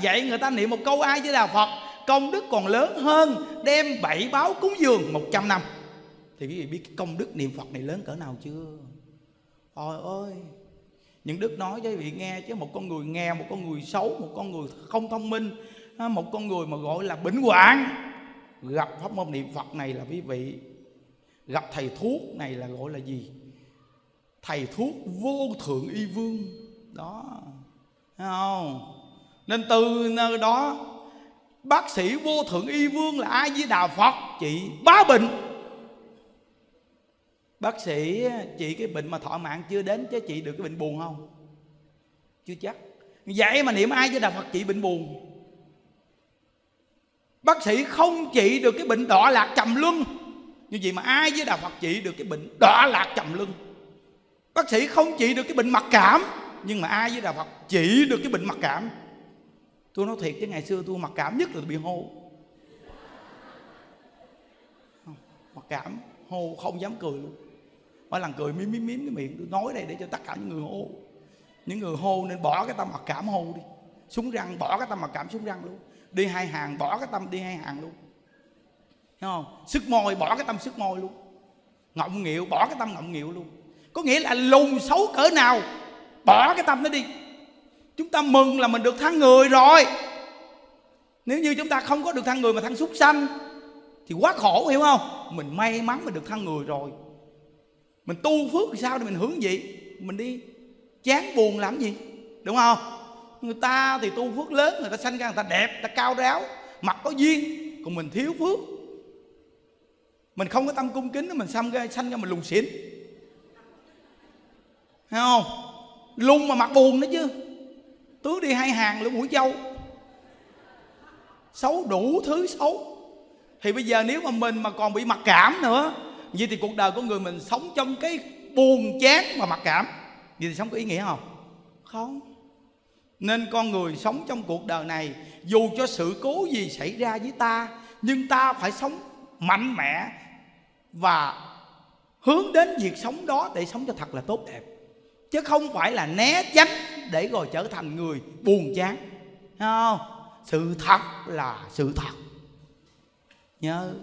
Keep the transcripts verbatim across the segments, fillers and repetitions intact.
dạy người ta niệm một câu A Di Đà Phật công đức còn lớn hơn đem bảy báo cúng dường một trăm năm. Thì quý vị biết cái công đức niệm Phật này lớn cỡ nào chưa? Trời ơi, những đức nói cho quý vị nghe chứ một con người nghèo, một con người xấu, một con người không thông minh, một con người mà gọi là bệnh hoạn, gặp pháp môn niệm Phật này là quý vị gặp thầy thuốc này là gọi là gì? Thầy thuốc vô thượng y vương đó, thấy không? Nên từ nơi đó bác sĩ vô thượng y vương là A Di Đà Phật trị bá bệnh. Bác sĩ trị cái bệnh mà thọ mạng chưa đến, chứ trị được cái bệnh buồn không? Chưa chắc. Vậy mà niệm A Di Đà Phật trị bệnh buồn. Bác sĩ không trị được cái bệnh đọa lạc trầm luân, như vậy mà A Di Đà Phật trị được cái bệnh đọa lạc trầm luân. Bác sĩ không trị được cái bệnh mặc cảm, nhưng mà A Di Đà Phật trị được cái bệnh mặc cảm. Tôi nói thiệt chứ ngày xưa tôi mặc cảm nhất là tôi bị hô. Mặc cảm hô không dám cười luôn. Mỗi lần cười miếm miếm miếm cái miệng. Tôi nói đây để cho tất cả những người hô. Những người hô nên bỏ cái tâm mặc cảm hô đi. Súng răng bỏ cái tâm mặc cảm súng răng luôn. Đi hai hàng bỏ cái tâm đi hai hàng luôn. Thấy không? Sức môi bỏ cái tâm sức môi luôn. Ngọng nghịu bỏ cái tâm ngọng nghịu luôn. Có nghĩa là lùn xấu cỡ nào bỏ cái tâm nó đi. Chúng ta mừng là mình được thăng người rồi. Nếu như chúng ta không có được thăng người mà thăng súc sanh thì quá khổ, hiểu không? Mình may mắn mình được thăng người rồi. Mình tu phước thì sao để mình hướng gì? Mình đi chán buồn làm gì? Đúng không? Người ta thì tu phước lớn, người ta sanh ra người ta đẹp, người ta cao ráo, mặt có duyên. Còn mình thiếu phước, mình không có tâm cung kính, mình sanh ra, sanh ra mình lùn xỉn, thấy không? Lùn mà mặt buồn nữa chứ. Tướng đi hai hàng lỗ mũi trâu, xấu đủ thứ xấu. Thì bây giờ nếu mà mình mà còn bị mặc cảm nữa, vậy thì cuộc đời của người mình sống trong cái buồn chán mà mặc cảm, vậy thì sống có ý nghĩa không? Không. Nên con người sống trong cuộc đời này, dù cho sự cố gì xảy ra với ta, nhưng ta phải sống mạnh mẽ và hướng đến việc sống đó để sống cho thật là tốt đẹp, chứ không phải là né tránh để rồi trở thành người buồn chán. Thấy không? Sự thật là sự thật. Nhớ.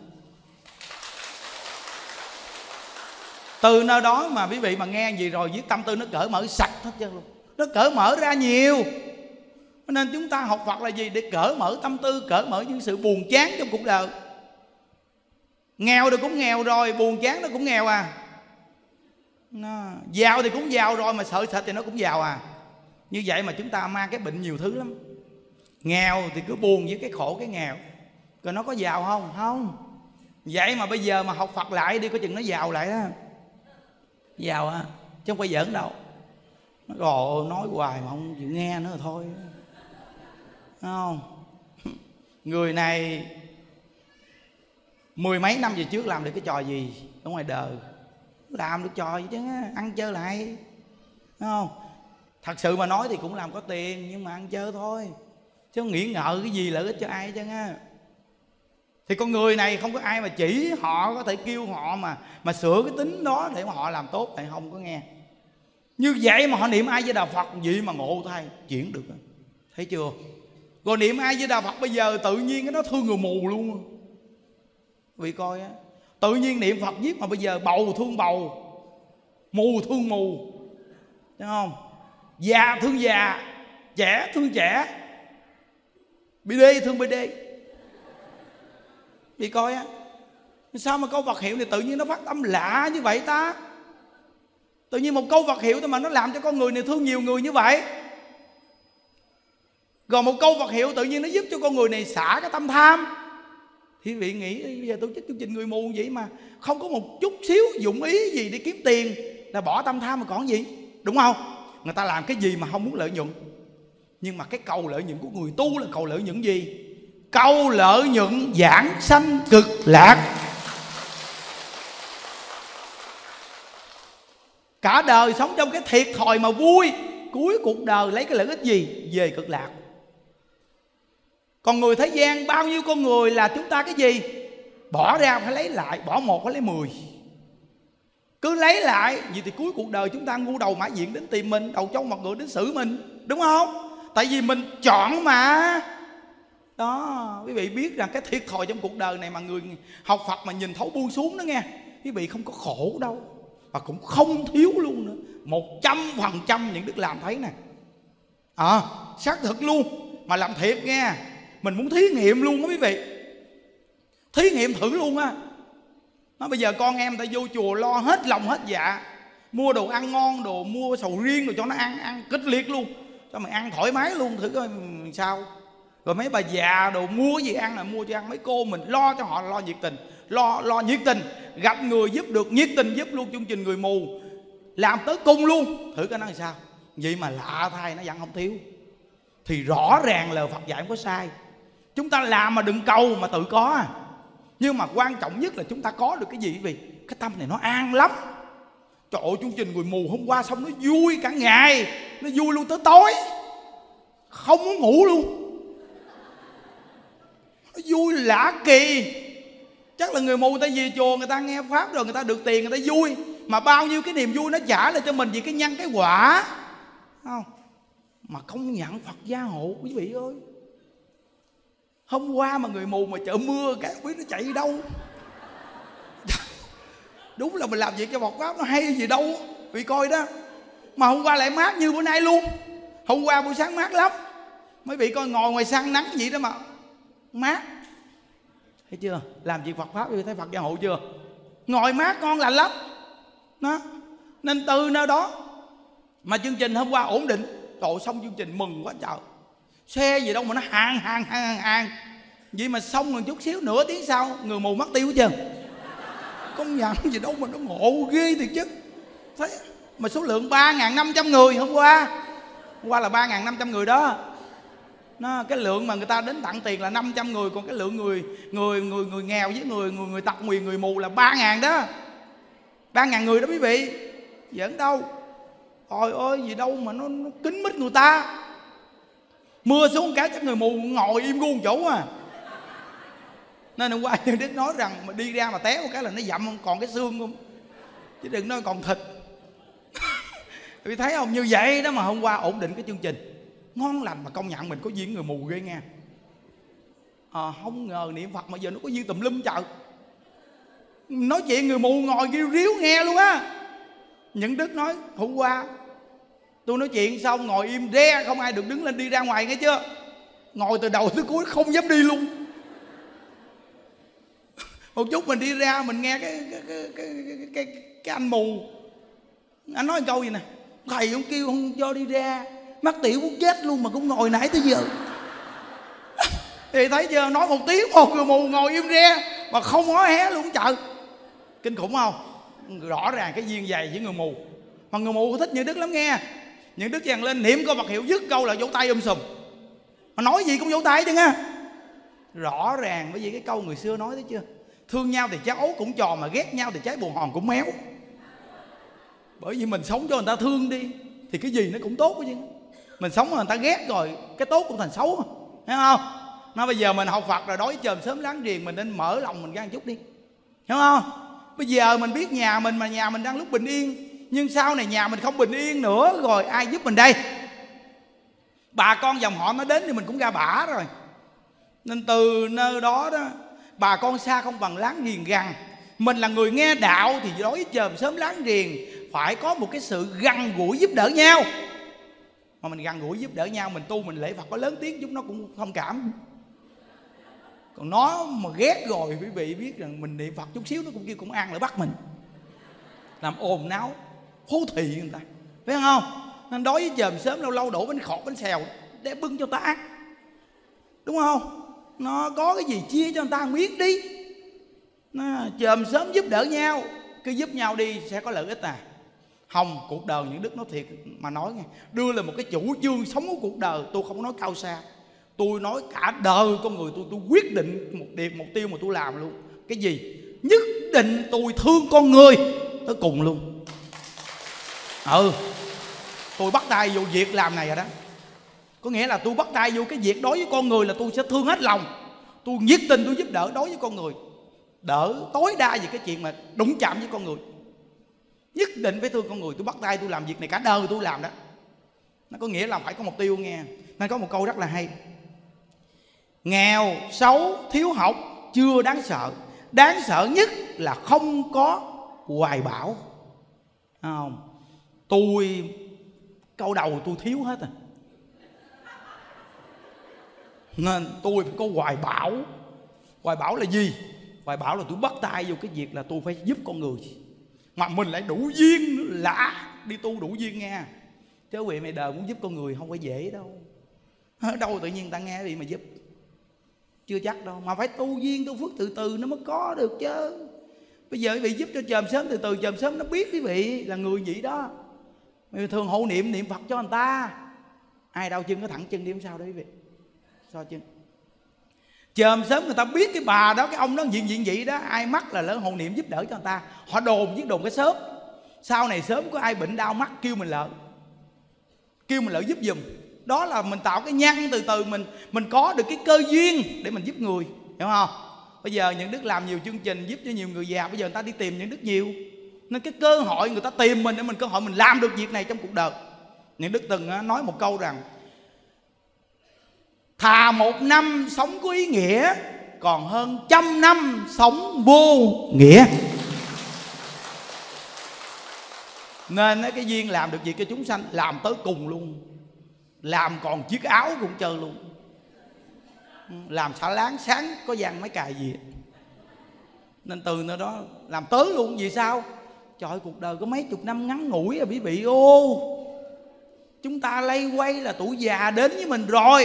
Từ nơi đó mà quý vị mà nghe gì rồi với tâm tư nó cởi mở sạch hết trơn luôn. Nó cởi mở ra nhiều. Nên chúng ta học Phật là gì? Để cởi mở tâm tư, cởi mở những sự buồn chán trong cuộc đời. Nghèo thì cũng nghèo rồi, buồn chán nó cũng nghèo à. Nó, giàu thì cũng giàu rồi, mà sợ sệt thì nó cũng giàu à. Như vậy mà chúng ta mang cái bệnh nhiều thứ lắm. Nghèo thì cứ buồn với cái khổ cái nghèo, rồi nó có giàu không? Không. Vậy mà bây giờ mà học Phật lại đi, có chừng nó giàu lại đó. Giàu à, chứ không phải giỡn đâu. Rồi nói hoài mà không chịu nghe nữa rồi thôi. Thấy không? Người này mười mấy năm về trước làm được cái trò gì ở ngoài đời, làm được trò gì chứ, ăn chơi lại. Thấy không? Thật sự mà nói thì cũng làm có tiền, nhưng mà ăn chơi thôi, chứ không nghĩ ngợi cái gì lợi ích cho ai chứ á. Thì con người này không có ai mà chỉ họ, có thể kêu họ mà mà sửa cái tính đó để mà họ làm tốt, thì không có nghe. Như vậy mà họ niệm A Di Đà Phật gì mà ngộ thay chuyển được. Thấy chưa? Rồi niệm A Di Đà Phật bây giờ tự nhiên cái nó thương người mù luôn. Vì coi á, tự nhiên niệm Phật viết mà bây giờ bầu thương bầu, mù thương mù, thấy không? Già thương già, trẻ thương trẻ, bê đê thương bê đê. Vì coi á, sao mà câu Phật hiệu này tự nhiên nó phát tâm lạ như vậy ta? Tự nhiên một câu Phật hiệu thôi mà nó làm cho con người này thương nhiều người như vậy. Rồi một câu Phật hiệu tự nhiên nó giúp cho con người này xả cái tâm tham. Thì vị nghĩ bây giờ tổ chức chương trình người mù vậy mà không có một chút xíu dụng ý gì để kiếm tiền, là bỏ tâm tham mà còn gì, đúng không? Người ta làm cái gì mà không muốn lợi nhuận. Nhưng mà cái cầu lợi nhuận của người tu là cầu lợi nhuận gì? Cầu lợi nhuận giảng sanh cực lạc. Cả đời sống trong cái thiệt thòi mà vui, cuối cuộc đời lấy cái lợi ích gì? Về cực lạc. Còn người thế gian bao nhiêu con người là chúng ta cái gì? Bỏ ra phải lấy lại, bỏ một phải lấy mười. Cứ lấy lại, vậy thì cuối cuộc đời chúng ta ngu đầu mã diện đến tìm mình, đầu trâu mặt ngựa đến xử mình, đúng không? Tại vì mình chọn mà. Đó, quý vị biết rằng cái thiệt thòi trong cuộc đời này mà người học Phật mà nhìn thấu buông xuống đó nghe, quý vị không có khổ đâu, và cũng không thiếu luôn nữa. Một trăm phần trăm những đức làm thấy nè. À, xác thực luôn. Mà làm thiệt nghe. Mình muốn thí nghiệm luôn đó quý vị. Thí nghiệm thử luôn á. Nó bây giờ con em ta vô chùa lo hết lòng hết dạ, mua đồ ăn ngon, đồ mua sầu riêng rồi cho nó ăn, ăn kịch liệt luôn, cho mày ăn thoải mái luôn, thử coi sao. Rồi mấy bà già đồ mua cái gì ăn là mua cho ăn. Mấy cô mình lo cho họ, lo nhiệt tình, lo lo nhiệt tình, gặp người giúp được nhiệt tình giúp luôn. Chương trình người mù làm tới cùng luôn, thử coi nó làm sao. Vậy mà lạ thay nó vẫn không thiếu. Thì rõ ràng lời Phật dạy không có sai. Chúng ta làm mà đừng cầu mà tự có à. Nhưng mà quan trọng nhất là chúng ta có được cái gì, vì cái tâm này nó an lắm. Trời ơi, chương trình người mù hôm qua xong nó vui cả ngày, nó vui luôn tới tối, không muốn ngủ luôn. Nó vui lạ kỳ. Chắc là người mù người ta về chùa, người ta nghe pháp rồi người ta được tiền, người ta vui. Mà bao nhiêu cái niềm vui nó trả lại cho mình vì cái nhân cái quả, không? Mà công nhận Phật gia hộ quý vị ơi. Hôm qua mà người mù mà chợ mưa cái không biết nó chạy đi đâu. Đúng là mình làm việc cho Phật pháp nó hay gì đâu, vì coi đó. Mà hôm qua lại mát như bữa nay luôn. Hôm qua buổi sáng mát lắm. Mấy vị coi ngồi ngoài sân nắng vậy đó mà mát. Thấy chưa? Làm việc Phật pháp thì thấy Phật gia hộ chưa? Ngồi mát ngon lành lắm đó. Nên từ nơi đó mà chương trình hôm qua ổn định. Trời, xong chương trình mừng quá trời. Xe gì đâu mà nó hàng hàng hàng hàng hàng. Vậy mà xong một chút xíu, nửa tiếng sau người mù mất tiêu hết trơn. Công nhận gì đâu mà nó ngộ ghê thiệt chứ. Thấy mà số lượng ba nghìn năm trăm người hôm qua. Hôm qua là ba nghìn năm trăm người đó. Nó, cái lượng mà người ta đến tặng tiền là năm trăm người, còn cái lượng người người người người nghèo với người người người tật nguyền, người mù là ba nghìn đó. ba nghìn người đó quý vị. Giỡn đâu. Trời ơi, gì đâu mà nó, nó kín mít người ta. Mưa xuống cái chắc người mù ngồi im gu một chỗ à. Nên hôm qua như Đức nói rằng mà đi ra mà té một cái là nó dặm không còn cái xương không, chứ đừng nói còn thịt. Vì thấy không, như vậy đó mà hôm qua ổn định cái chương trình ngon lành. Mà công nhận mình có duyên người mù ghê nghe. À, không ngờ niệm Phật mà giờ nó có duyên tùm lum trời. Nói chuyện người mù ngồi kêu ríu nghe luôn á. Những Đức nói hôm qua tôi nói chuyện xong ngồi im re, không ai được đứng lên đi ra ngoài, nghe chưa? Ngồi từ đầu tới cuối không dám đi luôn. Một chút mình đi ra mình nghe cái cái cái cái, cái, cái, cái anh mù, anh nói câu gì nè: thầy ông kêu không cho đi ra, mắc tiểu muốn chết luôn mà cũng ngồi nãy tới giờ. Thì thấy chưa, nói một tiếng một người mù ngồi im re mà không hó hé luôn trời. Kinh khủng không? Rõ ràng cái duyên dày với người mù. Mà người mù thích Những Đức lắm nghe. Những Đức dàn lên niệm câu Phật hiệu dứt câu là vỗ tay um sùm. Mà nói gì cũng vỗ tay chứ nha. Rõ ràng, bởi vì cái câu người xưa nói thấy chưa, thương nhau thì trái ấu cũng trò, mà ghét nhau thì trái bồ hòn cũng méo. Bởi vì mình sống cho người ta thương đi thì cái gì nó cũng tốt chứ. Mình sống mà người ta ghét rồi cái tốt cũng thành xấu, thấy không? Nó bây giờ mình học Phật rồi, đói chồm sớm láng giềng, mình nên mở lòng mình ra một chút đi, hiểu không? Bây giờ mình biết nhà mình mà nhà mình đang lúc bình yên, nhưng sau này nhà mình không bình yên nữa rồi ai giúp mình đây? Bà con dòng họ nó đến thì mình cũng ra bả rồi. Nên từ nơi đó đó, bà con xa không bằng láng giềng gần. Mình là người nghe đạo thì đói chồm sớm láng giềng phải có một cái sự gần gũi giúp đỡ nhau. Mà mình gần gũi giúp đỡ nhau, mình tu mình lễ Phật có lớn tiếng chúng nó cũng thông cảm. Còn nó mà ghét rồi, quý vị biết rằng mình niệm Phật chút xíu nó cũng kêu công an lại bắt mình, làm ồn náo phố thị người ta, phải không? Nên đói với chồm sớm lâu lâu đổ bánh khọt bánh xèo để bưng cho ta ăn, đúng không? Nó có cái gì chia cho người ta miếng đi. Nó chồm sớm giúp đỡ nhau, cứ giúp nhau đi sẽ có lợi ích à. Hồng, cuộc đời Những Đức nói thiệt mà nói nghe, đưa lên một cái chủ trương sống của cuộc đời. Tôi không nói cao xa, tôi nói cả đời con người tôi, tôi quyết định một điểm mục tiêu mà tôi làm luôn. Cái gì? Nhất định tôi thương con người tới cùng luôn. Ừ, tôi bắt tay vô việc làm này rồi đó. Có nghĩa là tôi bắt tay vô cái việc đối với con người là tôi sẽ thương hết lòng. Tôi nhiệt tình tôi giúp đỡ đối với con người, đỡ tối đa về cái chuyện mà đụng chạm với con người. Nhất định phải thương con người. Tôi bắt tay tôi làm việc này cả đời tôi làm đó. Nó có nghĩa là phải có mục tiêu nghe. Nên có một câu rất là hay: nghèo, xấu, thiếu học chưa đáng sợ, đáng sợ nhất là không có hoài bão. Không, tôi câu đầu tôi thiếu hết à, nên tôi phải có hoài bão. Hoài bão là gì? Hoài bão là tôi bắt tay vô cái việc là tôi phải giúp con người, mà mình lại đủ duyên lạ đi tu đủ duyên nghe. Chứ quý vị mày đời muốn giúp con người không phải dễ đâu. Ở đâu tự nhiên ta nghe vị mà giúp, chưa chắc đâu, mà phải tu duyên tu phước từ từ nó mới có được chứ. Bây giờ quý vị giúp cho chòm sớm, từ từ chòm sớm nó biết quý vị là người vậy đó. Mình thường hộ niệm niệm Phật cho người ta, ai đau chân có thẳng chân đi không sao đó quý vị, so chân. Chòm sớm người ta biết cái bà đó, cái ông đó diện diện vậy đó, ai mắc là lớn hộ niệm giúp đỡ cho người ta. Họ đồn giết đồn cái sớm, sau này sớm có ai bệnh đau mắt kêu mình lợi, kêu mình lợi giúp giùm. Đó là mình tạo cái nhân, từ từ mình mình có được cái cơ duyên để mình giúp người, hiểu không? Bây giờ những Đức làm nhiều chương trình giúp cho nhiều người già, bây giờ người ta đi tìm những Đức nhiều, nên cái cơ hội người ta tìm mình để mình cơ hội mình làm được việc này trong cuộc đời. Những Đức từng nói một câu rằng: thà một năm sống có ý nghĩa còn hơn trăm năm sống vô nghĩa. Nên cái duyên làm được việc cho chúng sanh làm tới cùng luôn, làm còn chiếc áo cũng chơi luôn, làm xả láng sáng có dàn mấy cài gì. Nên từ nơi đó làm tới luôn. Vì sao? Trời ơi, cuộc đời có mấy chục năm ngắn ngủi à quý vị ô. Chúng ta lay quay là tuổi già đến với mình rồi,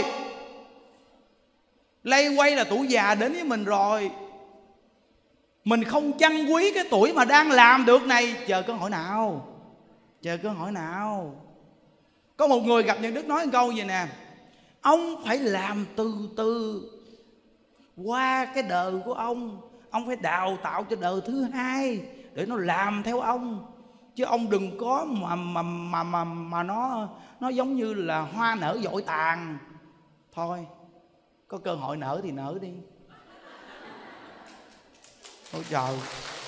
lay quay là tuổi già đến với mình rồi. Mình không trân quý cái tuổi mà đang làm được này, chờ cơ hội nào, chờ cơ hội nào. Có một người gặp những Đức nói một câu gì nè: ông phải làm từ từ qua cái đời của ông, ông phải đào tạo cho đời thứ hai để nó làm theo ông, chứ ông đừng có mà mà mà mà, mà nó nó giống như là hoa nở dội tàn thôi. Có cơ hội nở thì nở đi. Ôi trời,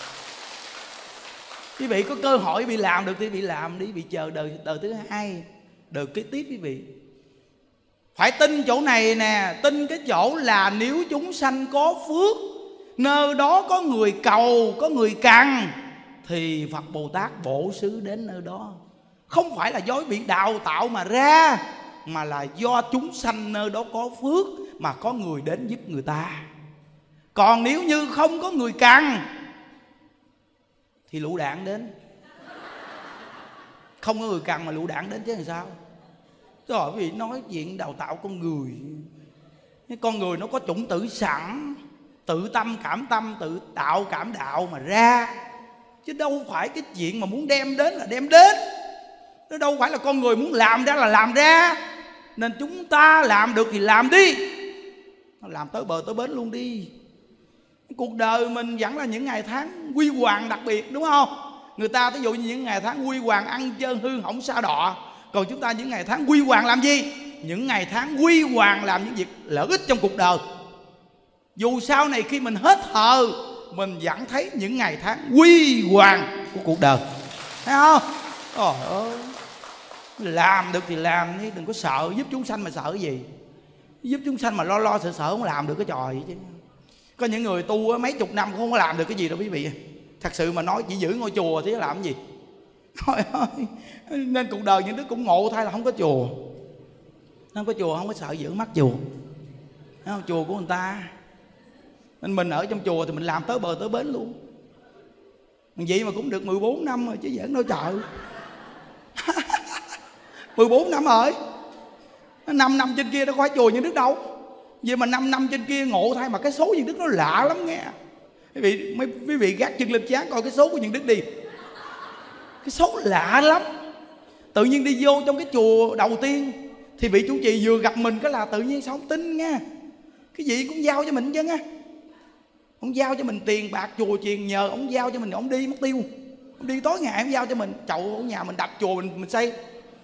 quý vị có cơ hội bị làm được thì bị làm đi, bị chờ đời đời thứ hai, đời kế tiếp. Quý vị phải tin chỗ này nè, tin cái chỗ là nếu chúng sanh có phước, nơi đó có người cầu, có người cần, thì Phật Bồ Tát bổ xứ đến nơi đó. Không phải là do bị đào tạo mà ra, mà là do chúng sanh nơi đó có phước mà có người đến giúp người ta. Còn nếu như không có người cần thì lũ đạn đến. Không có người cần mà lũ đạn đến chứ làm sao? Rồi quý vị nói chuyện đào tạo con người, cái con người nó có chủng tử sẵn, tự tâm cảm tâm, tự tạo cảm đạo mà ra, chứ đâu phải cái chuyện mà muốn đem đến là đem đến. Nó đâu phải là con người muốn làm ra là làm ra. Nên chúng ta làm được thì làm đi, làm tới bờ tới bến luôn đi. Cuộc đời mình vẫn là những ngày tháng huy hoàng đặc biệt, đúng không? Người ta ví dụ như những ngày tháng huy hoàng ăn chơi hư hỏng sa đọa, còn chúng ta những ngày tháng huy hoàng làm gì? Những ngày tháng huy hoàng làm những việc lợi ích trong cuộc đời. Dù sau này khi mình hết thờ, mình vẫn thấy những ngày tháng huy hoàng của cuộc đời, thấy không? Trời ơi, làm được thì làm đi, đừng có sợ. Giúp chúng sanh mà sợ cái gì? Giúp chúng sanh mà lo lo sợ sợ không làm được cái trò gì chứ. Có những người tu mấy chục năm cũng không có làm được cái gì đâu quý vị. Thật sự mà nói, chỉ giữ ngôi chùa thì làm cái gì? Thôi ơi, nên cuộc đời những đứa cũng ngộ thay là không có chùa. Không có chùa, không có sợ giữ mắt chùa, thấy không? Chùa của người ta. Nên mình ở trong chùa thì mình làm tới bờ tới bến luôn. Vậy mà cũng được mười bốn năm rồi chứ giỡn đâu trời. mười bốn năm rồi. năm năm trên kia nó khoái chùa những Đức đâu. Vậy mà năm năm trên kia ngộ thay mà cái số những Đức nó lạ lắm nghe. Quý vị, mấy quý vị gác chân lên trán coi cái số của những Đức đi. Cái số lạ lắm. Tự nhiên đi vô trong cái chùa đầu tiên thì vị chủ trì vừa gặp mình cái là tự nhiên sao không tin nha. Cái gì cũng giao cho mình chứ nha. Ông giao cho mình tiền bạc chùa chiền, nhờ ông giao cho mình, ông đi mất tiêu. Ông đi tối ngày ông giao cho mình. Chậu ở nhà mình đập chùa mình mình xây.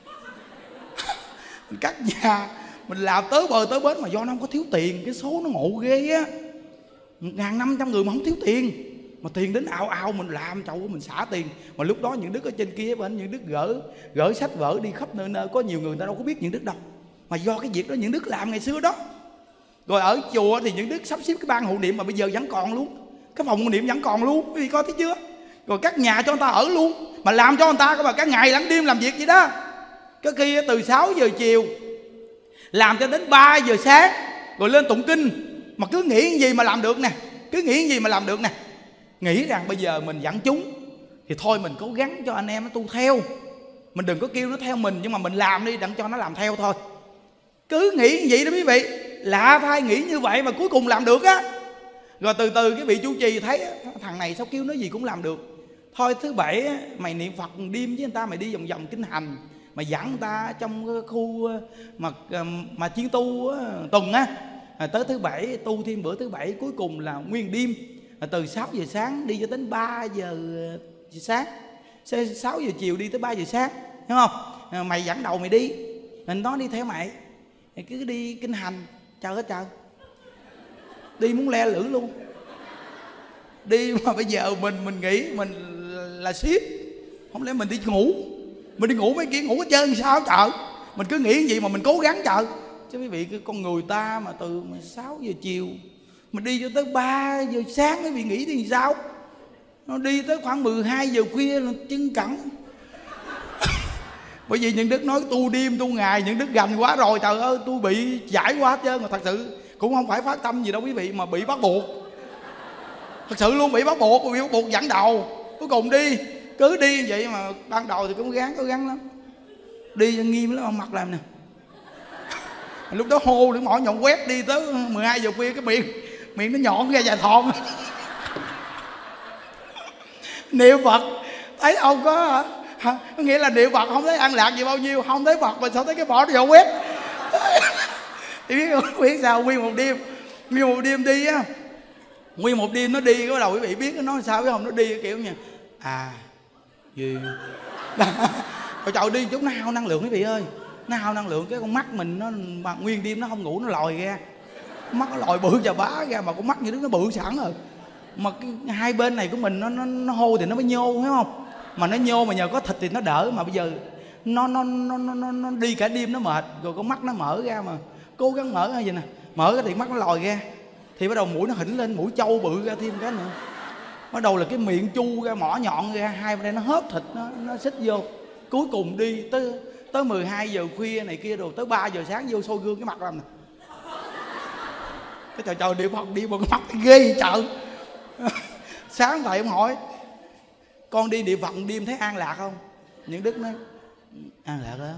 Mình cắt nhà, mình làm tới bờ tới bến mà do nó không có thiếu tiền. Cái số nó ngộ ghê á. Một ngàn năm trăm người mà không thiếu tiền, mà tiền đến ào ào mình làm chậu mình xả tiền. Mà lúc đó những Đức ở trên kia bên những Đức gỡ gỡ sách vở đi khắp nơi nơi, có nhiều người ta đâu có biết những Đức đâu. Mà do cái việc đó những đức làm ngày xưa đó. Rồi ở chùa thì những đức sắp xếp cái ban hộ niệm mà bây giờ vẫn còn luôn, cái phòng hộ niệm vẫn còn luôn, quý vị coi thấy chưa? Rồi các nhà cho người ta ở luôn, mà làm cho người ta mà cả ngày lẫn đêm làm việc vậy đó. Cái kia từ sáu giờ chiều làm cho đến ba giờ sáng, rồi lên tụng kinh. Mà cứ nghĩ gì mà làm được nè, cứ nghĩ gì mà làm được nè. Nghĩ rằng bây giờ mình dẫn chúng thì thôi mình cố gắng cho anh em nó tu theo, mình đừng có kêu nó theo mình, nhưng mà mình làm đi đặng cho nó làm theo thôi. Cứ nghĩ như vậy đó quý vị, lạ thay, nghĩ như vậy mà cuối cùng làm được á. Rồi từ từ cái vị chủ trì thấy thằng này sao kêu nó gì cũng làm được, thôi thứ bảy mày niệm Phật đêm với người ta, mày đi vòng vòng kinh hành, mày dẫn người ta trong cái khu mà mà chuyên tu tuần á, tới thứ bảy tu thêm bữa thứ bảy, cuối cùng là nguyên đêm, từ sáu giờ sáng đi cho đến ba giờ sáng, sáu giờ chiều đi tới ba giờ sáng, hiểu không? Mày dẫn đầu mày đi, mình nó đi theo mày, mày cứ đi kinh hành. Trời ơi trời, đi muốn le lử luôn. Đi mà bây giờ mình mình nghĩ mình là siết, không lẽ mình đi ngủ, mình đi ngủ mấy kia ngủ hết trơn sao trời. Mình cứ nghĩ gì mà mình cố gắng trời. Chứ quý vị, cái con người ta mà từ sáu giờ chiều mình đi cho tới ba giờ sáng, quý vị nghĩ thì sao? Nó đi tới khoảng mười hai giờ khuya là chân cẳng. Bởi vì những đức nói tu đêm tu ngày, những đức gành quá rồi, trời ơi tôi bị giải quá hết trơn. Mà thật sự cũng không phải phát tâm gì đâu quý vị, mà bị bắt buộc. Thật sự luôn, bị bắt buộc, bị bắt buộc dẫn đầu. Cuối cùng đi, cứ đi như vậy mà ban đầu thì cũng gắng, cố gắng lắm. Đi cho nghiêm lắm, mặt làm nè. Lúc đó hô để mỏ nhọn quét đi tới mười hai giờ khuya, cái miệng miệng nó nhọn ra vài thòn. Niệm Phật thấy ông có hả? Có nghĩa là niệm Phật không thấy an lạc gì bao nhiêu, không thấy Phật mà sao thấy cái mỏ nó nhọn quét. Thì biết không, biết sao, nguyên một đêm, nguyên một đêm đi á, nguyên một đêm nó đi, cái bắt đầu quý vị biết nó sao biết không, nó đi kiểu như à gì rồi trời, đi chút nó hao năng lượng quý vị ơi, nó hao năng lượng. Cái con mắt mình nó mà nguyên đêm nó không ngủ, nó lòi ra, mắt nó lòi bự chà bá ra, mà con mắt như đứa nó bự sẵn rồi. Mà cái hai bên này của mình nó nó, nó hô thì nó mới nhô, thấy không? Mà nó nhô mà nhờ có thịt thì nó đỡ. Mà bây giờ nó nó nó nó, nó đi cả đêm nó mệt, rồi con mắt nó mở ra, mà cố gắng mở ra vậy nè, mở cái thì mắt nó lòi ra, thì bắt đầu mũi nó hỉnh lên, mũi trâu bự ra thêm cái nữa. Bắt đầu là cái miệng chu ra, mỏ nhọn ra, hai bên đây nó hớp thịt, nó nó xích vô. Cuối cùng đi tới tới mười hai giờ khuya này kia, rồi tới ba giờ sáng vô soi gương cái mặt làm nè. Cái trời trời, niệm Phật đi một cái mặt ghê trời. Sáng thầy ông hỏi con đi niệm Phật đêm thấy an lạc không? Những đức nói an lạc lắm.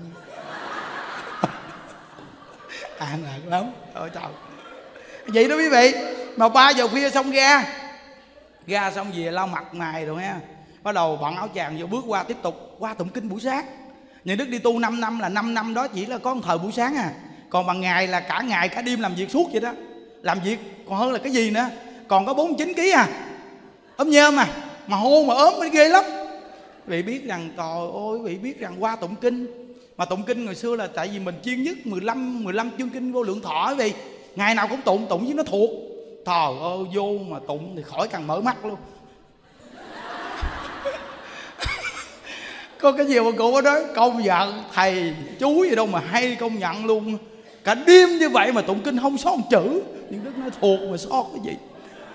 An lạc lắm. Trời trời. Vậy đó quý vị. Mà ba giờ khuya xong ra, ra xong về lau mặt mày rồi nha, bắt đầu bận áo chàng vô bước qua tiếp tục qua tụng kinh buổi sáng. Những đức đi tu năm năm là năm năm đó chỉ là có một thời buổi sáng à, còn bằng ngày là cả ngày cả đêm làm việc suốt vậy đó. Làm việc còn hơn là cái gì nữa, còn có bốn mươi chín ký à, ốm nhơm à, mà hô mà ốm mới ghê lắm. Quý vị biết rằng trời ơi, quý vị biết rằng qua tụng kinh, mà tụng kinh ngày xưa là tại vì mình chuyên nhất mười lăm mười lăm chương kinh vô lượng thọ, quý vị ngày nào cũng tụng, tụng với nó thuộc. Trời ơi, vô mà tụng thì khỏi cần mở mắt luôn. Có cái gì mà cụ đó công nhận thầy chú gì đâu mà hay, công nhận luôn. Cả đêm như vậy mà tụng kinh không sót một chữ. Nhưng đức nói thuộc mà sót cái gì.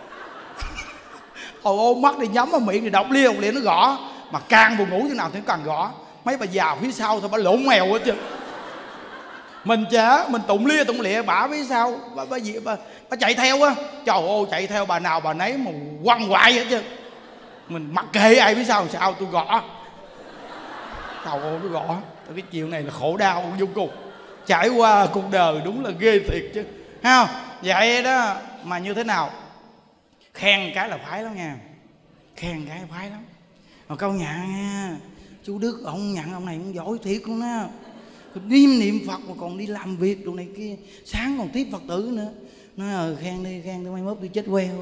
Hồi ôm mắt thì nhắm vào miệng thì đọc lia đọc liền nó gõ. Mà càng buồn ngủ như nào thì nó càng gõ. Mấy bà già phía sau thôi bà lộn mèo hết chứ. Mình chả, mình tụng lia tụng lịa, bả phía sau bà, bà, bà, bà, bà chạy theo á. Trời ơi, chạy theo bà nào bà nấy mà quăng hoài hết chứ. Mình mặc kệ ai phía sau sao tôi gõ. Trời ơi, tôi gõ. Cái chiều này là khổ đau vô cùng. Trải qua cuộc đời đúng là ghê thiệt chứ, thấy không? Vậy đó mà như thế nào, khen cái là khoái lắm nha, khen cái khoái lắm. Mà câu nhận nha, chú Đức ông nhận ông này cũng giỏi thiệt luôn á, đêm niệm Phật mà còn đi làm việc đồ này kia, sáng còn tiếp Phật tử nữa. Nói ờ khen đi, khen tôi mai mốt tôi chết queo.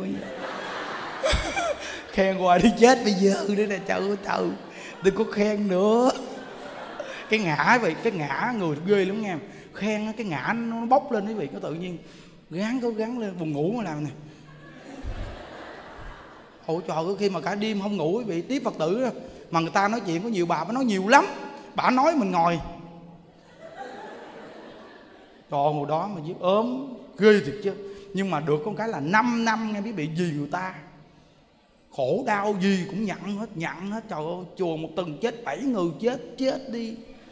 Khen hoài đi chết bây giờ nữa nè, trời ơi trời, đừng có khen nữa. Cái ngã vậy, cái ngã người ghê lắm nha. Khen cái ngã nó bốc lên quý vị, có tự nhiên gắng cố gắng lên, buồn ngủ mà làm nè. Ôi trời ơi, khi mà cả đêm không ngủ quý vị, tiếp Phật tử đó, mà người ta nói chuyện có nhiều bà, bà nói nhiều lắm. Bà nói mình ngồi Trời, hồi đó mà với ốm ghê thiệt chứ. Nhưng mà được con cái là năm năm nghe biết bị gì người ta khổ đau gì cũng nhận hết, nhận hết. Trời ơi, chùa một tuần chết bảy người, chết chết đi.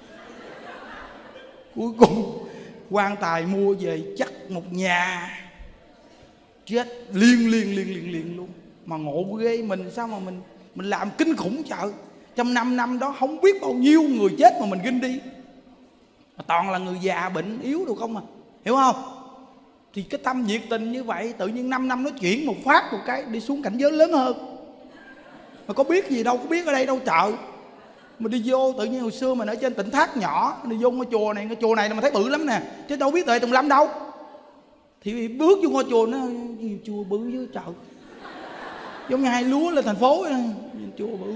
Cuối cùng quan tài mua về chắc một nhà, chết liên liên liên liên liên luôn. Mà ngộ ghê, mình sao mà mình mình làm kinh khủng trời. Trong năm năm đó không biết bao nhiêu người chết mà mình ginh đi, toàn là người già bệnh yếu đâu không à, hiểu không? Thì cái tâm nhiệt tình như vậy, tự nhiên năm năm nó chuyển một phát một cái đi xuống cảnh giới lớn hơn. Mà có biết gì đâu, có biết ở đây đâu trời. Mà đi vô tự nhiên hồi xưa mình ở trên Tỉnh Thác nhỏ, đi vô ngôi chùa này, ngôi chùa này mà thấy bự lắm nè, chứ đâu biết Tuệ Tùng Lâm đâu. Thì bước vô ngôi chùa nó gì chùa bự với trời, giống như hai lúa lên thành phố, chùa bự.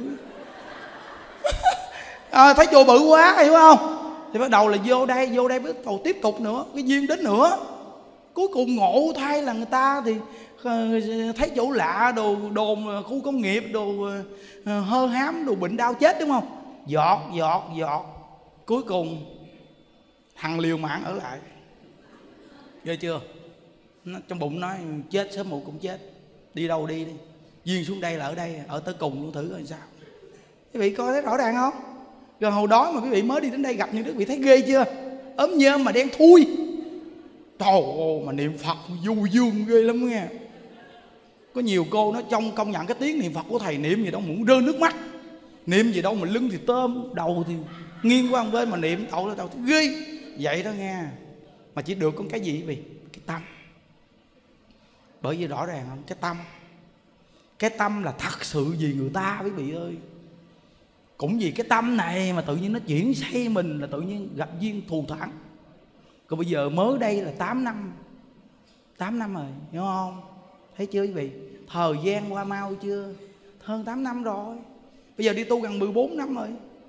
À, thấy chùa bự quá, hiểu không? Thì bắt đầu là vô đây, vô đây bắt đầu tiếp tục nữa, cái duyên đến nữa. Cuối cùng ngộ thay là người ta thì thấy chỗ lạ, đồ đồn khu công nghiệp, đồ hơ hám, đồ bệnh đau chết, đúng không? Giọt giọt giọt. Cuối cùng thằng liều mạng ở lại, ghê chưa? Nó, trong bụng nói chết sớm muộn cũng chết, đi đâu đi đi, duyên xuống đây là ở đây, ở tới cùng luôn, thử coi sao. Quý vị coi thấy rõ ràng không? Rồi hồi đó mà quý vị mới đi đến đây gặp những đức vị thấy ghê chưa? Ốm nhơm mà đen thui. Trời ơi, mà niệm Phật du dương ghê lắm nghe. Có nhiều cô nó trong công nhận cái tiếng niệm Phật của thầy, niệm gì đâu muốn rơi nước mắt, niệm gì đâu mà lưng thì tôm, đầu thì nghiêng qua một bên mà niệm đầu là đầu thì ghê vậy đó nghe. Mà chỉ được con cái gì vì cái tâm. Bởi vì rõ ràng không, cái tâm, cái tâm là thật sự vì người ta quý vị ơi. Cũng vì cái tâm này mà tự nhiên nó chuyển xây mình, là tự nhiên gặp duyên thù thắng. Còn bây giờ mới đây là tám năm, tám năm rồi, hiểu không? Thấy chưa quý vị? Thời gian qua mau chưa? Hơn tám năm rồi. Bây giờ đi tu gần mười bốn năm rồi.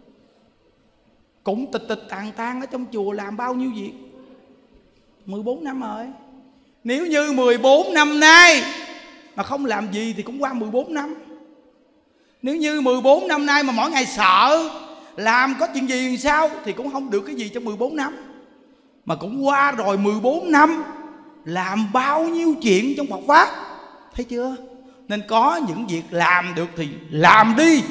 Cũng tịch tịch tàn tan ở trong chùa làm bao nhiêu việc, mười bốn năm rồi. Nếu như mười bốn năm nay mà không làm gì thì cũng qua mười bốn năm. Nếu như mười bốn năm nay mà mỗi ngày sợ làm có chuyện gì thì sao thì cũng không được cái gì trong mười bốn năm. Mà cũng qua rồi mười bốn năm, làm bao nhiêu chuyện trong Phật Pháp. Thấy chưa? Nên có những việc làm được thì làm đi,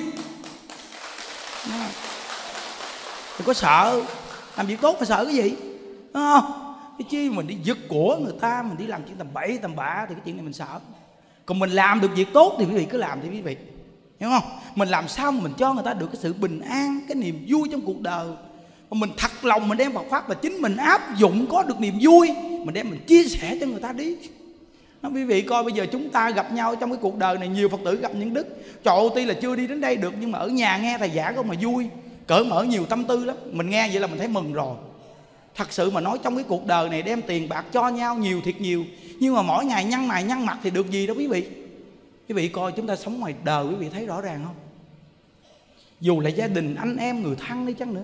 đừng có sợ. Làm việc tốt mà sợ cái gì, đúng không? Cái chi mình đi giật của người ta, mình đi làm chuyện tầm bậy tầm bạ thì cái chuyện này mình sợ. Còn mình làm được việc tốt thì quý vị cứ làm đi quý vị, hiểu không? Mình làm sao mà mình cho người ta được cái sự bình an, cái niềm vui trong cuộc đời. Mà mình thật lòng mình đem Phật Pháp và chính mình áp dụng có được niềm vui, mình đem mình chia sẻ cho người ta đi. Nói quý vị coi bây giờ chúng ta gặp nhau trong cái cuộc đời này, nhiều Phật tử gặp những đức, trời ơi, tuy là chưa đi đến đây được nhưng mà ở nhà nghe thầy giảng có mà vui, cởi mở nhiều tâm tư lắm. Mình nghe vậy là mình thấy mừng rồi. Thật sự mà nói trong cái cuộc đời này đem tiền bạc cho nhau nhiều thiệt nhiều, nhưng mà mỗi ngày nhăn mày nhăn mặt thì được gì đâu quý vị. Quý vị coi chúng ta sống ngoài đời, quý vị thấy rõ ràng không? Dù là gia đình, anh em, người thân đi chăng nữa,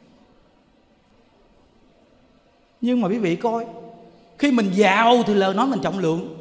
nhưng mà quý vị coi, khi mình giàu thì lời nói mình trọng lượng.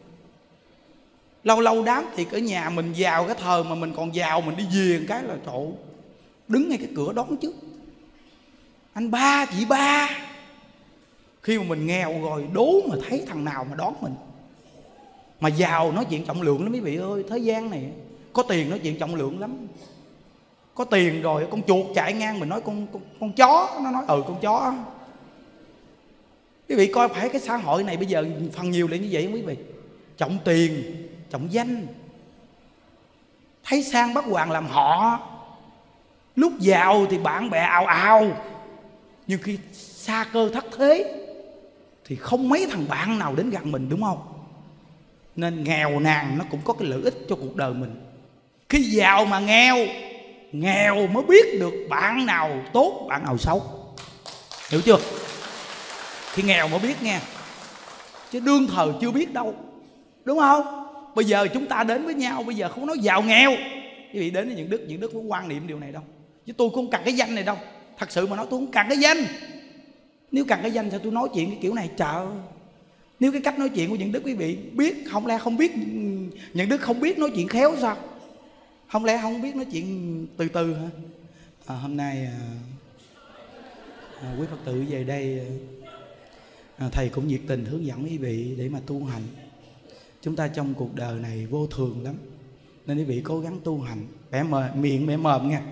Lâu lâu đám tiệc ở nhà mình giàu, cái thời mà mình còn giàu mình đi về cái là trời, đứng ngay cái cửa đón trước, anh ba chị ba. Khi mà mình nghèo rồi đố mà thấy thằng nào mà đón mình. Mà giàu nói chuyện trọng lượng lắm quý vị ơi. Thế gian này có tiền nói chuyện trọng lượng lắm. Có tiền rồi con chuột chạy ngang mình nói con con, con chó, nó nói ừ con chó. Quý vị coi phải cái xã hội này bây giờ phần nhiều là như vậy không quý vị? Trọng tiền, trọng danh, thấy sang bắt hoàng làm họ. Lúc giàu thì bạn bè ào ào, nhưng khi xa cơ thất thế thì không mấy thằng bạn nào đến gần mình, đúng không? Nên nghèo nàn nó cũng có cái lợi ích cho cuộc đời mình. Khi giàu mà nghèo, nghèo mới biết được bạn nào tốt, bạn nào xấu. Hiểu chưa? Khi nghèo mới biết nghe, chứ đương thời chưa biết đâu, đúng không? Bây giờ chúng ta đến với nhau, bây giờ không nói giàu nghèo. Quý vị đến với những đức, những đức không quan niệm điều này đâu. Chứ tôi cũng không cần cái danh này đâu. Thật sự mà nói tôi không cần cái danh. Nếu cần cái danh sao tôi nói chuyện cái kiểu này trời. Nếu cái cách nói chuyện của những đức quý vị biết, không lẽ không biết, những đức không biết nói chuyện khéo sao? Không lẽ không biết nói chuyện từ từ hả? À, hôm nay à, à, quý Phật tử về đây Thầy cũng nhiệt tình hướng dẫn quý vị để mà tu hành. Chúng ta trong cuộc đời này vô thường lắm, nên quý vị cố gắng tu hành. Bẻ mờ, miệng bẻ mồm nha.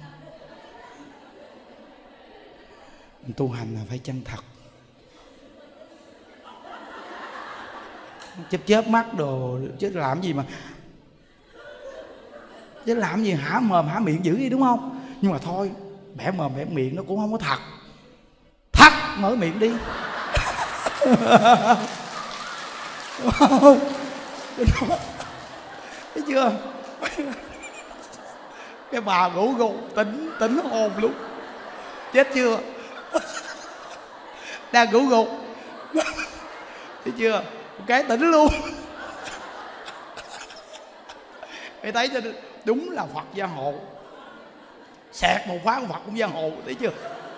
Tu hành là phải chân thật, chớp chớp mắt đồ chứ làm gì mà chứ làm gì hả mồm hả miệng dữ đi, đúng không? Nhưng mà thôi, bẻ mồm bẻ miệng nó cũng không có thật. Thật mở miệng đi. Thấy chưa? Cái bà ngủ gục tỉnh tỉnh hồn luôn. Chết chưa? Đang ngủ gục. Thấy chưa? Một cái tỉnh luôn. Mày thấy cho đúng là Phật gia hộ. Xẹt một phát Phật cũng gia hộ. Thấy chưa?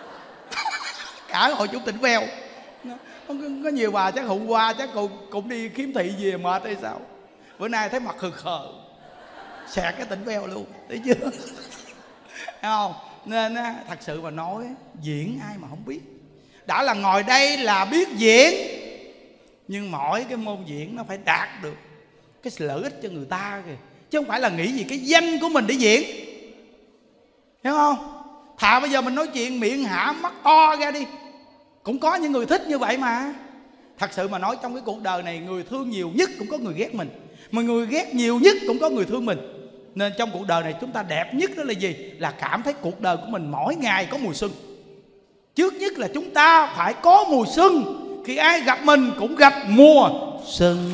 Cả hội chúng tỉnh veo. Có, có nhiều bà chắc hôm qua chắc cũng, cũng đi kiếm thị về mệt hay sao, bữa nay thấy mặt khờ khờ, xẹt cái tỉnh veo luôn. Thấy chưa? Thấy không? Nên thật sự mà nói, diễn ai mà không biết. Đã là ngồi đây là biết diễn, nhưng mỗi cái môn diễn nó phải đạt được cái lợi ích cho người ta kìa, chứ không phải là nghĩ gì cái danh của mình để diễn. Hiểu không? Thà bây giờ mình nói chuyện miệng hả mắt to ra đi, cũng có những người thích như vậy mà. Thật sự mà nói, trong cái cuộc đời này, người thương nhiều nhất cũng có người ghét mình, mà người ghét nhiều nhất cũng có người thương mình. Nên trong cuộc đời này chúng ta đẹp nhất đó là gì? Là cảm thấy cuộc đời của mình mỗi ngày có mùa xuân. Trước nhất là chúng ta phải có mùa xuân. Khi ai gặp mình cũng gặp mùa xuân,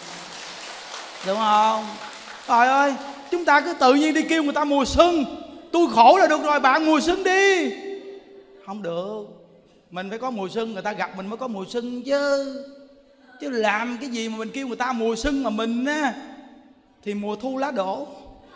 đúng không? Trời ơi, chúng ta cứ tự nhiên đi kêu người ta mùa xuân. Tôi khổ là được rồi, bạn mùa xuân đi. Không được. Mình phải có mùa xuân, người ta gặp mình mới có mùa xuân chứ. Chứ làm cái gì mà mình kêu người ta mùa xuân mà mình á thì mùa thu lá đổ,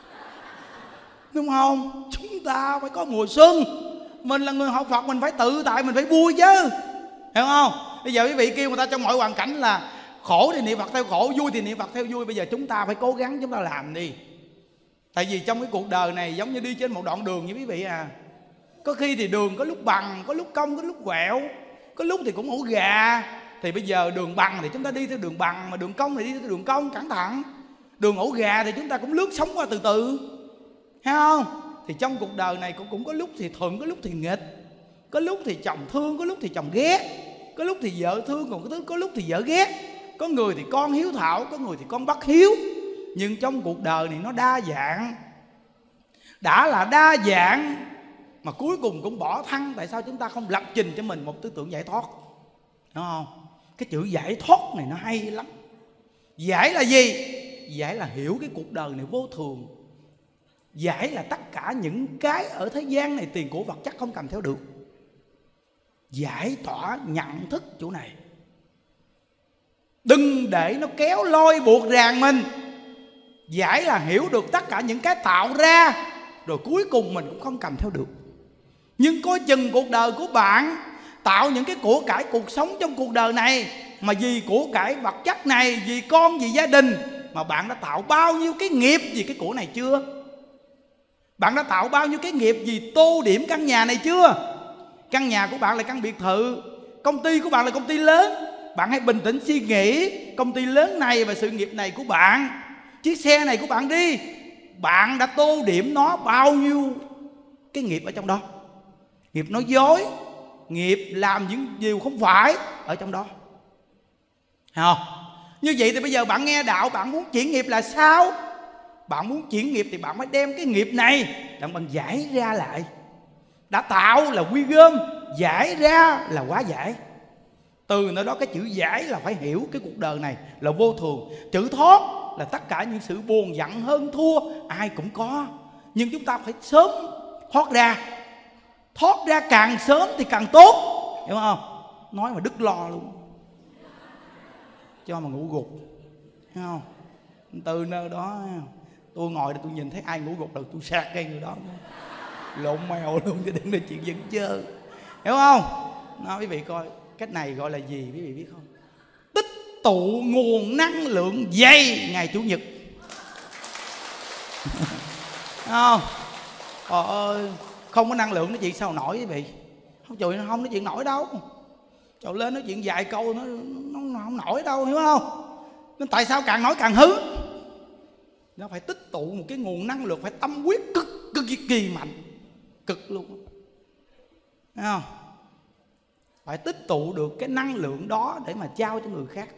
đúng không? Chúng ta phải có mùa xuân. Mình là người học Phật, mình phải tự tại, mình phải vui chứ, hiểu không? Bây giờ quý vị kêu người ta trong mọi hoàn cảnh là khổ thì niệm Phật theo khổ, vui thì niệm Phật theo vui. Bây giờ chúng ta phải cố gắng chúng ta làm đi. Tại vì trong cái cuộc đời này giống như đi trên một đoạn đường như quý vị à. Có khi thì đường có lúc bằng, có lúc cong, có lúc quẹo, có lúc thì cũng ổ gà. Thì bây giờ đường bằng thì chúng ta đi theo đường bằng, mà đường cong thì đi theo đường cong, cẩn thận. Đường ổ gà thì chúng ta cũng lướt sóng qua từ từ, thấy không? Thì trong cuộc đời này cũng, cũng có lúc thì thuận, có lúc thì nghịch. Có lúc thì chồng thương, có lúc thì chồng ghét. Có lúc thì vợ thương, còn có, có lúc thì vợ ghét. Có người thì con hiếu thảo, có người thì con bất hiếu. Nhưng trong cuộc đời này nó đa dạng. Đã là đa dạng mà cuối cùng cũng bỏ thân. Tại sao chúng ta không lập trình cho mình một tư tưởng giải thoát, đúng không? Cái chữ giải thoát này nó hay lắm. Giải là gì? Giải là hiểu cái cuộc đời này vô thường. Giải là tất cả những cái ở thế gian này, tiền của vật chất không cầm theo được. Giải tỏa nhận thức chỗ này. Đừng để nó kéo lôi buộc ràng mình. Giải là hiểu được tất cả những cái tạo ra, rồi cuối cùng mình cũng không cầm theo được. Nhưng coi chừng cuộc đời của bạn tạo những cái của cải cuộc sống trong cuộc đời này, mà vì của cải vật chất này, vì con, vì gia đình, mà bạn đã tạo bao nhiêu cái nghiệp vì cái của này chưa? Bạn đã tạo bao nhiêu cái nghiệp vì tô điểm căn nhà này chưa? Căn nhà của bạn là căn biệt thự, công ty của bạn là công ty lớn. Bạn hãy bình tĩnh suy nghĩ công ty lớn này và sự nghiệp này của bạn, chiếc xe này của bạn đi. Bạn đã tô điểm nó bao nhiêu cái nghiệp ở trong đó? Nghiệp nói dối, nghiệp làm những điều không phải ở trong đó, thấy không? Như vậy thì bây giờ bạn nghe đạo, bạn muốn chuyển nghiệp là sao? Bạn muốn chuyển nghiệp thì bạn phải đem cái nghiệp này đặng bạn giải ra lại. Đã tạo là quy gom, giải ra là hóa giải. Từ nơi đó cái chữ giải là phải hiểu cái cuộc đời này là vô thường. Chữ thoát là tất cả những sự buồn giận hơn thua ai cũng có, nhưng chúng ta phải sớm thoát ra. Thoát ra càng sớm thì càng tốt, hiểu không? Nói mà đứt lo luôn, cho mà ngủ gục, thấy không? Từ nơi đó tôi ngồi đây tôi nhìn thấy ai ngủ gục là tôi sạc ngay người đó, lộn mèo luôn, chứ đừng nói chuyện dẫn chơi, hiểu không? Nói quý vị coi cách này gọi là gì, quý vị biết không? Tích tụ nguồn năng lượng dày ngày Chủ nhật. Không, trời ơi, không có năng lượng nói chuyện sao nổi quý vị? Không, trời, không nói chuyện nổi đâu. Trời, lên nói chuyện vài câu nó, nó, nó không nổi đâu, hiểu không? Nên tại sao càng nói càng hư? Nó phải tích tụ một cái nguồn năng lượng, phải tâm quyết cực cực kỳ, kỳ mạnh, cực luôn, thấy không? Phải tích tụ được cái năng lượng đó để mà trao cho người khác.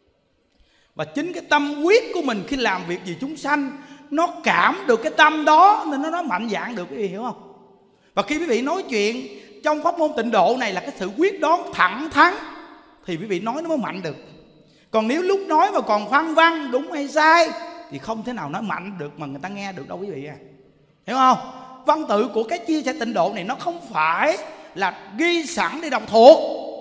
Và chính cái tâm quyết của mình khi làm việc vì chúng sanh, nó cảm được cái tâm đó nên nó nói mạnh dạn được, quý vị hiểu không? Và khi quý vị nói chuyện trong pháp môn tịnh độ này là cái sự quyết đoán thẳng thắn thì quý vị nói nó mới mạnh được. Còn nếu lúc nói mà còn phân vân đúng hay sai thì không thể nào nói mạnh được mà người ta nghe được đâu, quý vị à, hiểu không? Văn tự của cái chia sẻ tịnh độ này nó không phải là ghi sẵn để đọc thuộc,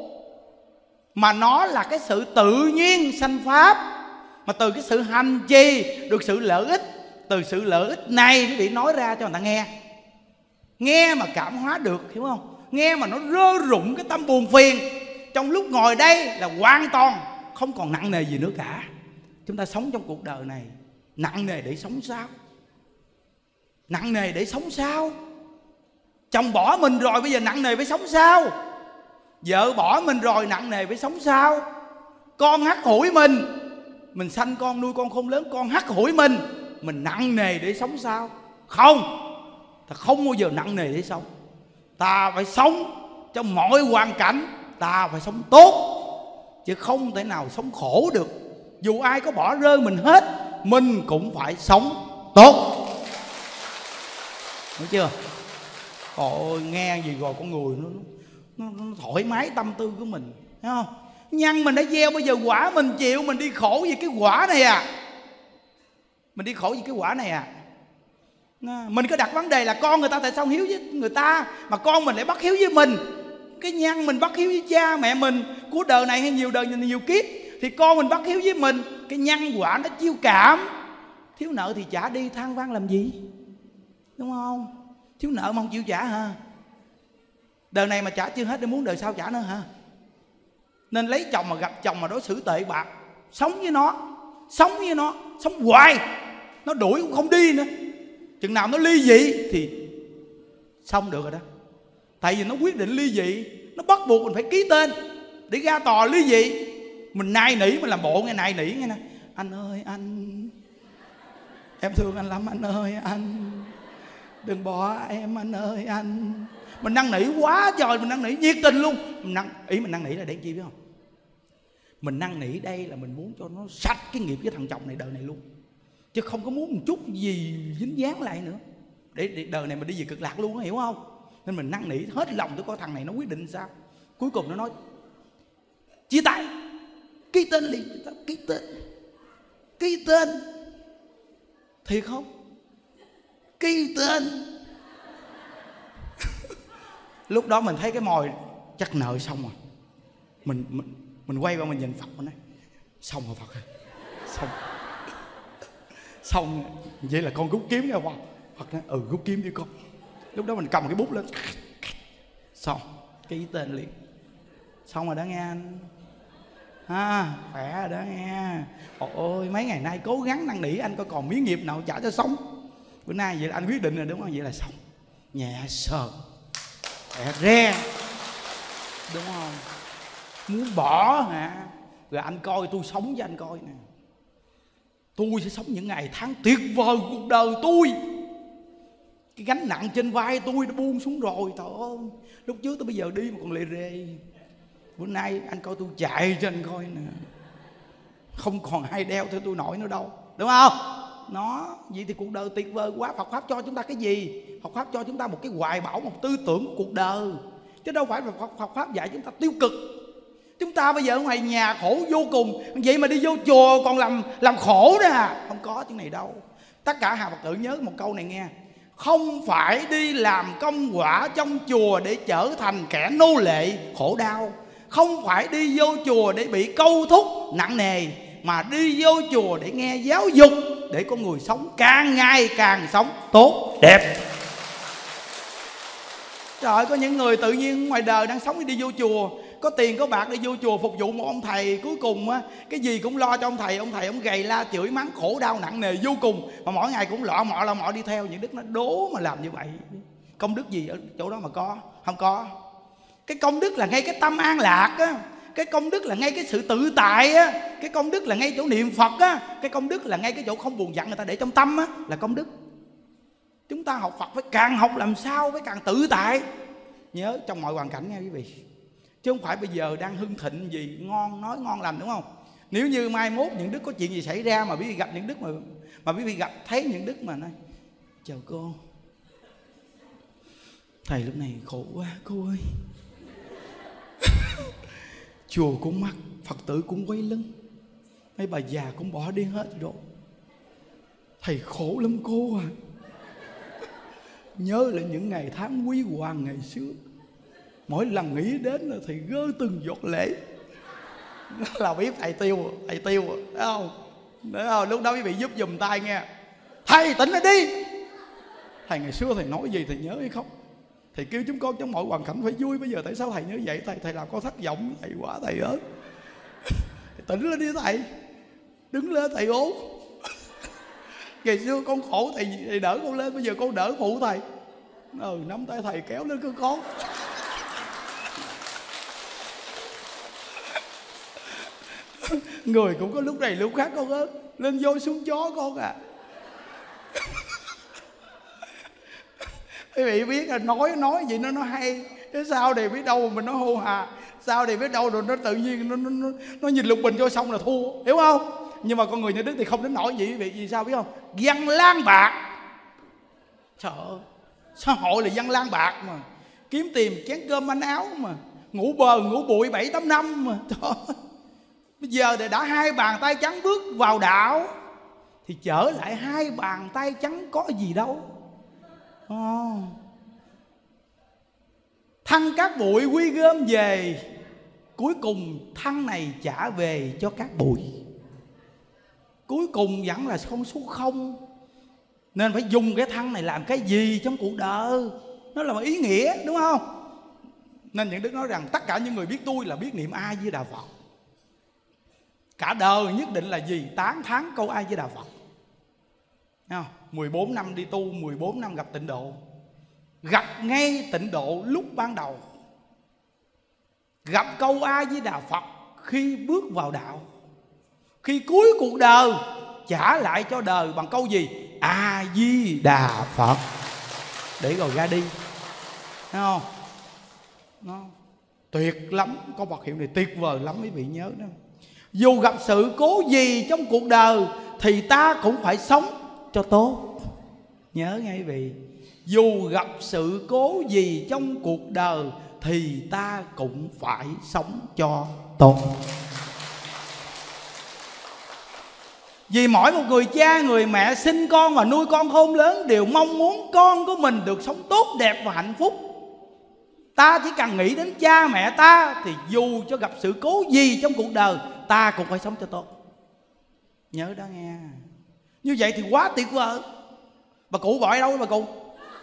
mà nó là cái sự tự nhiên sanh pháp, mà từ cái sự hành trì được sự lợi ích. Từ sự lợi ích này quý vị nói ra cho người ta nghe, nghe mà cảm hóa được, hiểu không? Nghe mà nó rơ rụng cái tâm buồn phiền. Trong lúc ngồi đây là hoàn toàn không còn nặng nề gì nữa cả. Chúng ta sống trong cuộc đời này nặng nề để sống sao? Nặng nề để sống sao? Chồng bỏ mình rồi bây giờ nặng nề phải sống sao? Vợ bỏ mình rồi nặng nề phải sống sao? Con hắt hủi mình, mình sanh con nuôi con không lớn, con hắt hủi mình, mình nặng nề để sống sao? Không, ta không bao giờ nặng nề để sống. Ta phải sống trong mọi hoàn cảnh, ta phải sống tốt, chứ không thể nào sống khổ được. Dù ai có bỏ rơi mình hết, mình cũng phải sống tốt, hiểu chưa? Ôi, nghe gì rồi con người nó, nó, nó thoải mái tâm tư của mình, thấy không? Nhân mình đã gieo, bây giờ quả mình chịu. Mình đi khổ vì cái quả này à Mình đi khổ vì cái quả này à Mình có đặt vấn đề là con người ta tại sao hiếu với người ta mà con mình lại bất hiếu với mình. Cái nhân mình bất hiếu với cha mẹ mình của đời này hay nhiều đời nhiều kiếp, thì con mình bất hiếu với mình. Cái nhân quả nó chiêu cảm. Thiếu nợ thì trả đi, than vãn làm gì, đúng không? Thiếu nợ mà không chịu trả hả? Đời này mà trả chưa hết để muốn đời sau trả nữa hả? Nên lấy chồng mà gặp chồng mà đối xử tệ bạc, sống với nó, sống với nó, sống hoài, nó đuổi cũng không đi nữa. Chừng nào nó ly dị thì xong được rồi đó. Tại vì nó quyết định ly dị, nó bắt buộc mình phải ký tên để ra tòa ly dị. Mình nài nỉ, mình làm bộ nghe nài nỉ nghe nè: anh ơi anh, em thương anh lắm anh ơi anh, đừng bỏ em anh ơi anh. Mình năn nỉ quá trời, mình năn nỉ nhiệt tình luôn. Mình năn, ý mình năn nỉ là để chi biết không? Mình năn nỉ đây là mình muốn cho nó sạch cái nghiệp với thằng chồng này đời này luôn, chứ không có muốn một chút gì dính dáng lại nữa, để, để đời này mình đi về cực lạc luôn, hiểu không? Nên mình năn nỉ hết lòng để coi thằng này nó quyết định sao. Cuối cùng nó nói chia tay, ký tên liền, ký tên, ký tên. Thiệt không? Ký tên. Lúc đó mình thấy cái mồi chắc nợ xong rồi. Mình mình mình quay qua mình nhìn Phật, mình nói xong rồi Phật ơi, xong xong vậy là con rút kiếm nha Phật. Phật nói ừ rút kiếm đi con. Lúc đó mình cầm cái bút lên, xong ký tên liền. Xong rồi đó nghe anh ha, khỏe rồi đó nghe. Ôi mấy ngày nay cố gắng năn nỉ anh coi còn miếng nghiệp nào trả cho sống. Bữa nay vậy là anh quyết định rồi đúng không? Vậy là xong, nhẹ sờ khỏe re, đúng không? Muốn bỏ hả? Rồi anh coi tôi sống cho anh coi nè. Tôi sẽ sống những ngày tháng tuyệt vời cuộc đời tôi. Cái gánh nặng trên vai tôi đã buông xuống rồi. Trời ơi, lúc trước tới bây giờ đi mà còn lề rề. Bữa nay anh coi tôi chạy cho anh coi nè, không còn ai đeo theo tôi nổi nữa đâu, đúng không? Nó vậy thì cuộc đời tuyệt vời quá. Phật pháp cho chúng ta cái gì? Phật pháp cho chúng ta một cái hoài bão, một tư tưởng của cuộc đời, chứ đâu phải là Phật, Phật pháp dạy chúng ta tiêu cực. Chúng ta bây giờ ở ngoài nhà khổ vô cùng, vậy mà đi vô chùa còn làm làm khổ đó à? Không có chuyện này đâu. Tất cả hàng Phật tử nhớ một câu này nghe: không phải đi làm công quả trong chùa để trở thành kẻ nô lệ khổ đau, không phải đi vô chùa để bị câu thúc nặng nề, mà đi vô chùa để nghe giáo dục, để con người sống càng ngày càng sống tốt đẹp. Trời ơi, có những người tự nhiên ngoài đời đang sống đi vô chùa, có tiền có bạc đi vô chùa phục vụ một ông thầy, cuối cùng á cái gì cũng lo cho ông thầy, ông thầy ông gầy la chửi mắng khổ đau nặng nề vô cùng, mà mỗi ngày cũng lọ mọ lọ mọ đi theo. Những đức nó đố mà làm như vậy, công đức gì ở chỗ đó mà có? Không có. Cái công đức là ngay cái tâm an lạc á. Cái công đức là ngay cái sự tự tại á. Cái công đức là ngay chỗ niệm Phật á. Cái công đức là ngay cái chỗ không buồn giận người ta để trong tâm á, là công đức. Chúng ta học Phật phải càng học làm sao phải càng tự tại. Nhớ trong mọi hoàn cảnh nha quý vị. Chứ không phải bây giờ đang hưng thịnh gì ngon nói ngon lành, đúng không? Nếu như mai mốt những đức có chuyện gì xảy ra mà quý vị gặp những đức mà mà quý vị gặp thấy những đức mà nói chào cô, thầy lúc này khổ quá cô ơi. Chùa cũng mắc, Phật tử cũng quay lưng, mấy bà già cũng bỏ đi hết rồi, thầy khổ lắm cô à. Nhớ lại những ngày tháng quý hoàng ngày xưa, mỗi lần nghĩ đến là thầy gơ từng giọt lệ. Là biết thầy tiêu, thầy tiêu, thấy không? Đấy không? Lúc đó quý vị giúp dùm tay nghe. Thầy tỉnh lại đi. Thầy ngày xưa thầy nói gì thầy nhớ hay không? Thầy kêu chúng con trong mọi hoàn cảnh phải vui. Bây giờ tại sao thầy nhớ vậy? Thầy thầy làm con thất vọng. Thầy quá thầy ơi. Tỉnh lên đi thầy. Đứng lên thầy ốm. Ngày xưa con khổ thầy, thầy đỡ con lên. Bây giờ con đỡ phụ thầy. Ừ, nắm tay thầy kéo lên cơ con. Người cũng có lúc này lúc khác con ơi. Lên voi xuống chó con à. Quý vị biết là nói nói gì nó nó hay. Cái sao thì biết đâu mà mình nói hô hà. Sao thì biết đâu rồi nó tự nhiên Nó, nó, nó, nó nhìn lục bình cho xong là thua. Hiểu không? Nhưng mà con người như Đức thì không đến nổi gì quý vị. Vì sao biết không? Văn lang bạc. Trời ơi, xã hội là văn lang bạc mà. Kiếm tìm chén cơm manh áo mà. Ngủ bờ ngủ bụi bảy tám năm mà. Trời ơi. Bây giờ thì đã hai bàn tay trắng bước vào đạo, thì trở lại hai bàn tay trắng có gì đâu. Oh. Thăng các bụi quy gom về, cuối cùng thăng này trả về cho các bụi. Cuối cùng vẫn là con số không. Nên phải dùng cái thăng này làm cái gì trong cuộc đời. Nó là một ý nghĩa, đúng không? Nên những Đức nói rằng tất cả những người biết tôi là biết niệm A Di Đà Phật. Cả đời nhất định là gì? Tán thán câu A Di Đà Phật. Không? mười bốn năm đi tu, mười bốn năm gặp tịnh độ. Gặp ngay tịnh độ lúc ban đầu. Gặp câu A Di Đà Phật khi bước vào đạo. Khi cuối cuộc đời trả lại cho đời bằng câu gì? A Di Đà Phật. Để rồi ra đi. Thấy không? Nó tuyệt lắm. Có Phật hiệu này tuyệt vời lắm quý vị nhớ đó. Dù gặp sự cố gì trong cuộc đời thì ta cũng phải sống cho tốt. Nhớ nghe quý vị. Dù gặp sự cố gì trong cuộc đời thì ta cũng phải sống cho tốt. Vì mỗi một người cha, người mẹ sinh con và nuôi con khôn lớn đều mong muốn con của mình được sống tốt đẹp và hạnh phúc. Ta chỉ cần nghĩ đến cha mẹ ta thì dù cho gặp sự cố gì trong cuộc đời ta cũng phải sống cho tốt. Nhớ đó nghe. Như vậy thì quá tuyệt vời. Bà cụ gọi đâu bà cụ?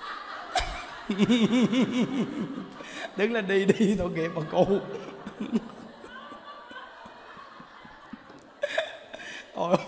Đứng lên đi đi tội nghiệp bà cụ. Ôi,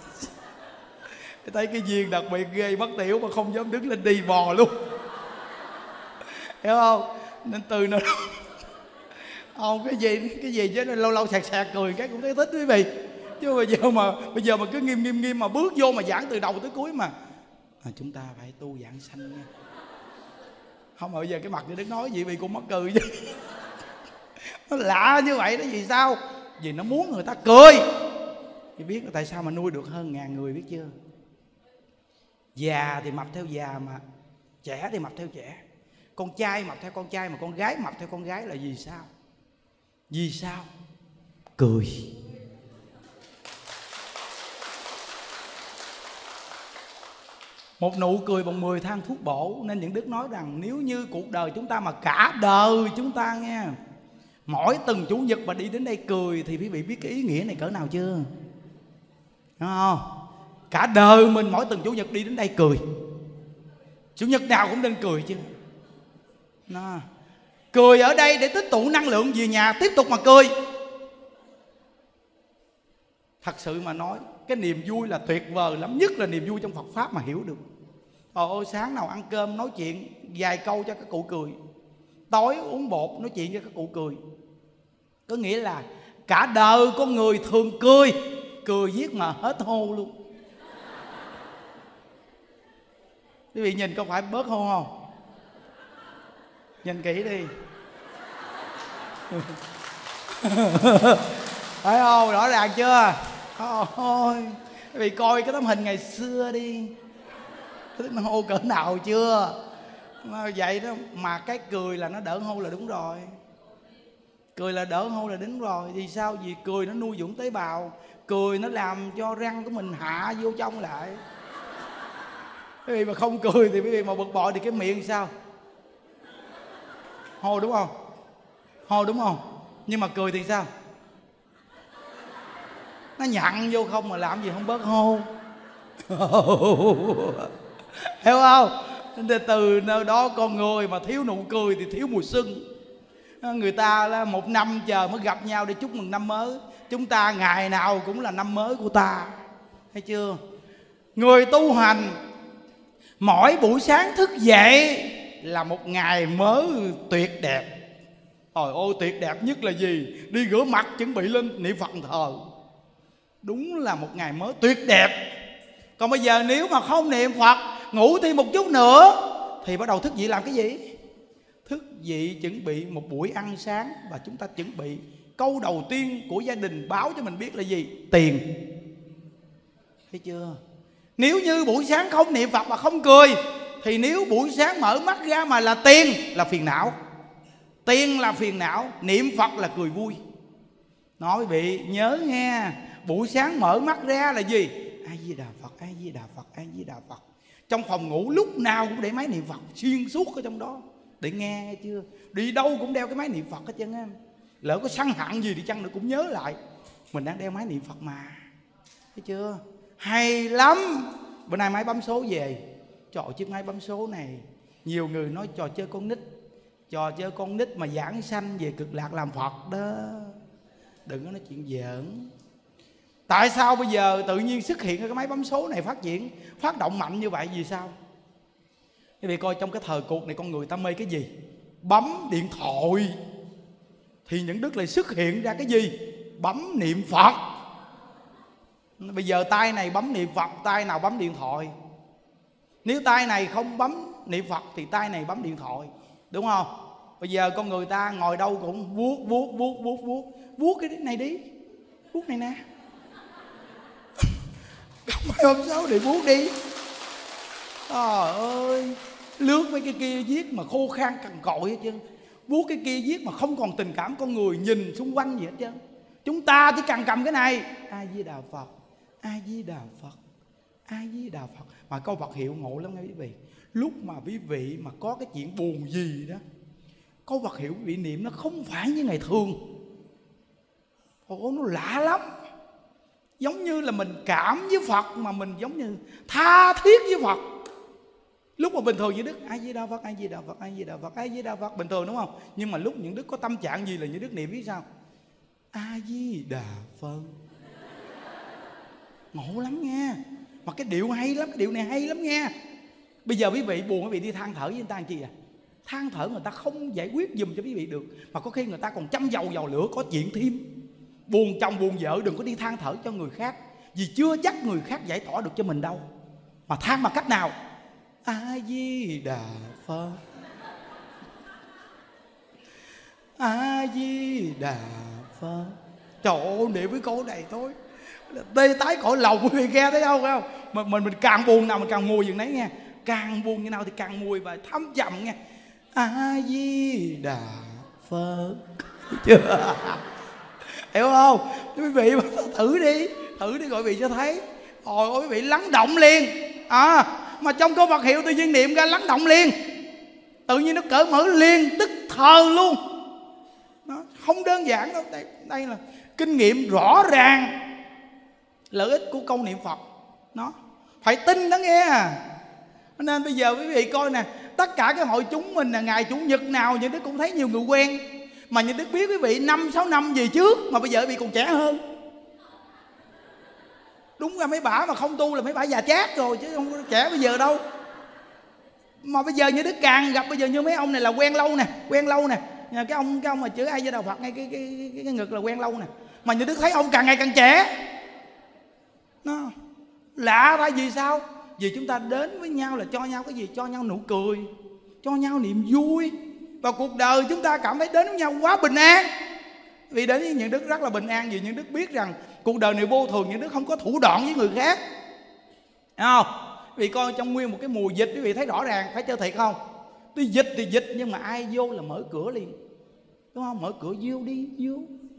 thấy cái duyên đặc biệt ghê, mất tiểu mà không dám đứng lên đi bò luôn. Hiểu không? Nên từ nữa không cái gì cái gì chứ lâu lâu sạc sạc cười cái cũng thấy thích quý vị. Chứ bây giờ mà bây giờ mà cứ nghiêm nghiêm nghiêm mà bước vô mà giảng từ đầu tới cuối mà à, chúng ta phải tu giảng sanh nha. Không mà bây giờ cái mặt như Đức nói gì vì cũng mắc cười chứ. Nó lạ như vậy đó. Vì sao? Vì nó muốn người ta cười. Thì biết tại sao mà nuôi được hơn ngàn người biết chưa? Già thì mập theo già, mà trẻ thì mập theo trẻ. Con trai mập theo con trai, mà con gái mập theo con gái là vì sao? Vì sao? Cười. Một nụ cười bằng mười thang thuốc bổ. Nên những Đức nói rằng nếu như cuộc đời chúng ta mà cả đời chúng ta nghe, mỗi từng chủ nhật mà đi đến đây cười thì quý vị biết cái ý nghĩa này cỡ nào chưa? Đúng không? Cả đời mình mỗi từng chủ nhật đi đến đây cười. Chủ nhật nào cũng nên cười chứ. Nó. Cười ở đây để tích tụ năng lượng về nhà tiếp tục mà cười. Thật sự mà nói, cái niềm vui là tuyệt vời lắm. Nhất là niềm vui trong Phật Pháp mà hiểu được. Trời ơi, sáng nào ăn cơm nói chuyện vài câu cho các cụ cười. tối uống bột nói chuyện với các cụ cười. Có nghĩa là cả đời con người thường cười, cười giết mà hết hô luôn. Quý vị nhìn có phải bớt hô không? Nhìn kỹ đi. Phải không? Rõ ràng chưa? Thôi, quý vị coi cái tấm hình ngày xưa đi, nó hô cỡ nào chưa? Vậy đó mà cái cười là nó đỡ hô là đúng rồi. Cười là đỡ hô là đúng rồi. Vì sao? Vì cười nó nuôi dưỡng tế bào, cười nó làm cho răng của mình hạ vô trong lại. Quý vị mà không cười thì quý vị mà bực bội thì cái miệng sao? Hô đúng không? Hô đúng không? Nhưng mà cười thì sao? Nó nhặn vô không mà làm gì không bớt hô. Hiểu không? Từ nơi đó con người mà thiếu nụ cười thì thiếu mùa xuân. Người ta là một năm chờ mới gặp nhau để chúc mừng năm mới. Chúng ta ngày nào cũng là năm mới của ta. Thấy chưa? Người tu hành mỗi buổi sáng thức dậy là một ngày mới tuyệt đẹp. Trời ơi, tuyệt đẹp nhất là gì? Đi rửa mặt chuẩn bị lên niệm Phật thờ. Đúng là một ngày mới tuyệt đẹp. Còn bây giờ nếu mà không niệm Phật, ngủ thêm một chút nữa thì bắt đầu thức dậy làm cái gì? Thức dậy chuẩn bị một buổi ăn sáng. Và chúng ta chuẩn bị câu đầu tiên của gia đình báo cho mình biết là gì? Tiền. Thấy chưa? Nếu như buổi sáng không niệm Phật mà không cười thì nếu buổi sáng mở mắt ra mà là tiền là phiền não. Tiền là phiền não, niệm Phật là cười vui. Nói quý vị nhớ nghe, buổi sáng mở mắt ra là gì? A Di Đà Phật, A Di Đà Phật, A Di Đà Phật. Trong phòng ngủ lúc nào cũng để máy niệm Phật xuyên suốt ở trong đó để nghe, nghe chưa? Đi đâu cũng đeo cái máy niệm Phật hết trơn á. Lỡ có săn hận gì đi chăng nữa cũng nhớ lại mình đang đeo máy niệm Phật mà. Thấy chưa? Hay lắm. Bữa nay máy bấm số về. Trời, chiếc máy bấm số này nhiều người nói trò chơi con nít. Trò chơi con nít mà giảng sanh về cực lạc làm Phật đó. Đừng có nói chuyện giỡn. Tại sao bây giờ tự nhiên xuất hiện cái máy bấm số này phát triển, phát động mạnh như vậy? Vì sao? Quý vị coi trong cái thời cuộc này con người ta mê cái gì? Bấm điện thoại. Thì những đức lại xuất hiện ra cái gì? Bấm niệm Phật. Bây giờ tay này bấm niệm Phật, tay nào bấm điện thoại. Nếu tay này không bấm niệm Phật thì tay này bấm điện thoại, đúng không? Bây giờ con người ta ngồi đâu cũng vuốt vuốt vuốt vuốt vuốt vuốt cái này đi, vuốt này nè. Không phải hôm sáu để vuốt đi. Trời ơi, lướt mấy cái kia viết mà khô khan cằn cội hết trơn, vuốt cái kia viết mà không còn tình cảm con người nhìn xung quanh gì hết trơn. Chúng ta chỉ cần cầm cái này, A Di Đà Phật, A Di Đà Phật, A Di Đà Phật. Mà câu Phật hiệu ngộ lắm nghe quý vị. Lúc mà quý vị mà có cái chuyện buồn gì đó, câu Phật hiệu quý vị niệm nó không phải như ngày thường. Ồ, nó lạ lắm. Giống như là mình cảm với Phật mà mình giống như tha thiết với Phật. Lúc mà bình thường như Đức A Di Đà Phật, A Di Đà Phật, A Di Đà Phật, A Di Đà Phật bình thường, đúng không? Nhưng mà lúc những Đức có tâm trạng gì là những Đức niệm biết sao? A Di Đà Phật. Ngộ lắm nghe. Mà cái điệu hay lắm, cái điệu này hay lắm nghe. Bây giờ quý vị buồn, quý vị đi than thở với người ta làm chi à? Than thở người ta không giải quyết giùm cho quý vị được, mà có khi người ta còn châm dầu vào lửa có chuyện thêm. Buồn chồng buồn vợ đừng có đi than thở cho người khác, vì chưa chắc người khác giải tỏa được cho mình đâu. Mà than bằng cách nào? A Di Đà Phật, A Di Đà Phật. Trời ơi, niệm với câu này thôi tê tái cõi lòng quý vị nghe thấy không? Không? Mình, mình mình càng buồn nào mình càng mùi dừng đấy nghe. Càng buồn như nào thì càng mùi và thấm trầm nghe. A Di Đà Phật. Chưa? Hiểu không? Quý vị thử đi, thử đi gọi vị cho thấy. Ôi ôi quý vị lắng động liền. À, mà trong câu Phật hiệu tự nhiên niệm ra lắng động liền. Tự nhiên nó cởi mở liền, tức thờ luôn. Nó không đơn giản đâu. Đây, đây là kinh nghiệm rõ ràng lợi ích của câu niệm Phật. Nó phải tin đó nghe. Nên bây giờ quý vị coi nè, tất cả cái hội chúng mình là ngày chủ nhật nào những đứa cũng thấy nhiều người quen. Mà những đứa biết quý vị năm sáu năm về trước mà bây giờ quý vị còn trẻ hơn. Đúng ra mấy bả mà không tu là mấy bả già chát rồi chứ không trẻ bây giờ đâu. Mà bây giờ như Đức càng gặp bây giờ như mấy ông này là quen lâu nè, quen lâu nè. Cái ông cái ông mà chữ ai với đạo Phật ngay cái cái, cái cái ngực là quen lâu nè. Mà như Đức thấy ông càng ngày càng trẻ. Nó lạ tại vì sao? Vì chúng ta đến với nhau là cho nhau cái gì? Cho nhau nụ cười, cho nhau niềm vui. Và cuộc đời chúng ta cảm thấy đến với nhau quá bình an. Vì đến với những Đức rất là bình an. Vì những Đức biết rằng cuộc đời này vô thường, những Đức không có thủ đoạn với người khác. Thấy không? Vì coi trong nguyên một cái mùa dịch, quý vị thấy rõ ràng, phải chơi thiệt không? Tuy dịch thì dịch nhưng mà ai vô là mở cửa liền, đúng không? Mở cửa vô đi, vô.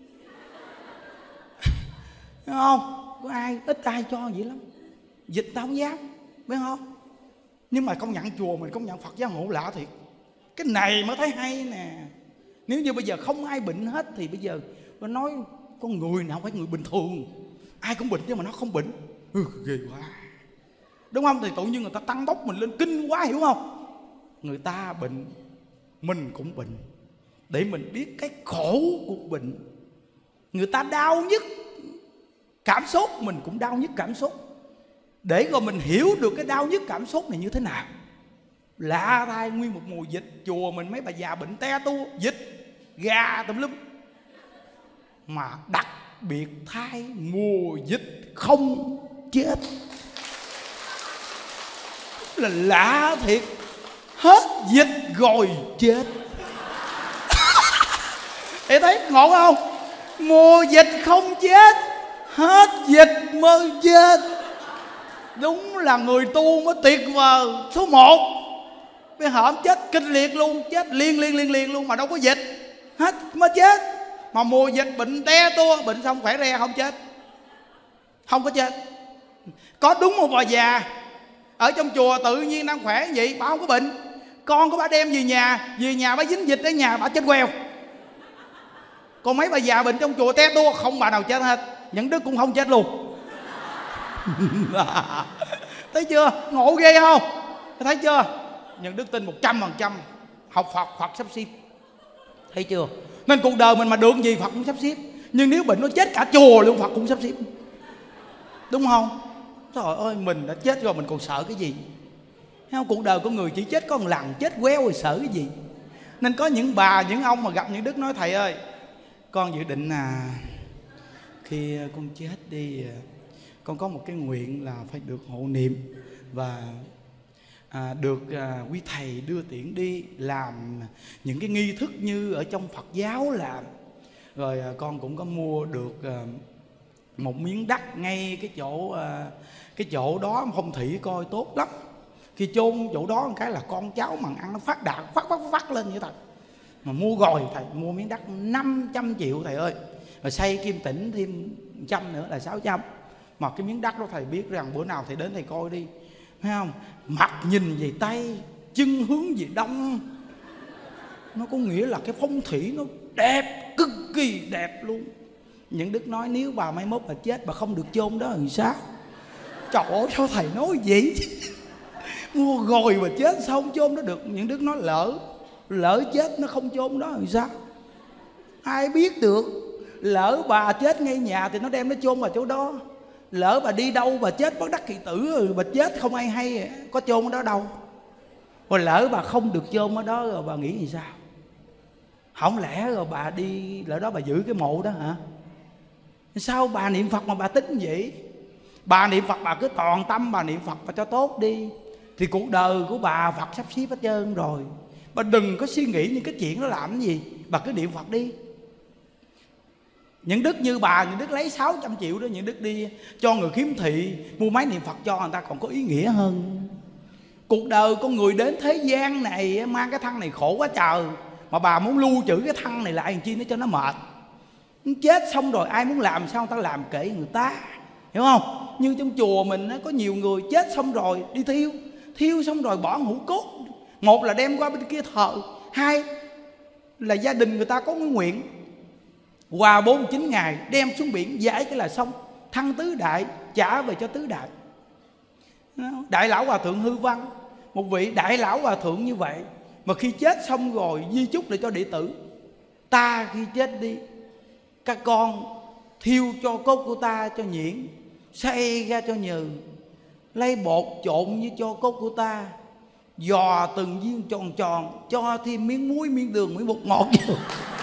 Đúng không? Có ai, ít ai cho vậy lắm. Dịch tao không dám, biết không? Nhưng mà công nhận chùa mình, công nhận Phật giáo ngộ lạ thiệt. Cái này mới thấy hay nè. Nếu như bây giờ không ai bệnh hết thì bây giờ nó nói con người nào phải người bình thường. Ai cũng bệnh nhưng mà nó không bệnh. Ừ, ghê quá. Đúng không? Thì tự nhiên người ta tăng bốc mình lên kinh quá, hiểu không? Người ta bệnh, mình cũng bệnh, để mình biết cái khổ của bệnh. Người ta đau nhất cảm xúc, mình cũng đau nhất cảm xúc, để rồi mình hiểu được cái đau nhất cảm xúc này như thế nào. Lạ thay, nguyên một mùa dịch chùa mình mấy bà già bệnh te tua, dịch gà tùm lum. Mà đặc biệt thay mùa dịch không chết là lạ thiệt. Hết dịch rồi chết. Để thấy ngộ không? Mùa dịch không chết, hết dịch mới chết. Đúng là người tu mới tuyệt vời số một. Bây hởm chết kinh liệt luôn, chết liên liên liên liên luôn mà đâu có dịch, hết mới chết. Mà mùa dịch bệnh te tua, bệnh xong khỏe re không chết, không có chết. Có đúng một bà già ở trong chùa tự nhiên đang khỏe vậy, bà không có bệnh. Con của bà đem về nhà, về nhà bà dính dịch ở nhà, bà chết queo. Còn mấy bà già bệnh trong chùa te tua, không bà nào chết hết. Những Đức cũng không chết luôn. Thấy chưa? Ngộ ghê không? Thấy chưa? Những Đức tin một trăm phần trăm học Phật, Phật sắp xếp. Thấy chưa? Nên cuộc đời mình mà được gì Phật cũng sắp xếp. Nhưng nếu bệnh nó chết cả chùa luôn, Phật cũng sắp xếp. Đúng không? Trời ơi, mình đã chết rồi mình còn sợ cái gì? Thấy không? Cuộc đời của người chỉ chết có một lần, chết queo rồi sợ cái gì? Nên có những bà, những ông mà gặp những Đức nói: thầy ơi, con dự định là khi con chết đi, con có một cái nguyện là phải được hộ niệm và à, được à, quý thầy đưa tiễn đi làm những cái nghi thức như ở trong Phật giáo làm. Rồi à, con cũng có mua được à, một miếng đất ngay cái chỗ à, cái chỗ đó phong thủy coi tốt lắm. Khi chôn chỗ đó một cái là con cháu mà ăn nó phát đạt, phát phát phát lên vậy thầy. Mà mua rồi thầy, mua miếng đất năm trăm triệu thầy ơi. Rồi xây kim tĩnh thêm trăm nữa là sáu trăm. Mà cái miếng đất đó thầy biết rằng bữa nào thầy đến thầy coi đi, thấy không? Mặt nhìn về Tây, chân hướng về Đông. Nó có nghĩa là cái phong thủy nó đẹp, cực kỳ đẹp luôn. Những Đức nói nếu bà mai mốt bà chết bà không được chôn đó thì sao? Trời ơi, sao thầy nói vậy? Mua rồi mà chết sao không chôn đó được? Những Đức nói lỡ lỡ chết nó không chôn đó thì sao? Ai biết được. Lỡ bà chết ngay nhà thì nó đem nó chôn vào chỗ đó. Lỡ bà đi đâu bà chết bất đắc kỳ tử rồi bà chết không ai hay, có chôn ở đó đâu. Rồi lỡ bà không được chôn ở đó rồi bà nghĩ gì sao? Không lẽ rồi bà đi lỡ đó bà giữ cái mộ đó hả? Sao bà niệm Phật mà bà tính vậy? Bà niệm Phật bà cứ toàn tâm bà niệm Phật bà cho tốt đi, thì cuộc đời của bà Phật sắp xếp hết trơn rồi. Bà đừng có suy nghĩ những cái chuyện đó làm cái gì. Bà cứ niệm Phật đi. Những Đức như bà, những Đức lấy sáu trăm triệu đó, những Đức đi cho người khiếm thị, mua máy niệm Phật cho người ta còn có ý nghĩa hơn. Cuộc đời con người đến thế gian này mang cái thân này khổ quá trời, mà bà muốn lưu trữ cái thân này lại làm chi nó cho nó mệt. Chết xong rồi ai muốn làm sao người ta làm kệ người ta, hiểu không? Nhưng trong chùa mình có nhiều người chết xong rồi đi thiêu, thiêu xong rồi bỏ hũ cốt. Một là đem qua bên kia thờ, hai là gia đình người ta có cái nguyện qua bốn mươi chín ngày đem xuống biển giải cái là xong, thăng tứ đại trả về cho tứ đại. Đại lão hòa thượng Hư Văn, một vị đại lão hòa thượng như vậy mà khi chết xong rồi di chúc để cho đệ tử: ta khi chết đi, các con thiêu cho cốt của ta cho nhuyễn, xay ra cho nhừ, lấy bột trộn với cho cốt của ta, Dò từng viên tròn tròn, cho thêm miếng muối, miếng đường, miếng bột ngọt vô.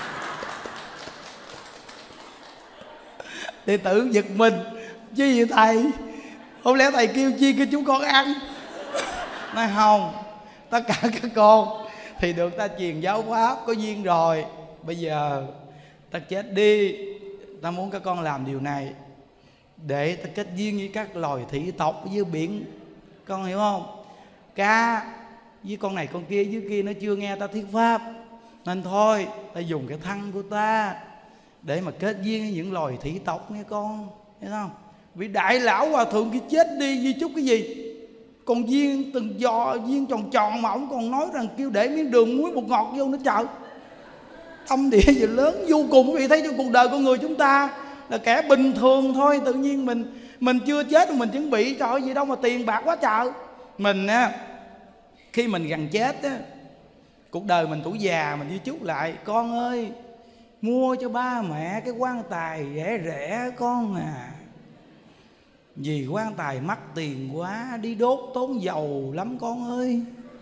Đệ tử giật mình, chứ gì thầy, không lẽ thầy kêu chi cho chúng con ăn? Nói không, tất cả các con thì được ta truyền giáo pháp, có duyên rồi. Bây giờ ta chết đi, ta muốn các con làm điều này để ta kết duyên với các loài thủy tộc dưới biển. Con hiểu không? Cá với con này con kia dưới kia nó chưa nghe ta thuyết pháp, nên thôi ta dùng cái thân của ta để mà kết duyên với những loài thủy tộc nghe con, hiểu không? Vì đại lão hòa thượng khi chết đi di chúc cái gì? Còn viên từng giò viên tròn tròn mà ông còn nói rằng kêu để miếng đường muối bột ngọt vô nữa trời. Tâm địa gì lớn vô cùng. Quý vị thấy trong cuộc đời con người chúng ta là kẻ bình thường thôi, tự nhiên mình mình chưa chết mình chuẩn bị trời ơi gì đâu mà tiền bạc quá trời. Mình á, khi mình gần chết á, cuộc đời mình tuổi già mình di chúc lại: con ơi, mua cho ba mẹ cái quan tài rẻ rẻ con à, vì quan tài mắc tiền quá, đi đốt tốn dầu lắm con ơi,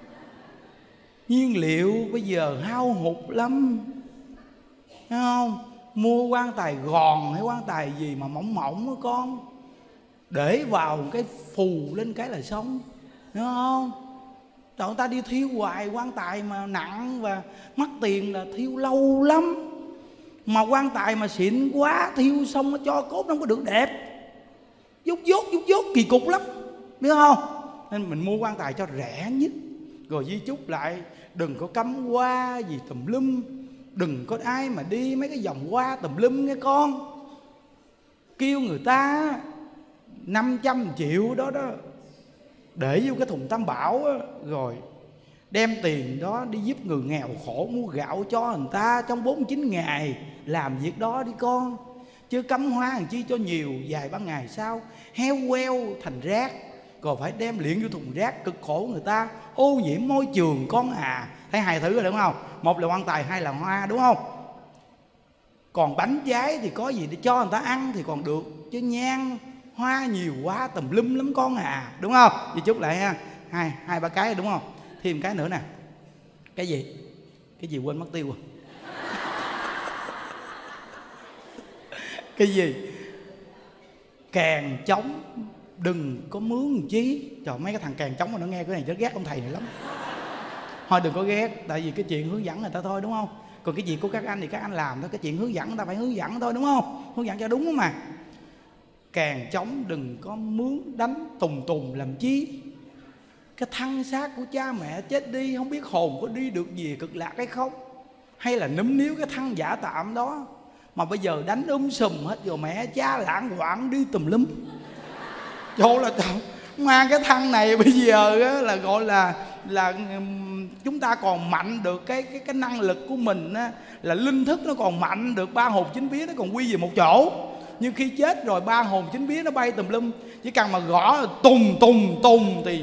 nhiên liệu bây giờ hao hụt lắm, thấy không? Mua quan tài gòn hay quan tài gì mà mỏng mỏng đó con, để vào cái phù lên cái là xong, hiểu không? Trời, người ta đi thiêu hoài quan tài mà nặng và mắc tiền là thiêu lâu lắm. Mà quan tài mà xịn quá, thiêu xong nó cho cốt nó không có được đẹp, dốt dốt dốt dốt kỳ cục lắm, biết không? Nên mình mua quan tài cho rẻ nhất, rồi di chúc lại đừng có cắm hoa gì tùm lum, đừng có ai mà đi mấy cái vòng hoa tùm lum nghe con. Kêu người ta năm trăm triệu đó đó để vô cái thùng tam bảo á, rồi đem tiền đó đi giúp người nghèo khổ, mua gạo cho người ta trong bốn mươi chín ngày, làm việc đó đi con. Chứ cắm hoa làm chi cho nhiều, vài ba ngày sau heo queo thành rác, rồi phải đem liệng vô thùng rác, cực khổ người ta, ô nhiễm môi trường con à. Thấy hai thứ rồi đúng không? Một là quan tài, hai là hoa, đúng không? Còn bánh trái thì có gì để cho người ta ăn thì còn được, chứ nhang hoa nhiều quá tùm lum lắm con à, đúng không? Di chúc lại ha, hai hai ba cái đúng không? Thêm cái nữa nè. Cái gì? Cái gì quên mất tiêu rồi. Cái gì? Kèn trống đừng có mướn chí. Trời, mấy cái thằng kèn trống mà nó nghe cái này nó ghét ông thầy này lắm. Thôi đừng có ghét, tại vì cái chuyện hướng dẫn người ta thôi, đúng không? Còn cái việc của các anh thì các anh làm thôi, cái chuyện hướng dẫn người ta phải hướng dẫn thôi, đúng không? Hướng dẫn cho đúng mà. Kèn trống đừng có mướn đánh tùng tùng làm chi. Cái thân xác của cha mẹ chết đi, không biết hồn có đi được về cực lạc hay không, hay là núm níu cái thân giả tạm đó. Mà bây giờ đánh um sùm hết rồi, mẹ cha lãng hoạn đi tùm lum. Trời là trời, mang cái thân này bây giờ á, là gọi là là chúng ta còn mạnh được cái cái cái năng lực của mình á, là linh thức nó còn mạnh được, ba hồn chín vía nó còn quy về một chỗ. Nhưng khi chết rồi ba hồn chín vía nó bay tùm lum, chỉ cần mà gõ tùng tùng tùng thì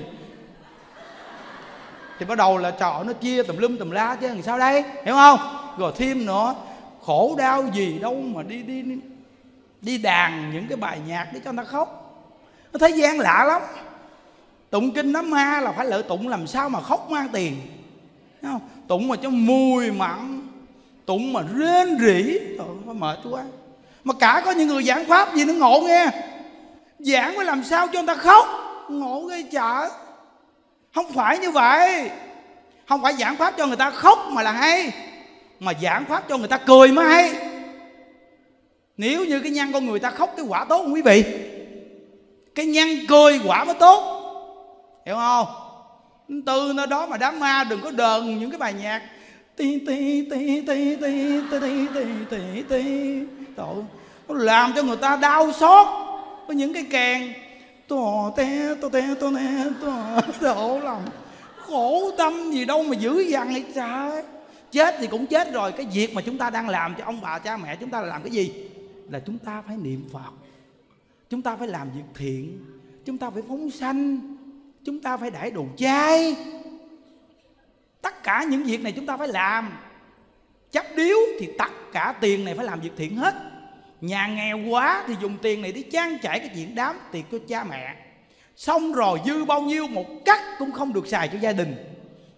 thì bắt đầu là trọ nó chia tùm lum tùm la chứ làm sao đây, hiểu không? Rồi thêm nữa, khổ đau gì đâu mà đi đi đi đàn những cái bài nhạc để cho người ta khóc. Nó thấy gian lạ lắm. Tụng kinh Nam Ma là phải lợi tụng làm sao mà khóc mang tiền, thấy không? Tụng mà cho mùi mặn, tụng mà rên rỉ, trời ơi mệt quá. Mà cả có những người giảng pháp gì nó ngộ nghe, giảng mới làm sao cho người ta khóc, ngộ ghê chợ. Không phải như vậy. Không phải giảng pháp cho người ta khóc mà là hay, mà giảng pháp cho người ta cười mới hay. Nếu như cái nhân con người ta khóc cái quả tốt không quý vị? Cái nhân cười quả mới tốt, hiểu không? Từ nơi đó mà đám ma đừng có đờn những cái bài nhạc ti ti ti ti ti ti ti ti ti ti. Trời, nó làm cho người ta đau xót với những cái kèn tò te tò te tò te tò làm khổ tâm gì đâu mà dữ dằn vậy trời. Chết thì cũng chết rồi, cái việc mà chúng ta đang làm cho ông bà cha mẹ chúng ta là làm cái gì? Là chúng ta phải niệm Phật, chúng ta phải làm việc thiện, chúng ta phải phóng sanh, chúng ta phải đãi đồ chay. Tất cả những việc này chúng ta phải làm. Chấp điếu thì tất cả tiền này phải làm việc thiện hết. Nhà nghèo quá thì dùng tiền này để trang trải cái chuyện đám tiệc cho cha mẹ. Xong rồi dư bao nhiêu một cắt cũng không được xài cho gia đình.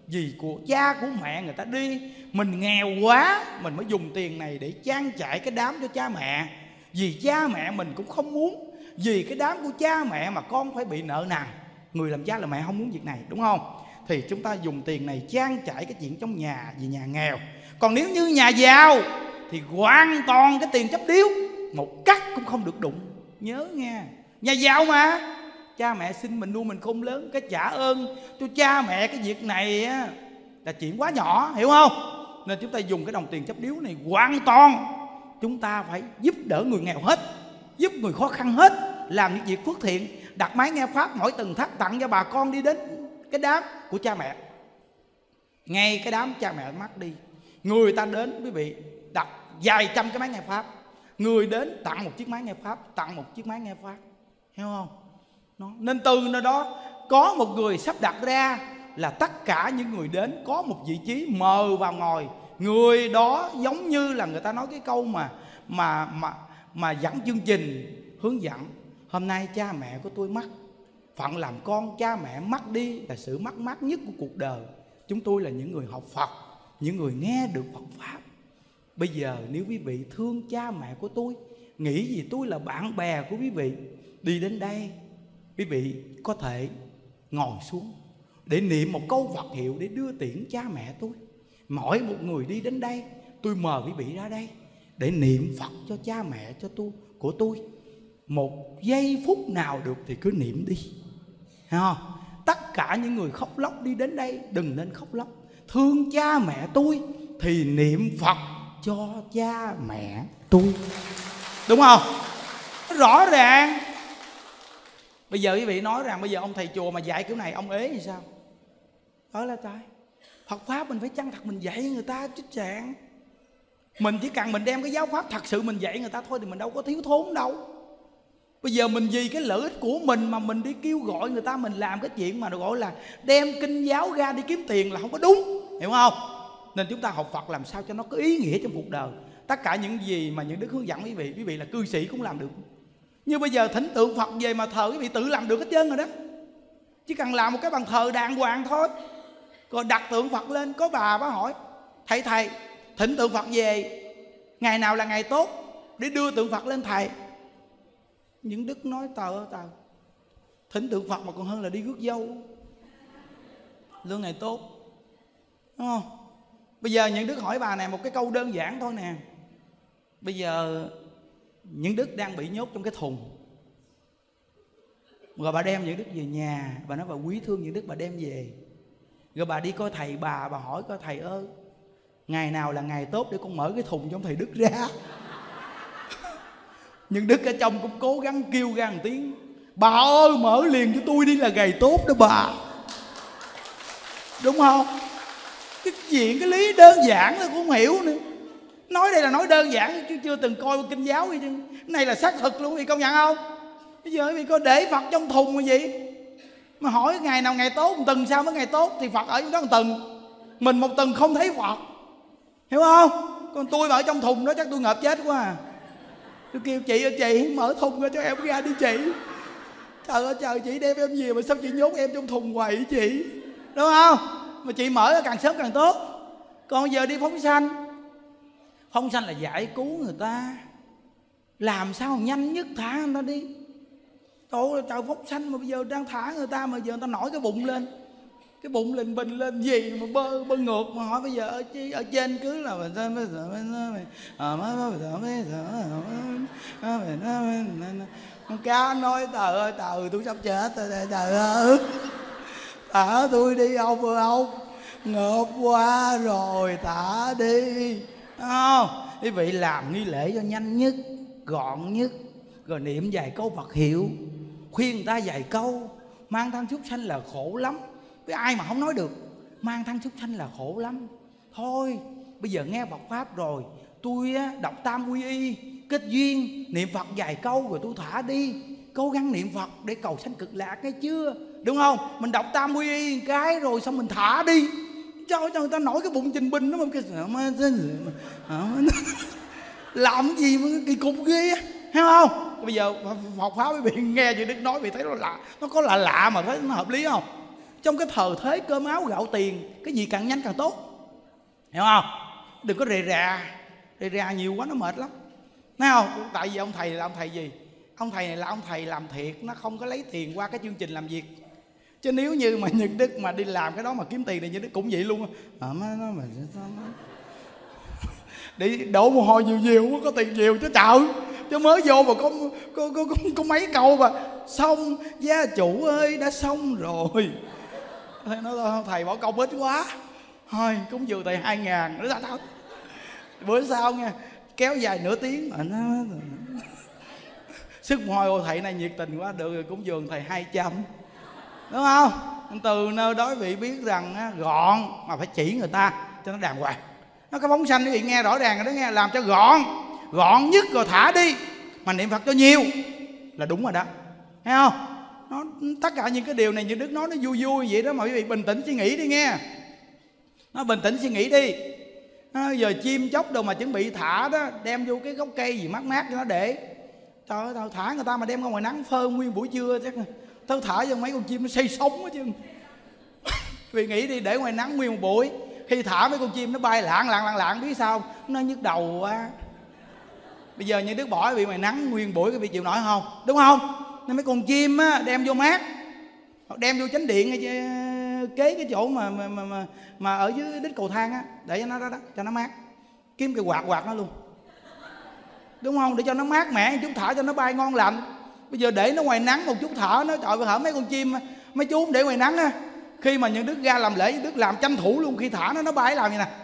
Vì của cha của mẹ người ta đi, mình nghèo quá mình mới dùng tiền này để trang trải cái đám cho cha mẹ. Vì cha mẹ mình cũng không muốn, vì cái đám của cha mẹ mà con phải bị nợ nần. Người làm cha làm mẹ không muốn việc này, đúng không? Thì chúng ta dùng tiền này trang trải cái chuyện trong nhà vì nhà nghèo. Còn nếu như nhà giàu thì hoàn toàn cái tiền chấp điếu một cắt cũng không được đụng. Nhớ nghe, nhà giàu mà cha mẹ sinh mình nuôi mình khôn lớn, cái trả ơn cho cha mẹ cái việc này á là chuyện quá nhỏ, hiểu không? Nên chúng ta dùng cái đồng tiền chấp điếu này hoàn toàn chúng ta phải giúp đỡ người nghèo hết, giúp người khó khăn hết, làm những việc phước thiện, đặt máy nghe pháp mỗi tuần thắt tặng cho bà con đi đến cái đám của cha mẹ. Ngay cái đám cha mẹ mất đi, người ta đến quý vị đặt vài trăm cái máy nghe pháp, người đến tặng một chiếc máy nghe pháp, tặng một chiếc máy nghe pháp, hiểu không? Nó, nên từ nơi đó có một người sắp đặt ra là tất cả những người đến có một vị trí mời vào ngồi. Người đó giống như là người ta nói cái câu mà mà mà mà dẫn chương trình hướng dẫn. Hôm nay cha mẹ của tôi mất, phận làm con cha mẹ mất đi là sự mất mát nhất của cuộc đời. Chúng tôi là những người học Phật, những người nghe được Phật pháp. Bây giờ nếu quý vị thương cha mẹ của tôi, nghĩ gì tôi là bạn bè của quý vị, đi đến đây quý vị có thể ngồi xuống để niệm một câu Phật hiệu để đưa tiễn cha mẹ tôi. Mỗi một người đi đến đây, tôi mời quý vị ra đây để niệm Phật cho cha mẹ cho tôi của tôi. Một giây phút nào được thì cứ niệm đi, thấy không? Tất cả những người khóc lóc đi đến đây đừng nên khóc lóc. Thương cha mẹ tôi thì niệm Phật cho cha mẹ tôi, đúng không? Rõ ràng. Bây giờ quý vị nói rằng bây giờ ông thầy chùa mà dạy kiểu này ông ế thì sao? Đó là tại Phật pháp mình phải chân thật mình dạy người ta chứ chàng. Mình chỉ cần mình đem cái giáo pháp thật sự mình dạy người ta thôi thì mình đâu có thiếu thốn đâu. Bây giờ mình vì cái lợi ích của mình mà mình đi kêu gọi người ta, mình làm cái chuyện mà gọi là đem kinh giáo ra đi kiếm tiền là không có đúng, hiểu không? Nên chúng ta học Phật làm sao cho nó có ý nghĩa trong cuộc đời. Tất cả những gì mà những đức hướng dẫn quý vị, quý vị là cư sĩ cũng làm được. Như bây giờ thỉnh tượng Phật về mà thờ quý vị tự làm được hết trơn rồi đó. Chỉ cần làm một cái bàn thờ đàng hoàng thôi, rồi đặt tượng Phật lên. Có bà bác hỏi thầy thầy thỉnh tượng Phật về ngày nào là ngày tốt để đưa tượng Phật lên thầy? Những đức nói tờ ơi tờ, thỉnh tượng Phật mà còn hơn là đi rước dâu. Lương ngày tốt, đúng không? Bây giờ những đức hỏi bà này một cái câu đơn giản thôi nè. Bây giờ những đức đang bị nhốt trong cái thùng, rồi bà đem những đức về nhà, bà nói bà quý thương những đức, bà đem về. Rồi bà đi coi thầy bà, bà hỏi coi thầy ơi, ngày nào là ngày tốt để con mở cái thùng cho ông thầy Đức ra. Nhưng Đức ở trong cũng cố gắng kêu ra một tiếng, bà ơi mở liền cho tôi đi là ngày tốt đó bà, đúng không? Cái chuyện cái lý đơn giản tôi cũng không hiểu nữa. Nói đây là nói đơn giản chứ chưa từng coi kinh giáo gì chứ. Cái này là xác thực luôn, thì công nhận không? Bây giờ vì coi để Phật trong thùng mà gì mà hỏi ngày nào ngày tốt, một tuần sau mới ngày tốt, thì Phật ở trong đó một tuần, mình một tuần không thấy Phật, hiểu không? Còn tôi mà ở trong thùng đó chắc tôi ngợp chết quá à. Tôi kêu chị ơi chị mở thùng ra cho em ra đi chị. Trời ơi trời, chị đem em về mà sao chị nhốt em trong thùng hoài vậy chị, đúng không? Mà chị mở càng sớm càng tốt. Còn giờ đi phóng sanh, phóng sanh là giải cứu người ta, làm sao nhanh nhất thả người ta đi. Trời trời, phóng sanh mà bây giờ đang thả người ta mà giờ người ta nổi cái bụng lên, cái bụng lên bình lên gì mà bơ bơ ngược, mà hỏi bây giờ ở, ở trên cứ là con cá nói trời ơi trời tôi sắp chết rồi trời ơi, thả tôi đi ông ơi ông, ngợp quá rồi thả đi, không? Quý vị làm nghi lễ cho nhanh nhất, gọn nhất, rồi niệm vài câu Phật hiệu, khuyên người ta vài câu. Mang thân súc sanh là khổ lắm, với ai mà không nói được mang thân súc sanh là khổ lắm. Thôi bây giờ nghe Phật pháp rồi, tôi á, đọc tam quy y kết duyên, niệm Phật vài câu rồi tôi thả đi. Cố gắng niệm Phật để cầu sanh cực lạc, nghe chưa? Đúng không? Mình đọc tam quy y cái rồi xong mình thả đi, cho cho người ta nổi cái bụng trình binh đó mà làm cái gì mà kỳ cục ghê, thấy không? Bây giờ Phật pháp quý vị nghe chị Đức nói, vị thấy nó lạ, nó có lạ lạ mà thấy nó hợp lý không? Trong cái thời thế cơm áo gạo tiền, cái gì càng nhanh càng tốt, hiểu không? Đừng có rề rà, rề rà nhiều quá nó mệt lắm, thấy không? Tại vì ông thầy là ông thầy gì? Ông thầy này là ông thầy làm thiệt, nó không có lấy tiền qua cái chương trình làm việc. Chứ nếu như mà Nhân Đức mà đi làm cái đó mà kiếm tiền thì Nhân Đức cũng vậy luôn à, nó mà để đổ mồ hôi nhiều nhiều có tiền nhiều chứ trời. Chứ mới vô mà có có, có, có, có mấy câu mà xong gia chủ ơi đã xong rồi. Thầy nói thôi thầy bỏ công ít quá, thôi cúng dường thầy hai ngàn nữa thôi. Bữa sau nha kéo dài nửa tiếng mà nó sức môi ô thầy này nhiệt tình quá, được rồi cúng dường thầy hai trăm, đúng không? Từ nơi đó vị biết rằng á, gọn mà phải chỉ người ta cho nó đàng hoàng. Nó cái phóng sanh quý vị nghe rõ ràng rồi đó nghe, làm cho gọn gọn nhất rồi thả đi mà niệm Phật cho nhiều là đúng rồi đó, thấy không? Nó, tất cả những cái điều này như Đức nói nó vui vui vậy đó mà quý vị bình tĩnh suy nghĩ đi nghe. Nó bình tĩnh suy nghĩ đi. Nó giờ chim chóc đâu mà chuẩn bị thả đó, đem vô cái gốc cây gì mát mát cho nó để. Trời ơi, thả người ta mà đem ra ngoài nắng phơi nguyên buổi trưa chắc tao thả cho mấy con chim nó say sống hết chứ. Vì nghĩ đi để ngoài nắng nguyên một buổi, khi thả mấy con chim nó bay lạng lạng lạng lạng biết sao nó nhức đầu quá. Bây giờ như Đức bỏ bị ngoài nắng nguyên buổi cái bị chịu nổi không, đúng không? Nên mấy con chim á, đem vô mát, đem vô chánh điện hay kế cái chỗ mà mà mà, mà, mà ở dưới đít cầu thang á, để cho nó đó, đó cho nó mát, kiếm cái quạt quạt nó luôn, đúng không? Để cho nó mát mẻ chút, thả cho nó bay ngon lành. Bây giờ để nó ngoài nắng một chút thở nó, trời ơi hở mấy con chim mấy chú để ngoài nắng á, khi mà những Đức ra làm lễ Đức làm tranh thủ luôn, khi thả nó nó bay làm gì nè.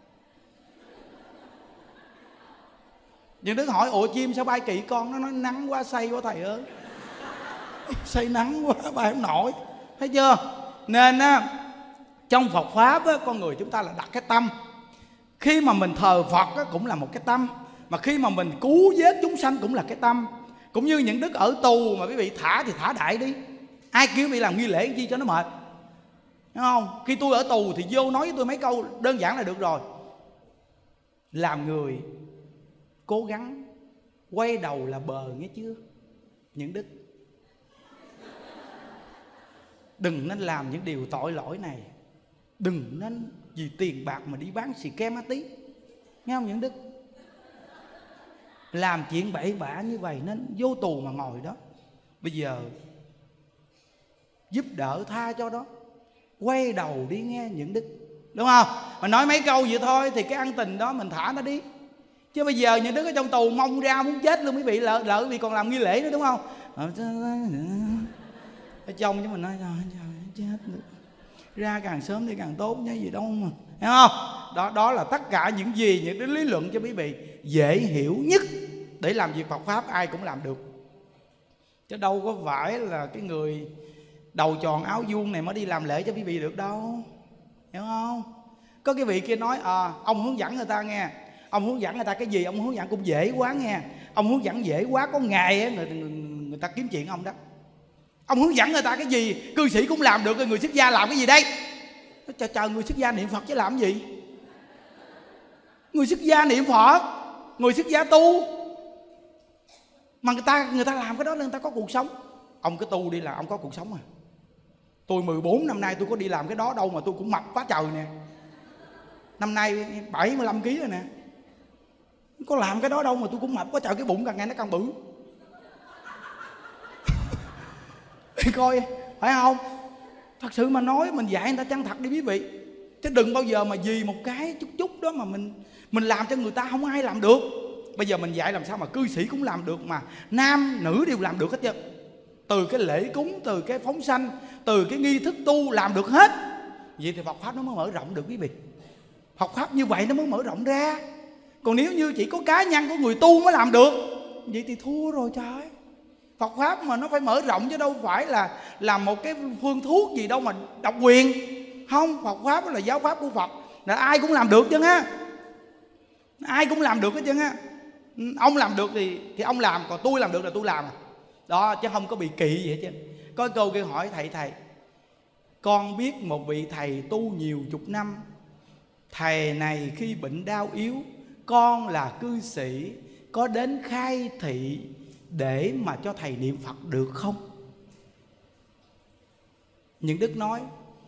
Những Đức hỏi ủa chim sao bay kỵ con, nó nói nắng quá say quá thầy ơi. Say nắng quá bay không nổi, thấy chưa? Nên á, trong Phật pháp á, con người chúng ta là đặt cái tâm. Khi mà mình thờ Phật á, cũng là một cái tâm, mà khi mà mình cứu vớt chúng sanh cũng là cái tâm. Cũng như những Đức ở tù mà quý vị thả thì thả đại đi, ai kêu bị làm nghi lễ chi cho nó mệt, đúng không? Khi tôi ở tù thì vô nói với tôi mấy câu đơn giản là được rồi. Làm người cố gắng quay đầu là bờ, nghe chưa những Đức? Đừng nên làm những điều tội lỗi này. Đừng nên vì tiền bạc mà đi bán xì ke ma tí, nghe không những Đức? Làm chuyện bậy bạ như vậy nên vô tù mà ngồi đó. Bây giờ giúp đỡ tha cho đó, quay đầu đi nghe những Đức, đúng không? Mà nói mấy câu vậy thôi thì cái ân tình đó mình thả nó đi. Chứ bây giờ những Đức ở trong tù mong ra muốn chết luôn quý vị, lỡ lỡ vì còn làm nghi lễ nữa, đúng không? Ở trong chứ mình nói trời chết được. Ra càng sớm thì càng tốt, nhớ gì đâu mà, hiểu không? Đó, đó là tất cả những gì, những cái lý luận cho quý vị dễ hiểu nhất để làm việc Phật Pháp ai cũng làm được. Chứ đâu có phải là cái người đầu tròn áo vuông này mới đi làm lễ cho quý vị được đâu, hiểu không? Có cái vị kia nói à, ông hướng dẫn người ta nghe, ông hướng dẫn người ta cái gì ông hướng dẫn cũng dễ quá nghe, ông hướng dẫn dễ quá, có ngày á người, người, người ta kiếm chuyện ông đó. Ông hướng dẫn người ta cái gì cư sĩ cũng làm được, người xuất gia làm cái gì đây? Trời trời, người xuất gia niệm Phật chứ làm cái gì? Người xuất gia niệm Phật, người xuất gia tu, mà người ta người ta làm cái đó nên người ta có cuộc sống. Ông cứ tu đi là ông có cuộc sống à. Tôi mười bốn năm nay tôi có đi làm cái đó đâu mà tôi cũng mập quá trời nè. Năm nay bảy mươi lăm ký rồi nè. Có làm cái đó đâu mà tôi cũng mập quá trời, cái bụng càng ngày nó càng bự. Coi phải không? Thật sự mà nói mình dạy người ta chân thật đi quý vị. Chứ đừng bao giờ mà vì một cái chút chút đó mà mình mình làm cho người ta không ai làm được. Bây giờ mình dạy làm sao mà cư sĩ cũng làm được, mà nam nữ đều làm được hết trơn. Từ cái lễ cúng, từ cái phóng sanh, từ cái nghi thức tu làm được hết. Vậy thì Phật Pháp nó mới mở rộng được quý vị. Phật Pháp như vậy nó mới mở rộng ra. Còn nếu như chỉ có cá nhân của người tu mới làm được, vậy thì thua rồi trời. Phật Pháp mà nó phải mở rộng chứ đâu phải là làm một cái phương thuốc gì đâu mà độc quyền. Không, Phật Pháp là giáo pháp của Phật, là ai cũng làm được chứ á. Ai cũng làm được hết chứ á. Ông làm được thì thì ông làm, còn tôi làm được là tôi làm. Đó, chứ không có bị kỵ gì hết chứ. Có câu kia hỏi thầy thầy, con biết một vị thầy tu nhiều chục năm. Thầy này khi bệnh đau yếu, con là cư sĩ, có đến khai thị để mà cho thầy niệm Phật được không? Những Đức nói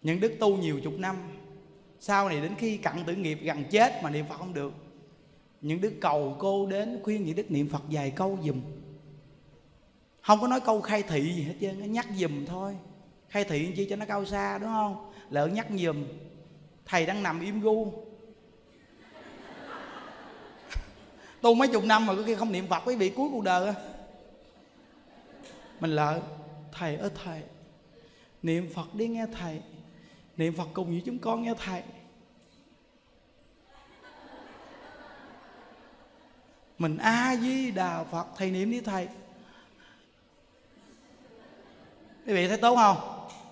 những đức tu nhiều chục năm, sau này đến khi cận tử nghiệp gần chết mà niệm Phật không được, những đức cầu cô đến khuyên những đức niệm Phật vài câu giùm. Không có nói câu khai thị gì hết trơn, nhắc giùm thôi. Khai thị chi cho nó cao xa, đúng không? Lỡ nhắc giùm. Thầy đang nằm im gu, tu mấy chục năm mà có khi không niệm Phật, quý vị cuối cuộc đời á. Mình lỡ, thầy ơi thầy, niệm Phật đi nghe thầy, niệm Phật cùng với chúng con nghe thầy. Mình A Di Đà Phật, thầy niệm đi thầy. Quý vị thấy tốt không?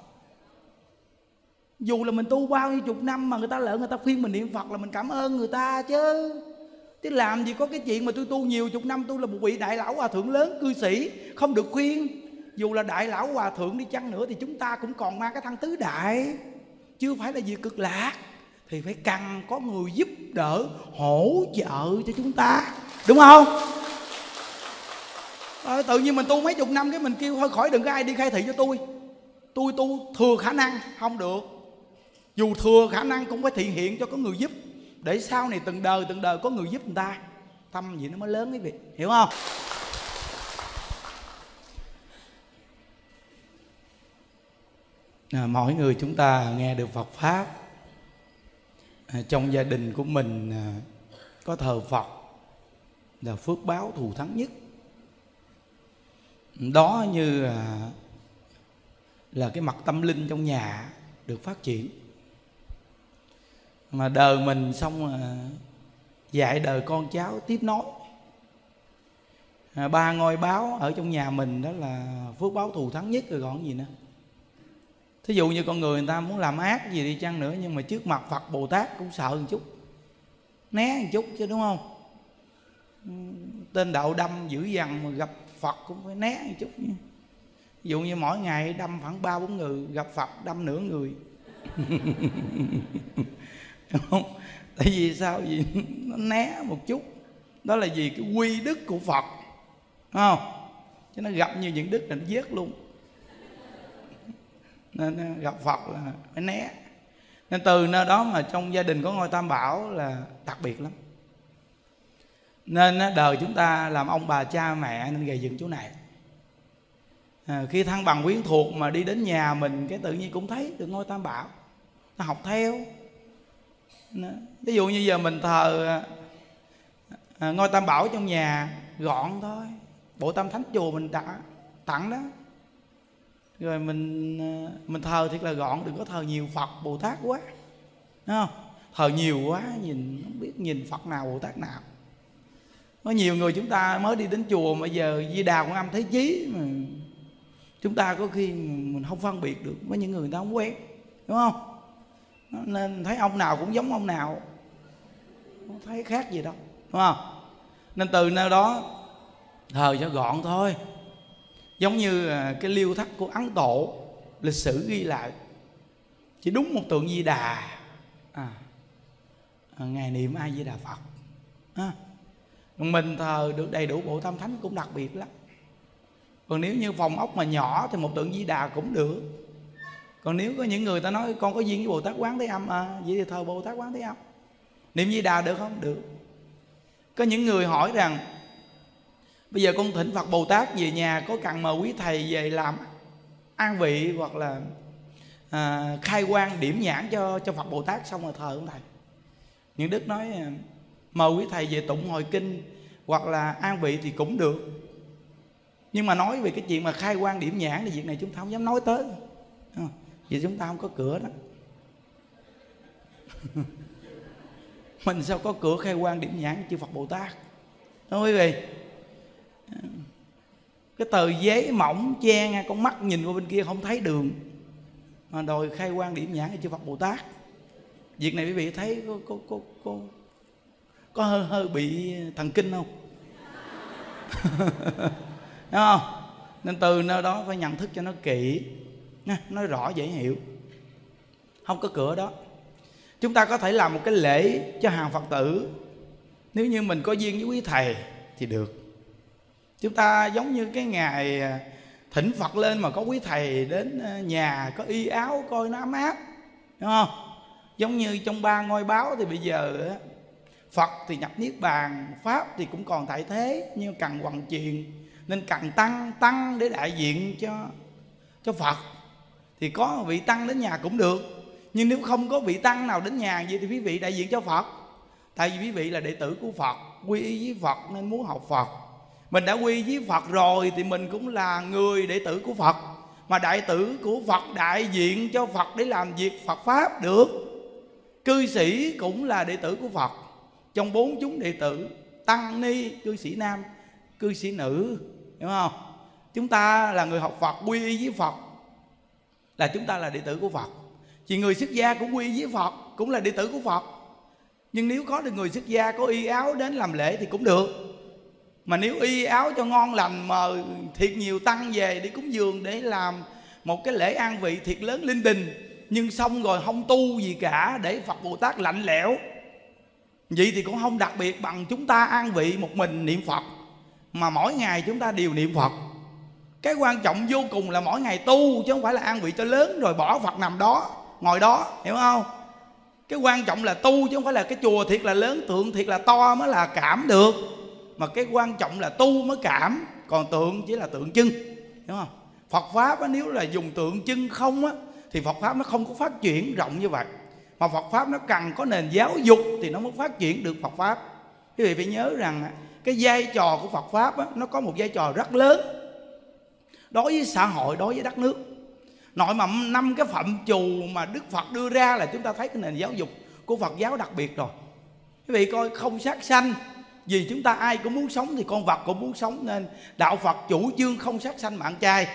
Dù là mình tu bao nhiêu chục năm mà người ta lỡ người ta khuyên mình niệm Phật là mình cảm ơn người ta chứ. Chứ làm gì có cái chuyện mà tôi tu nhiều chục năm, tôi là một vị đại lão hòa thượng lớn cư sĩ không được khuyên. Dù là đại lão hòa thượng đi chăng nữa thì chúng ta cũng còn mang cái thân tứ đại, chưa phải là việc cực lạc. Thì phải cần có người giúp đỡ, hỗ trợ cho chúng ta, đúng không? À, tự nhiên mình tu mấy chục năm cái mình kêu thôi khỏi đừng có ai đi khai thị cho tôi. Tôi tu thừa khả năng, không được. Dù thừa khả năng cũng phải thể hiện cho có người giúp, để sau này từng đời từng đời có người giúp người ta. Tâm gì nó mới lớn quý vị, hiểu không? À, mỗi người chúng ta nghe được Phật Pháp, à, trong gia đình của mình à, có thờ Phật là phước báo thù thắng nhất. Đó như là, là cái mặt tâm linh trong nhà được phát triển. Mà đời mình xong à, dạy đời con cháu tiếp nối. À, ba ngôi báo ở trong nhà mình đó là phước báo thù thắng nhất rồi còn gì nữa. Thí dụ như con người người ta muốn làm ác gì đi chăng nữa, nhưng mà trước mặt Phật Bồ Tát cũng sợ một chút, né một chút chứ, đúng không? Tên đạo đâm dữ dằn mà gặp Phật cũng phải né một chút. Ví dụ như mỗi ngày đâm khoảng ba bốn người, gặp Phật đâm nửa người. Không? Tại vì sao? Vì nó né một chút. Đó là vì cái quy đức của Phật, đúng không? Chứ nó gặp như những đức là nó giết luôn. Nên gặp Phật là phải né. Nên từ nơi đó mà trong gia đình có ngôi Tam Bảo là đặc biệt lắm. Nên đời chúng ta làm ông bà cha mẹ nên gầy dựng chỗ này. À, khi thân bằng quyến thuộc mà đi đến nhà mình cái tự nhiên cũng thấy được ngôi Tam Bảo, ta học theo. Ví dụ như giờ mình thờ à, ngôi Tam Bảo trong nhà gọn thôi, bộ Tam Thánh chùa mình tặng, tặng đó. Rồi mình mình thờ thiệt là gọn, đừng có thờ nhiều Phật Bồ Tát quá, đúng không? Thờ nhiều quá nhìn không biết nhìn Phật nào Bồ Tát nào. Có nhiều người chúng ta mới đi đến chùa mà giờ Di Đà Quan Âm Thế Chí mà chúng ta có khi mình không phân biệt được với những người người ta không quen, đúng không? Nên thấy ông nào cũng giống ông nào, không thấy khác gì đâu, đúng không? Nên từ nơi đó thờ cho gọn thôi. Giống như cái liêu thắt của Ấn Độ, lịch sử ghi lại chỉ đúng một tượng Di Đà, à, ngài niệm A Di Đà Phật. À, mình thờ được đầy đủ bộ Tam Thánh cũng đặc biệt lắm. Còn nếu như phòng ốc mà nhỏ thì một tượng Di Đà cũng được. Còn nếu có những người ta nói con có duyên với Bồ Tát Quán Thế Âm, à, vậy thì thờ Bồ Tát Quán Thế Âm. Niệm Di Đà được không? Được. Có những người hỏi rằng bây giờ con thỉnh Phật Bồ Tát về nhà, có cần mời quý thầy về làm an vị hoặc là à, khai quang điểm nhãn cho cho Phật Bồ Tát xong rồi thờ không thầy? Những đức nói mời quý thầy về tụng hồi kinh hoặc là an vị thì cũng được. Nhưng mà nói về cái chuyện mà khai quang điểm nhãn thì việc này chúng ta không dám nói tới. Vì chúng ta không có cửa đó. Mình sao có cửa khai quang điểm nhãn chư Phật Bồ Tát, đúng không quý vị? Cái tờ giấy mỏng che nha, con mắt nhìn qua bên kia không thấy đường mà đòi khai quang điểm nhãn cho chư Phật Bồ Tát. Việc này quý vị thấy có có có có, có hơi hơi bị thần kinh không? Đúng không? Nên từ nơi đó phải nhận thức cho nó kỹ, nói rõ dễ hiểu. Không có cửa đó. Chúng ta có thể làm một cái lễ cho hàng Phật tử, nếu như mình có duyên với quý thầy thì được. Chúng ta giống như cái ngày thỉnh Phật lên mà có quý thầy đến nhà, có y áo coi nó ấm áp, đúng không? Giống như trong ba ngôi báo thì bây giờ Phật thì nhập niết bàn, Pháp thì cũng còn tại thế nhưng cần hoàn truyền, nên cần tăng tăng để đại diện cho cho Phật. Thì có vị tăng đến nhà cũng được, nhưng nếu không có vị tăng nào đến nhà vậy thì quý vị đại diện cho Phật. Tại vì quý vị là đệ tử của Phật, quy y với Phật nên muốn học Phật. Mình đã quy với Phật rồi thì mình cũng là người đệ tử của Phật. Mà đệ tử của Phật đại diện cho Phật để làm việc Phật Pháp được. Cư sĩ cũng là đệ tử của Phật. Trong bốn chúng đệ tử, tăng ni, cư sĩ nam, cư sĩ nữ, hiểu không? Chúng ta là người học Phật, quy y với Phật là chúng ta là đệ tử của Phật. Chỉ người xuất gia cũng quy với Phật, cũng là đệ tử của Phật. Nhưng nếu có được người xuất gia có y áo đến làm lễ thì cũng được. Mà nếu y áo cho ngon lành, mời thiệt nhiều tăng về để cúng dường, để làm một cái lễ an vị thiệt lớn linh đình, nhưng xong rồi không tu gì cả, để Phật Bồ Tát lạnh lẽo, vậy thì cũng không đặc biệt bằng chúng ta an vị một mình niệm Phật. Mà mỗi ngày chúng ta đều niệm Phật. Cái quan trọng vô cùng là mỗi ngày tu, chứ không phải là an vị cho lớn rồi bỏ Phật nằm đó, ngồi đó, hiểu không? Cái quan trọng là tu, chứ không phải là cái chùa thiệt là lớn, tượng thiệt là to mới là cảm được. Mà cái quan trọng là tu mới cảm, còn tượng chỉ là tượng trưng, hiểu không? Phật Pháp á, nếu là dùng tượng trưng không á, thì Phật Pháp nó không có phát triển rộng như vậy. Mà Phật Pháp nó cần có nền giáo dục thì nó mới phát triển được Phật Pháp. Quý vị phải nhớ rằng cái vai trò của Phật Pháp á, nó có một vai trò rất lớn đối với xã hội, đối với đất nước. Nội mà năm cái phạm trù mà Đức Phật đưa ra là chúng ta thấy cái nền giáo dục của Phật giáo đặc biệt rồi. Quý vị coi, không sát sanh, vì chúng ta ai cũng muốn sống thì con vật cũng muốn sống, nên đạo Phật chủ trương không sát sanh mạng trai.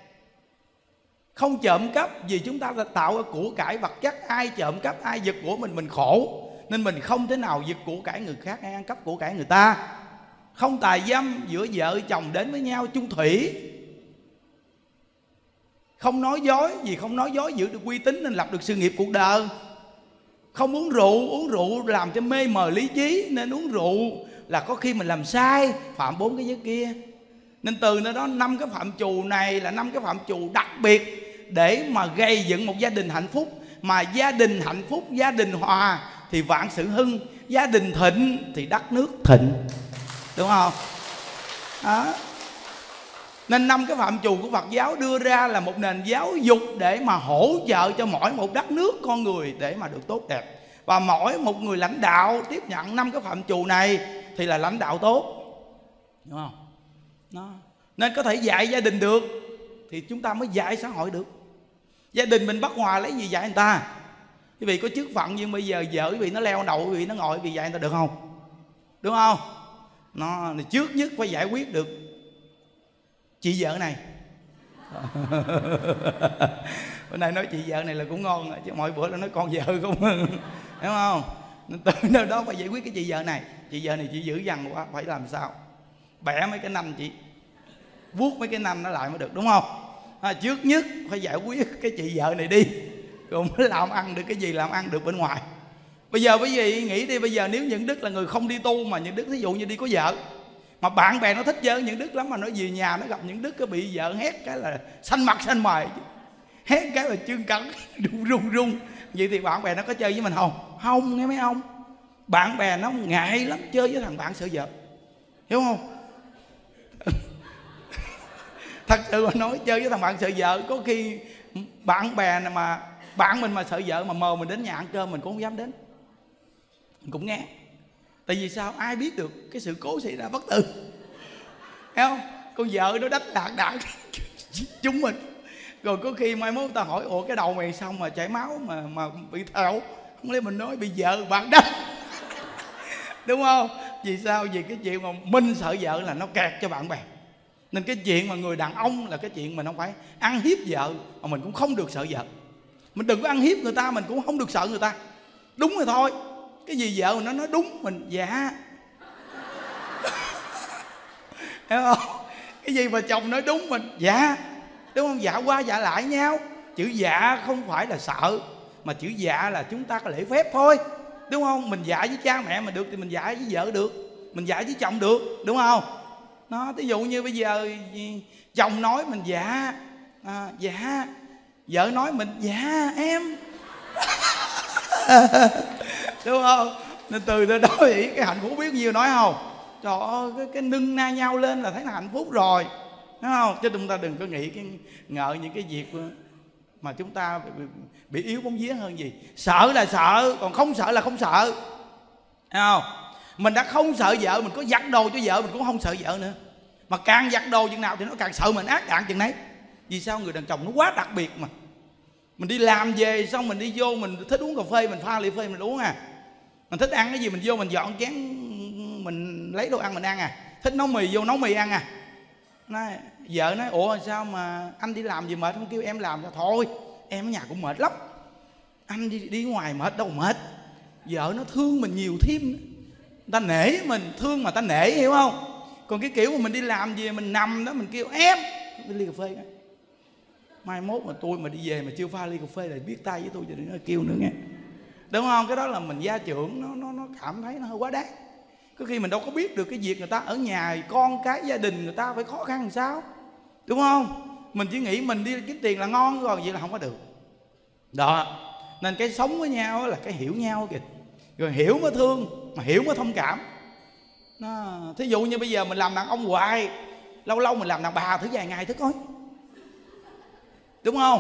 Không trộm cắp, vì chúng ta đã tạo ra của cải vật chất, ai trộm cắp, ai giật của mình mình khổ, nên mình không thể nào giật của cải người khác hay ăn cắp của cải người ta. Không tà dâm, giữa vợ chồng đến với nhau chung thủy. Không nói dối, vì không nói dối giữ được uy tín nên lập được sự nghiệp cuộc đời. Không uống rượu, uống rượu làm cho mê mờ lý trí, nên uống rượu là có khi mình làm sai, phạm bốn cái giới kia. Nên từ nơi đó năm cái phạm trù này là năm cái phạm trù đặc biệt để mà gây dựng một gia đình hạnh phúc. Mà gia đình hạnh phúc, gia đình hòa thì vạn sự hưng, gia đình thịnh thì đất nước thịnh, đúng không? Đó. Nên năm cái phạm trù của Phật giáo đưa ra là một nền giáo dục để mà hỗ trợ cho mỗi một đất nước con người để mà được tốt đẹp. Và mỗi một người lãnh đạo tiếp nhận năm cái phạm trù này thì là lãnh đạo tốt, đúng không? Đó. Nên có thể dạy gia đình được thì chúng ta mới dạy xã hội được. Gia đình mình bất hòa lấy gì dạy người ta? Quý vị có chức phận nhưng bây giờ vợ quý vị nó leo đầu quý vị nó ngồi, quý vị dạy người ta được không? Đúng không? Nó trước nhất phải giải quyết được chị vợ này. Bữa nay nói chị vợ này là cũng ngon, chứ mọi bữa là nói con vợ không. Hiểu không? Nên từ nơi đó phải giải quyết cái chị vợ này. Chị vợ này chị dữ dằn quá, phải làm sao? Bẻ mấy cái nanh chị, vuốt mấy cái nanh nó lại mới được, đúng không? À, trước nhất phải giải quyết cái chị vợ này đi, rồi mới làm ăn được cái gì làm ăn được bên ngoài. Bây giờ quý vị nghĩ đi, bây giờ nếu Những Đức là người không đi tu, mà Những Đức ví dụ như đi có vợ, mà bạn bè nó thích chơi Những Đức lắm, mà nó về nhà nó gặp Những Đức cái bị vợ hét cái là xanh mặt xanh mày, hét cái là chương cắn run run run. Vậy thì bạn bè nó có chơi với mình không? Không, nghe mấy ông. Bạn bè nó ngại lắm chơi với thằng bạn sợ vợ, hiểu không? Thật sự mà nói, chơi với thằng bạn sợ vợ, có khi bạn bè này mà bạn mình mà sợ vợ mà mời mình đến nhà ăn cơm mình cũng không dám đến, mình cũng nghe. Tại vì sao? Ai biết được cái sự cố xảy ra bất tử, thấy không? Con vợ nó đánh đạn đạn chúng mình, rồi có khi mai mốt ta hỏi ủa cái đầu mày xong mà chảy máu mà mà bị thẹo, không lẽ mình nói bị vợ bạn đánh. Đúng không? Vì sao? Vì cái chuyện mà mình sợ vợ là nó kẹt cho bạn bè. Nên cái chuyện mà người đàn ông là cái chuyện mình không phải ăn hiếp vợ, mà mình cũng không được sợ vợ. Mình đừng có ăn hiếp người ta, mình cũng không được sợ người ta. Đúng rồi thôi. Cái gì vợ nó nói đúng mình dạ. Hiểu không? Cái gì mà chồng nói đúng mình dạ. Đúng không? Dạ qua dạ lại nhau. Chữ dạ không phải là sợ, mà chữ dạ là chúng ta có lễ phép thôi. Đúng không? Mình dạ với cha mẹ mình được thì mình dạ với vợ được, mình dạ với chồng được, đúng không? Nó ví dụ như bây giờ chồng nói mình dạ à, dạ, vợ nói mình dạ em. Đúng không? Nên từ đó thì cái hạnh phúc biết nhiêu nói không? Trời ơi, cái, cái nâng na nhau lên là thấy là hạnh phúc rồi, đúng không? Chứ chúng ta đừng có nghĩ cái ngợi những cái việc mà chúng ta bị, bị yếu bóng vía hơn gì. Sợ là sợ, còn không sợ là không sợ, thấy không? Mình đã không sợ vợ, mình có giặt đồ cho vợ mình cũng không sợ vợ nữa. Mà càng giặt đồ chừng nào thì nó càng sợ mình ác đạn chừng nấy. Vì sao? Người đàn chồng nó quá đặc biệt mà. Mình đi làm về xong mình đi vô, mình thích uống cà phê, mình pha ly phê mình uống à. Mình thích ăn cái gì mình vô mình dọn chén, mình lấy đồ ăn mình ăn à. Thích nấu mì vô nấu mì ăn à. Nói, vợ nói ủa sao mà anh đi làm gì mệt không kêu em làm cho? Thôi em ở nhà cũng mệt lắm, anh đi đi ngoài mệt đâu mệt. Vợ nó thương mình nhiều thêm, người ta nể mình, thương mà ta nể, hiểu không? Còn cái kiểu mà mình đi làm về mình nằm đó mình kêu em ly cà phê nghe. Mai mốt mà tôi mà đi về mà chưa pha ly cà phê là biết tay với tôi cho đừng kêu nữa nghe, đúng không? Cái đó là mình gia trưởng, nó nó nó cảm thấy nó hơi quá đáng. Có khi mình đâu có biết được cái việc người ta ở nhà con cái gia đình người ta phải khó khăn làm sao, đúng không? Mình chỉ nghĩ mình đi kiếm tiền là ngon rồi, vậy là không có được đó. Nên cái sống với nhau là cái hiểu nhau kìa, rồi hiểu mới thương, mà hiểu mới thông cảm. Nó, thí dụ như bây giờ mình làm đàn ông hoài, lâu lâu mình làm đàn bà thử vài ngày thử coi, đúng không?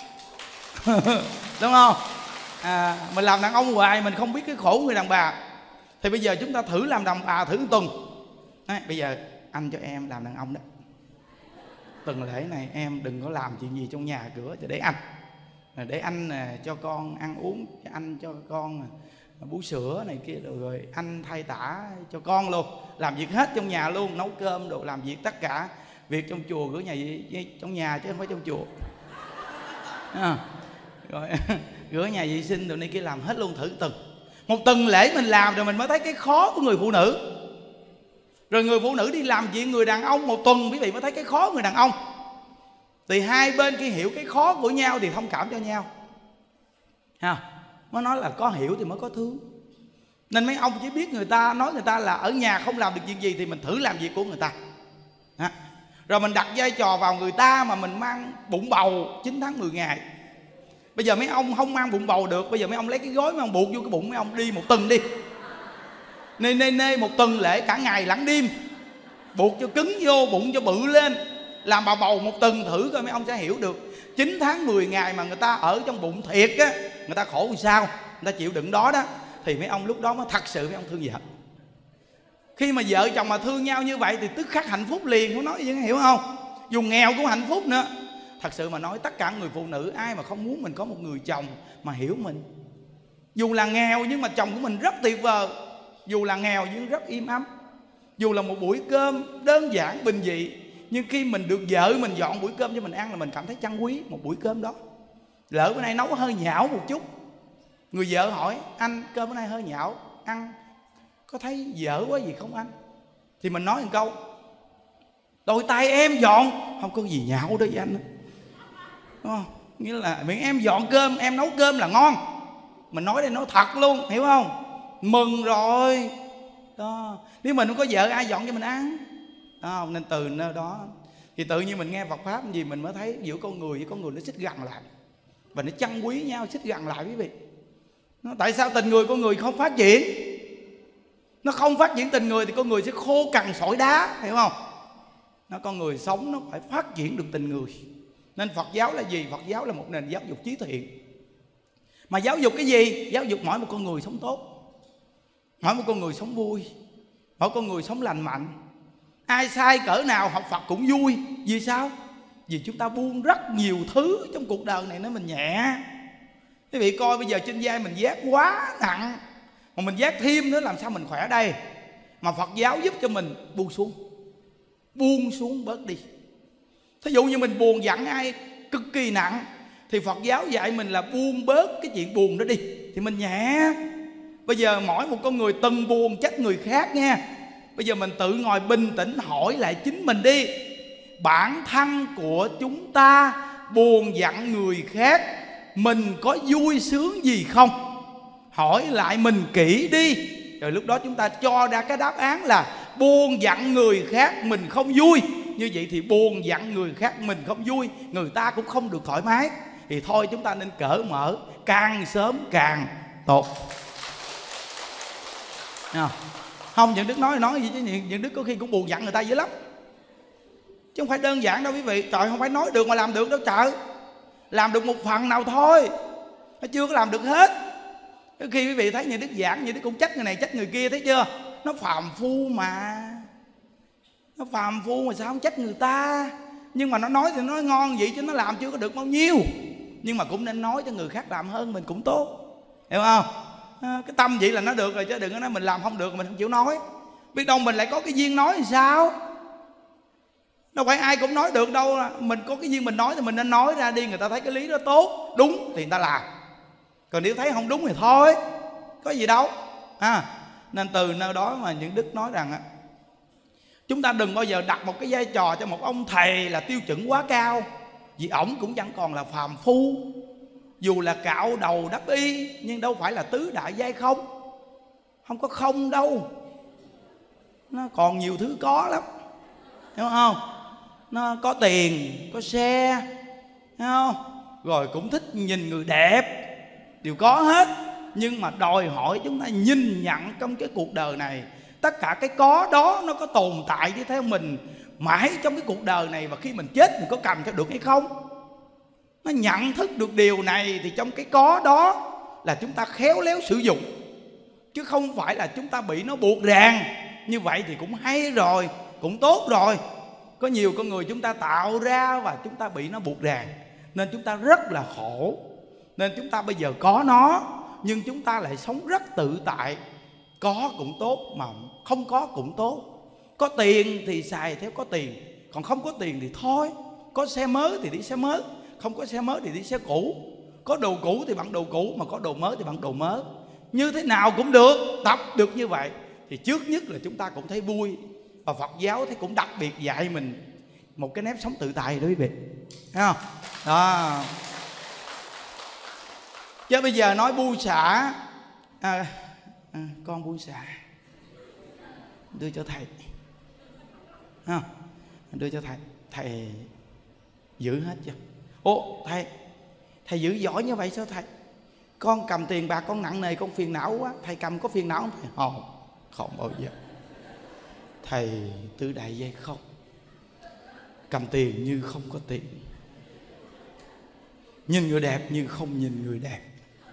Đúng không? À, mình làm đàn ông hoài mình không biết cái khổ người đàn bà, thì bây giờ chúng ta thử làm đàn bà thử một tuần. À, bây giờ anh cho em làm đàn ông đó, tuần lễ này em đừng có làm chuyện gì trong nhà cửa, cho để anh, để anh cho con ăn uống, anh cho con bú sữa này kia, rồi, rồi anh thay tả cho con luôn, làm việc hết trong nhà luôn, nấu cơm đồ, làm việc tất cả việc trong chùa, gửi nhà trong nhà chứ không phải trong chùa à, rồi rửa nhà vệ sinh đồ này kia làm hết luôn, thử tuần. Một tuần lễ mình làm rồi mình mới thấy cái khó của người phụ nữ. Rồi người phụ nữ đi làm chuyện người đàn ông một tuần, quý vị mới thấy cái khó của người đàn ông. Thì hai bên khi hiểu cái khó của nhau thì thông cảm cho nhau ha. Mới nói là có hiểu thì mới có thương. Nên mấy ông chỉ biết người ta nói người ta là ở nhà không làm được chuyện gì thì mình thử làm việc của người ta ha. Rồi mình đặt vai trò vào người ta mà mình mang bụng bầu chín tháng mười ngày. Bây giờ mấy ông không mang bụng bầu được, bây giờ mấy ông lấy cái gối mấy ông buộc vô cái bụng mấy ông đi một tuần đi, nê nê nê một tuần lễ cả ngày lẫn đêm, buộc cho cứng vô bụng cho bự lên, làm bà bầu một tuần thử coi mấy ông sẽ hiểu được. Chín tháng mười ngày mà người ta ở trong bụng thiệt á, người ta khổ làm sao, người ta chịu đựng đó đó, thì mấy ông lúc đó mới thật sự mấy ông thương vợ. Khi mà vợ chồng mà thương nhau như vậy thì tức khắc hạnh phúc liền, muốn nói gì hiểu không? Dù nghèo cũng hạnh phúc nữa. Thật sự mà nói tất cả người phụ nữ ai mà không muốn mình có một người chồng mà hiểu mình. Dù là nghèo nhưng mà chồng của mình rất tuyệt vời, dù là nghèo nhưng rất im ấm, dù là một buổi cơm đơn giản bình dị, nhưng khi mình được vợ mình dọn buổi cơm cho mình ăn là mình cảm thấy trân quý một buổi cơm đó. Lỡ bữa nay nấu hơi nhão một chút, người vợ hỏi anh cơm bữa nay hơi nhão, ăn có thấy dở quá gì không anh? Thì mình nói một câu đôi tay em dọn, không có gì nhão đó với anh, đúng không? Nghĩa là miệng em dọn cơm, em nấu cơm là ngon. Mình nói đây nói thật luôn, hiểu không? Mừng rồi đó. Nếu mình không có vợ ai dọn cho mình ăn đó. Nên từ nơi đó thì tự nhiên mình nghe Phật Pháp gì mình mới thấy giữa con người với con người nó xích gần lại, và nó trân quý nhau, xích gần lại quý vị. Nó, tại sao tình người con người không phát triển? Nó không phát triển tình người thì con người sẽ khô cằn sỏi đá, hiểu không? Nó con người sống nó phải phát triển được tình người. Nên Phật giáo là gì? Phật giáo là một nền giáo dục trí thiện. Mà giáo dục cái gì? Giáo dục mỗi một con người sống tốt, mỗi một con người sống vui, mỗi con người sống lành mạnh. Ai sai cỡ nào học Phật cũng vui. Vì sao? Vì chúng ta buông rất nhiều thứ trong cuộc đời này nó mình nhẹ. Quý vị coi bây giờ trên vai mình vác quá nặng, mà mình vác thêm nữa làm sao mình khỏe đây? Mà Phật giáo giúp cho mình buông xuống, buông xuống bớt đi. Thí dụ như mình buồn giận ai cực kỳ nặng thì Phật giáo dạy mình là buông bớt cái chuyện buồn đó đi thì mình nhẹ. Bây giờ mỗi một con người từng buồn trách người khác nha. Bây giờ mình tự ngồi bình tĩnh hỏi lại chính mình đi, bản thân của chúng ta buồn giận người khác, mình có vui sướng gì không? Hỏi lại mình kỹ đi, rồi lúc đó chúng ta cho ra cái đáp án là buồn giận người khác mình không vui. Như vậy thì buồn giận người khác mình không vui, người ta cũng không được thoải mái. Thì thôi chúng ta nên cởi mở, càng sớm càng tốt. Không, không những Đức nói nói gì chứ những Đức có khi cũng buồn giận người ta dữ lắm, chứ không phải đơn giản đâu quý vị. Trời, không phải nói được mà làm được đâu trời. Làm được một phần nào thôi, nó chưa có làm được hết. Khi quý vị thấy những Đức giảng, những Đức cũng trách người này trách người kia, thấy chưa? Nó phàm phu mà, nó phàm phu mà sao không trách người ta. Nhưng mà nó nói thì nói ngon vậy chứ nó làm chưa có được bao nhiêu. Nhưng mà cũng nên nói cho người khác làm hơn mình cũng tốt, hiểu không? À, cái tâm vậy là nó được rồi, chứ đừng có nói mình làm không được mình không chịu nói. Biết đâu mình lại có cái duyên nói thì sao? Đâu phải ai cũng nói được đâu. Mình có cái duyên mình nói thì mình nên nói ra đi. Người ta thấy cái lý đó tốt, đúng thì người ta làm. Còn nếu thấy không đúng thì thôi, có gì đâu. À, nên từ nơi đó mà những Đức nói rằng chúng ta đừng bao giờ đặt một cái vai trò cho một ông thầy là tiêu chuẩn quá cao. Vì ổng cũng chẳng còn là phàm phu. Dù là cạo đầu đắp y, nhưng đâu phải là tứ đại giai không. Không có không đâu, nó còn nhiều thứ có lắm, hiểu không? Nó có tiền, có xe, hiểu không? Rồi cũng thích nhìn người đẹp, đều có hết. Nhưng mà đòi hỏi chúng ta nhìn nhận trong cái cuộc đời này, tất cả cái có đó nó có tồn tại với theo mình mãi trong cái cuộc đời này. Và khi mình chết mình có cầm cho được hay không? Nó nhận thức được điều này thì trong cái có đó là chúng ta khéo léo sử dụng, chứ không phải là chúng ta bị nó buộc ràng. Như vậy thì cũng hay rồi, cũng tốt rồi. Có nhiều con người chúng ta tạo ra và chúng ta bị nó buộc ràng, nên chúng ta rất là khổ. Nên chúng ta bây giờ có nó, nhưng chúng ta lại sống rất tự tại. Có cũng tốt mà không có cũng tốt. Có tiền thì xài theo có tiền, còn không có tiền thì thôi. Có xe mới thì đi xe mới, không có xe mới thì đi xe cũ. Có đồ cũ thì bằng đồ cũ, mà có đồ mới thì bằng đồ mới. Như thế nào cũng được, tập được như vậy thì trước nhất là chúng ta cũng thấy vui. Và Phật giáo thì cũng đặc biệt dạy mình một cái nếp sống tự tại đó quý vị, thấy không? Đó. Chứ bây giờ nói buông xả, à, à, con buông xả, đưa cho thầy, không? Đưa cho thầy, thầy giữ hết chưa? Ồ thầy, thầy giữ giỏi như vậy sao thầy? Con cầm tiền bạc con nặng nề, con phiền não quá. Thầy cầm có phiền não không thầy? Không, không bao giờ. Thầy tứ đại giai không, cầm tiền như không có tiền, nhìn người đẹp như không nhìn người đẹp.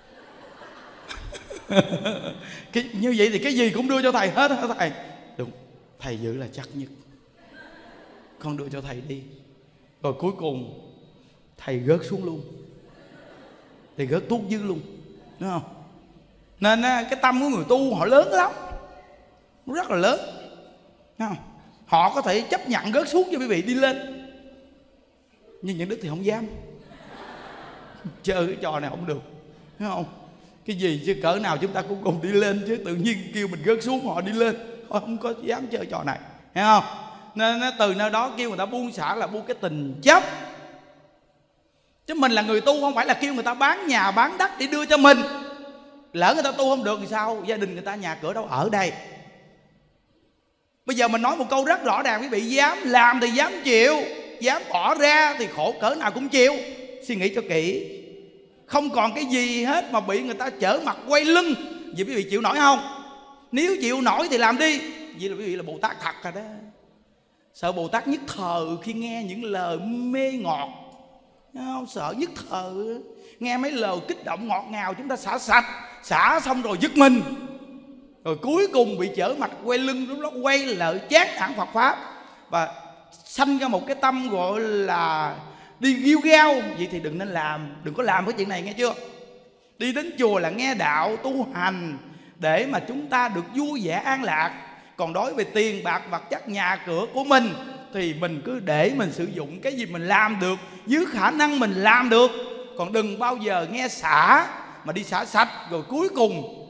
Cái, như vậy thì cái gì cũng đưa cho thầy hết hả thầy? Đúng, thầy giữ là chắc nhất. Con đưa cho thầy đi. Rồi cuối cùng thầy gớt xuống luôn, thầy gớt tuốt dư luôn, đúng không? Nên cái tâm của người tu họ lớn lắm, rất là lớn, đúng không? Họ có thể chấp nhận gớt xuống cho quý vị đi lên, nhưng những Đức thì không dám. Chơi cái trò này không được, đúng không? Cái gì chứ cỡ nào chúng ta cũng cùng đi lên, chứ tự nhiên kêu mình gớt xuống họ đi lên, họ không có dám chơi trò này, hiểu không? Nên từ nơi đó kêu người ta buông xả là buông cái tình chấp. Chứ mình là người tu không phải là kêu người ta bán nhà bán đất để đưa cho mình. Lỡ người ta tu không được thì sao? Gia đình người ta nhà cửa đâu ở đây. Bây giờ mình nói một câu rất rõ ràng, quý vị dám làm thì dám chịu, dám bỏ ra thì khổ cỡ nào cũng chịu. Suy nghĩ cho kỹ. Không còn cái gì hết mà bị người ta trở mặt quay lưng. Vậy quý vị chịu nổi không? Nếu chịu nổi thì làm đi. Vậy là quý vị là Bồ Tát thật rồi đó. Sợ Bồ Tát nhất thờ khi nghe những lời mê ngọt, không? Sợ nhất thờ, nghe mấy lời kích động ngọt ngào chúng ta xả sạch, xả xong rồi dứt mình, rồi cuối cùng bị trở mặt quay lưng, lúc đó quay lại chán hẳn Phật Pháp và sanh ra một cái tâm gọi là đi ghiêu gao. Vậy thì đừng nên làm, đừng có làm cái chuyện này nghe chưa? Đi đến chùa là nghe đạo tu hành để mà chúng ta được vui vẻ an lạc. Còn đối với tiền bạc vật chất nhà cửa của mình thì mình cứ để mình sử dụng cái gì mình làm được dưới khả năng mình làm được. Còn đừng bao giờ nghe xả mà đi xả sạch rồi cuối cùng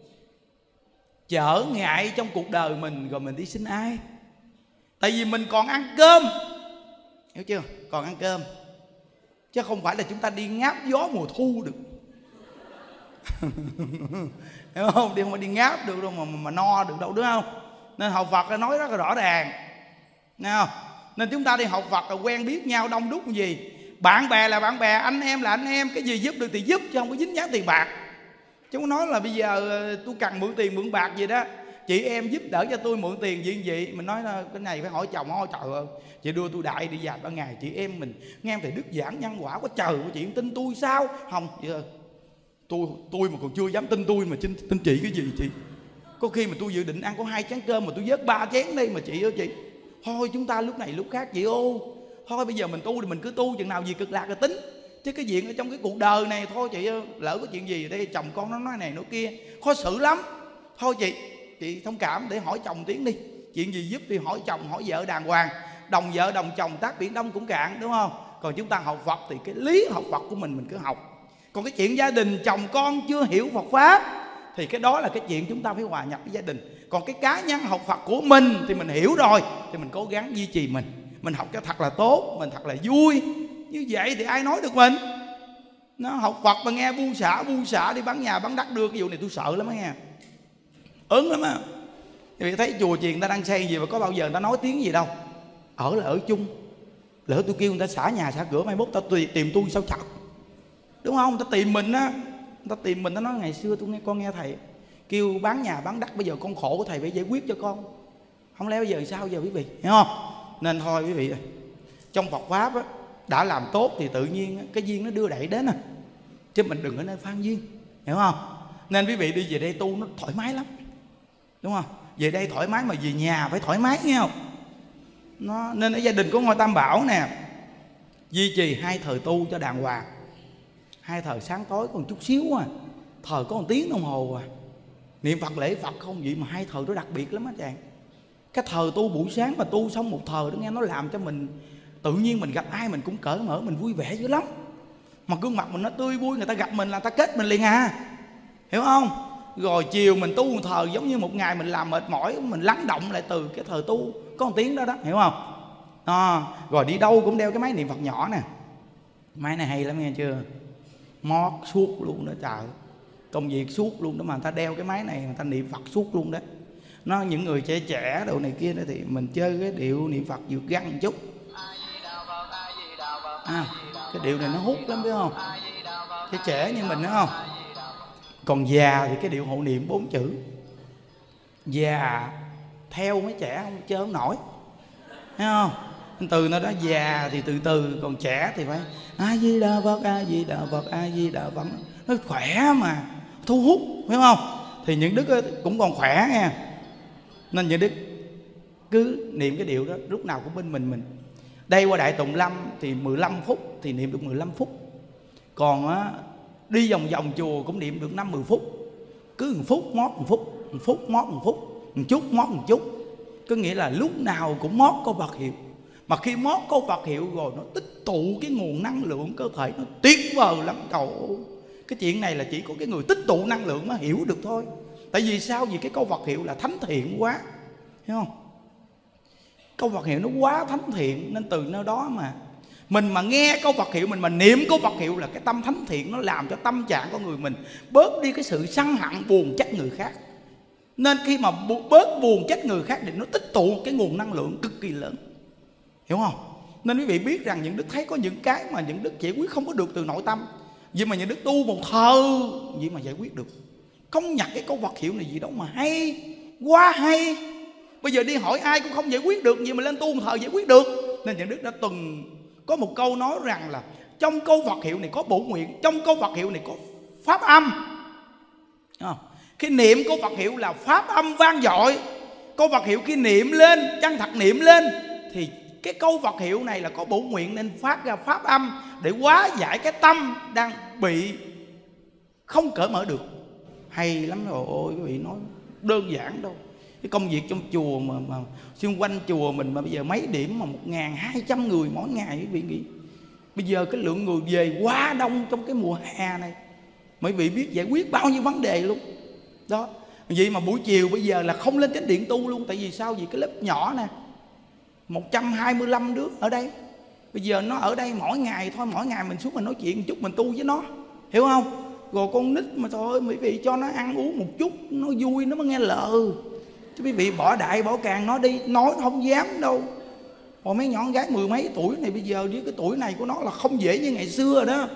trở ngại trong cuộc đời mình, rồi mình đi xin ai? Tại vì mình còn ăn cơm, hiểu chưa? Còn ăn cơm, chứ không phải là chúng ta đi ngáp gió mùa thu được. Hiểu không? Đi không phải đi ngáp được đâu mà, mà, mà no được đâu, đúng không? Nên học Phật đã nói rất là rõ ràng, nghe không? Nên chúng ta đi học Phật là quen biết nhau đông đúc gì. Bạn bè là bạn bè, anh em là anh em. Cái gì giúp được thì giúp, chứ không có dính dáng tiền bạc. Chứ không nói là bây giờ tôi cần mượn tiền mượn bạc gì đó, chị em giúp đỡ cho tôi mượn tiền gì gì, mình nói là cái này phải hỏi chồng. Ôi trời ơi, chị đưa tôi đại đi dạp ban ngày, chị em mình nghe thầy Đức giảng nhân quả quá trời, của chị tin tôi sao? Không, chị ơi, tôi tôi mà còn chưa dám tin tôi mà tin, tin chị cái gì chị? Có khi mà tôi dự định ăn có hai chén cơm mà tôi vớt ba chén đây mà chị ơi chị. Thôi chúng ta lúc này lúc khác chị ô. Thôi bây giờ mình tu thì mình cứ tu, chừng nào gì cực lạc rồi tính. Chứ cái chuyện ở trong cái cuộc đời này thôi chị ơi, lỡ có chuyện gì đây chồng con nó nói này nói kia khó xử lắm. Thôi chị, chị thông cảm để hỏi chồng tiếng đi. Chuyện gì giúp thì hỏi chồng, hỏi vợ đàng hoàng. Đồng vợ đồng chồng tác biển đông cũng cạn, đúng không? Còn chúng ta học Phật thì cái lý học Phật của mình mình cứ học. Còn cái chuyện gia đình chồng con chưa hiểu Phật Pháp thì cái đó là cái chuyện chúng ta phải hòa nhập với gia đình. Còn cái cá nhân học Phật của mình thì mình hiểu rồi, thì mình cố gắng duy trì mình. Mình học cho thật là tốt, mình thật là vui. Như vậy thì ai nói được mình. Nó học Phật mà nghe buông xả buông xả đi bán nhà bán đất đưa, cái vụ này tôi sợ lắm á nghe. Ớn lắm á. Vì thấy chùa chiền người ta đang xây gì mà có bao giờ người ta nói tiếng gì đâu. Ở là ở chung. Lỡ tôi kêu người ta xả nhà xả cửa, mai mốt ta tìm tôi sao chặt, đúng không? Ta tìm mình á, ta tìm mình, ta nói ngày xưa tôi nghe con nghe thầy kêu bán nhà bán đất, bây giờ con khổ thầy phải giải quyết cho con. Không lẽ bây giờ sao giờ quý vị, hiểu không? Nên thôi quý vị, trong Phật Pháp á, đã làm tốt thì tự nhiên cái duyên nó đưa đẩy đến à. Chứ mình đừng ở nơi phan duyên, hiểu không? Nên quý vị đi về đây tu nó thoải mái lắm, đúng không? Về đây thoải mái mà về nhà phải thoải mái, nghe không? Nó, nên ở gia đình có ngôi Tam Bảo nè, duy trì hai thời tu cho đàng hoàng. Hai thời sáng tối còn chút xíu à, thời có một tiếng đồng hồ à. Niệm Phật lễ Phật không vậy mà hai thời đó đặc biệt lắm á chàng. Cái thời tu buổi sáng mà tu xong một thời đó nghe, nó làm cho mình tự nhiên mình gặp ai mình cũng cởi mở, mình vui vẻ dữ lắm. Mà gương mặt mình nó tươi vui, người ta gặp mình là ta kết mình liền à, hiểu không? Rồi chiều mình tu một thời giống như một ngày mình làm mệt mỏi, mình lắng động lại từ cái thời tu có một tiếng đó đó, hiểu không? À, rồi đi đâu cũng đeo cái máy niệm Phật nhỏ nè. Máy này hay lắm nghe chưa? Mót suốt luôn đó trời. Công việc suốt luôn đó mà người ta đeo cái máy này, người ta niệm Phật suốt luôn đó. Nó những người trẻ trẻ đồ này kia đó thì mình chơi cái điệu niệm Phật vượt găng một chút. À, cái điệu này nó hút lắm biết không? Trẻ trẻ như mình đúng không? Còn già thì cái điệu hộ niệm bốn chữ. Già theo mấy trẻ không chơi không nổi, thấy không? Từ nó đó già thì từ từ, còn trẻ thì phải A Di Đà Phật, A Di Đà Phật, A Di Đà Phật. Nó khỏe mà thu hút, phải không? Thì những đức cũng còn khỏe nha. Nên những đức cứ niệm cái điệu đó lúc nào cũng bên mình mình. Đây qua Đại Tùng Lâm thì mười lăm phút thì niệm được mười lăm phút. Còn á, đi vòng vòng chùa cũng niệm được năm mười phút. Cứ một phút mót một phút, một phút mót một phút, một chút mót một chút. Có nghĩa là lúc nào cũng mót câu Phật hiệu. Mà khi mót câu Phật hiệu rồi nó tích tụ cái nguồn năng lượng cơ thể nó tuyệt vời lắm. Trời ơi, cái chuyện này là chỉ có cái người tích tụ năng lượng mới hiểu được thôi. Tại vì sao? Vì cái câu Phật hiệu là thánh thiện quá, hiểu không? Câu Phật hiệu nó quá thánh thiện, nên từ nơi đó mà mình mà nghe câu Phật hiệu, mình mà niệm câu Phật hiệu là cái tâm thánh thiện, nó làm cho tâm trạng của người mình bớt đi cái sự sân hận buồn trách người khác. Nên khi mà bớt buồn trách người khác thì nó tích tụ cái nguồn năng lượng cực kỳ lớn, hiểu không? Nên quý vị biết rằng những đức thấy có những cái mà những đức giải quyết không có được từ nội tâm, vì mà những đức tu một thờ vậy mà giải quyết được. Không nhặt cái câu Phật hiệu này gì đâu mà hay, quá hay. Bây giờ đi hỏi ai cũng không giải quyết được, vậy mà lên tu một thờ giải quyết được. Nên những đức đã từng có một câu nói rằng là trong câu Phật hiệu này có bổ nguyện, trong câu Phật hiệu này có pháp âm. Không? Khi niệm câu Phật hiệu là pháp âm vang dội. Câu Phật hiệu khi niệm lên, chân thật niệm lên, thì cái câu Phật hiệu này là có bổ nguyện nên phát ra pháp âm để hóa giải cái tâm đang bị không cởi mở được. Hay lắm rồi, ôi quý vị nói đơn giản đâu. Cái công việc trong chùa mà, mà xung quanh chùa mình mà bây giờ mấy điểm mà một ngàn hai trăm người mỗi ngày, quý vị nghĩ bây giờ cái lượng người về quá đông trong cái mùa hè này, mấy vị biết giải quyết bao nhiêu vấn đề luôn đó. Vậy mà buổi chiều bây giờ là không lên chánh điện tu luôn. Tại vì sao? Vì cái lớp nhỏ nè, một trăm hai mươi lăm đứa ở đây, bây giờ nó ở đây mỗi ngày thôi, mỗi ngày mình xuống mình nói chuyện một chút, mình tu với nó, hiểu không? Rồi con nít mà thôi, quý vị cho nó ăn uống một chút, nó vui nó mới nghe lời. Chứ quý vị bỏ đại bỏ càng nó đi, nói không dám đâu. Còn mấy nhỏ gái mười mấy tuổi này bây giờ với cái tuổi này của nó là không dễ như ngày xưa rồi đó.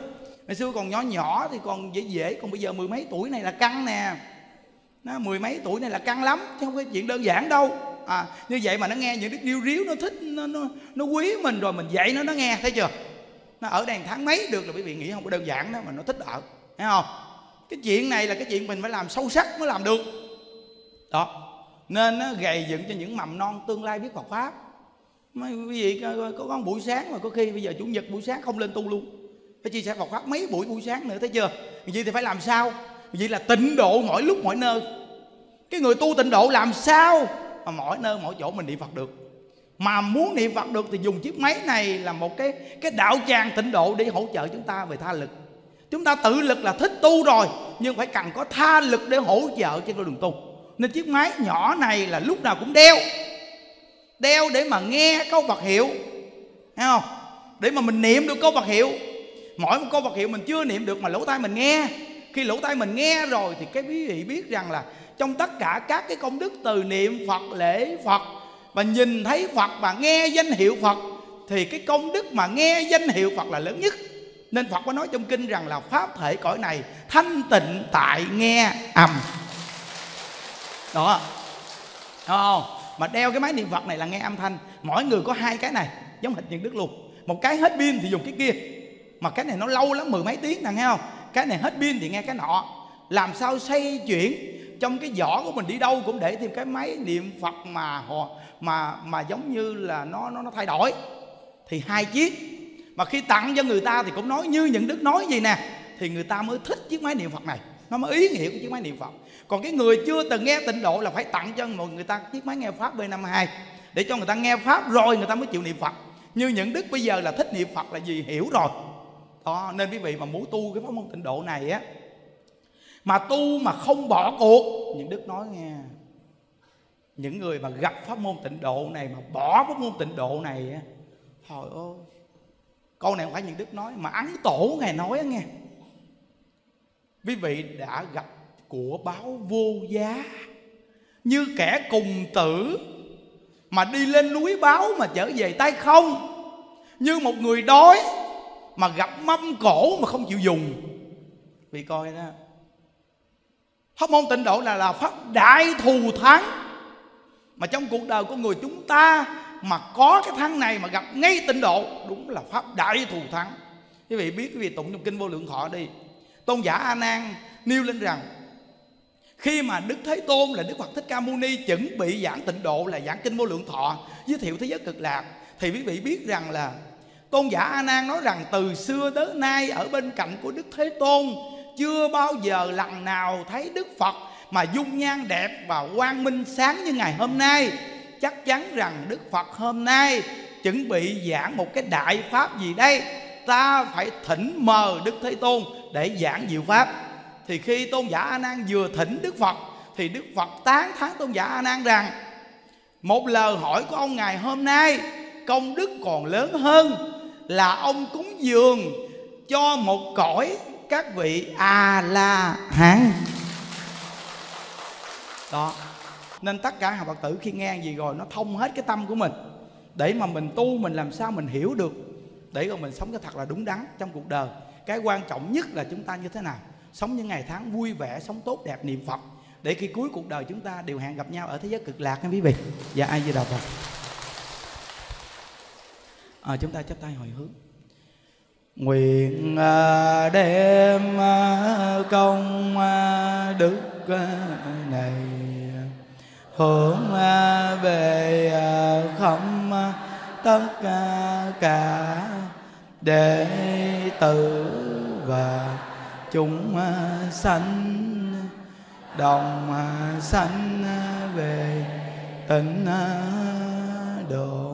Ngày xưa còn nhỏ nhỏ thì còn dễ dễ, còn bây giờ mười mấy tuổi này là căng nè. Nó mười mấy tuổi này là căng lắm, chứ không phải chuyện đơn giản đâu. À, như vậy mà nó nghe những đứa riu riu, nó thích, nó, nó, nó quý mình rồi mình dạy nó, nó nghe, thấy chưa? Nó ở đây tháng mấy được là quý vị nghĩ không có đơn giản đó, mà nó thích ở, thấy không? Cái chuyện này là cái chuyện mình phải làm sâu sắc mới làm được. Đó, nên nó gầy dựng cho những mầm non tương lai biết Phật Pháp. Mấy quý vị có có buổi sáng mà có khi bây giờ Chủ nhật buổi sáng không lên tu luôn, phải chia sẻ Phật Pháp mấy buổi buổi sáng nữa, thấy chưa? Vậy thì phải làm sao? Vậy là tịnh độ mỗi lúc mỗi nơi. Cái người tu tịnh độ làm sao mà mỗi nơi mỗi chỗ mình niệm Phật được? Mà muốn niệm Phật được thì dùng chiếc máy này là một cái cái đạo tràng tịnh độ để hỗ trợ chúng ta về tha lực. Chúng ta tự lực là thích tu rồi, nhưng phải cần có tha lực để hỗ trợ trên con đường tu. Nên chiếc máy nhỏ này là lúc nào cũng đeo, đeo để mà nghe câu Phật hiệu, thấy không? Để mà mình niệm được câu Phật hiệu. Mỗi một câu Phật hiệu mình chưa niệm được mà lỗ tai mình nghe. Khi lỗ tai mình nghe rồi thì cái quý vị biết rằng là trong tất cả các cái công đức từ niệm Phật, lễ Phật và nhìn thấy Phật và nghe danh hiệu Phật, thì cái công đức mà nghe danh hiệu Phật là lớn nhất. Nên Phật có nói trong kinh rằng là pháp thể cõi này thanh tịnh tại nghe âm. Đó, đúng không? Mà đeo cái máy niệm Phật này là nghe âm thanh. Mỗi người có hai cái này, giống hệt Nhân Đức luôn. Một cái hết pin thì dùng cái kia, mà cái này nó lâu lắm, mười mấy tiếng nè, nghe không? Cái này hết pin thì nghe cái nọ. Làm sao xoay chuyển trong cái giỏ của mình, đi đâu cũng để thêm cái máy niệm Phật mà mà mà giống như là nó nó nó thay đổi. Thì hai chiếc. Mà khi tặng cho người ta thì cũng nói như những Đức nói gì nè, thì người ta mới thích chiếc máy niệm Phật này, nó mới ý nghĩa của chiếc máy niệm Phật. Còn cái người chưa từng nghe tịnh độ là phải tặng cho một người ta chiếc máy nghe Pháp B năm mươi hai, để cho người ta nghe Pháp rồi người ta mới chịu niệm Phật. Như những Đức bây giờ là thích niệm Phật là gì hiểu rồi. Đó, nên quý vị mà muốn tu cái pháp môn tịnh độ này á, mà tu mà không bỏ cuộc, những Đức nói nghe, những người mà gặp pháp môn tịnh độ này mà bỏ pháp môn tịnh độ này á, trời ơi, câu này không phải những Đức nói mà Ấn Tổ Ngài nói á nghe. Quý vị đã gặp của báo vô giá, như kẻ cùng tử mà đi lên núi báo mà trở về tay không, như một người đói mà gặp mâm cổ mà không chịu dùng. Vì coi đó, pháp môn tịnh độ là là pháp đại thù thắng. Mà trong cuộc đời của người chúng ta mà có cái thắng này mà gặp ngay tịnh độ, đúng là pháp đại thù thắng. Quý vị biết, quý vị tụng trong kinh Vô Lượng Thọ đi, Tôn giả A Nan nêu lên rằng khi mà Đức Thế Tôn là Đức Phật Thích Ca Mâu Ni chuẩn bị giảng tịnh độ là giảng kinh Vô Lượng Thọ, giới thiệu thế giới cực lạc, thì quý vị biết rằng là Tôn giả A Nan nói rằng từ xưa tới nay ở bên cạnh của Đức Thế Tôn chưa bao giờ lần nào thấy Đức Phật mà dung nhan đẹp và quang minh sáng như ngày hôm nay. Chắc chắn rằng Đức Phật hôm nay chuẩn bị giảng một cái đại pháp gì đây, ta phải thỉnh mời Đức Thế Tôn để giảng diệu pháp. Thì khi Tôn giả A Nan vừa thỉnh Đức Phật thì Đức Phật tán thán Tôn giả A Nan rằng một lời hỏi của ông ngày hôm nay công đức còn lớn hơn là ông cúng dường cho một cõi các vị A La Hán. Đó, nên tất cả hàng Phật tử khi nghe gì rồi nó thông hết cái tâm của mình, để mà mình tu mình làm sao mình hiểu được, để rồi mình sống cho thật là đúng đắn trong cuộc đời. Cái quan trọng nhất là chúng ta như thế nào sống những ngày tháng vui vẻ, sống tốt đẹp, niệm Phật, để khi cuối cuộc đời chúng ta đều hẹn gặp nhau ở thế giới cực lạc nha quý vị. Dạ A Di Đà Phật. À, chúng ta chắp tay hồi hướng. Nguyện đem công đức này hướng về không tất cả đệ tử và chúng sanh đồng sanh về tịnh độ.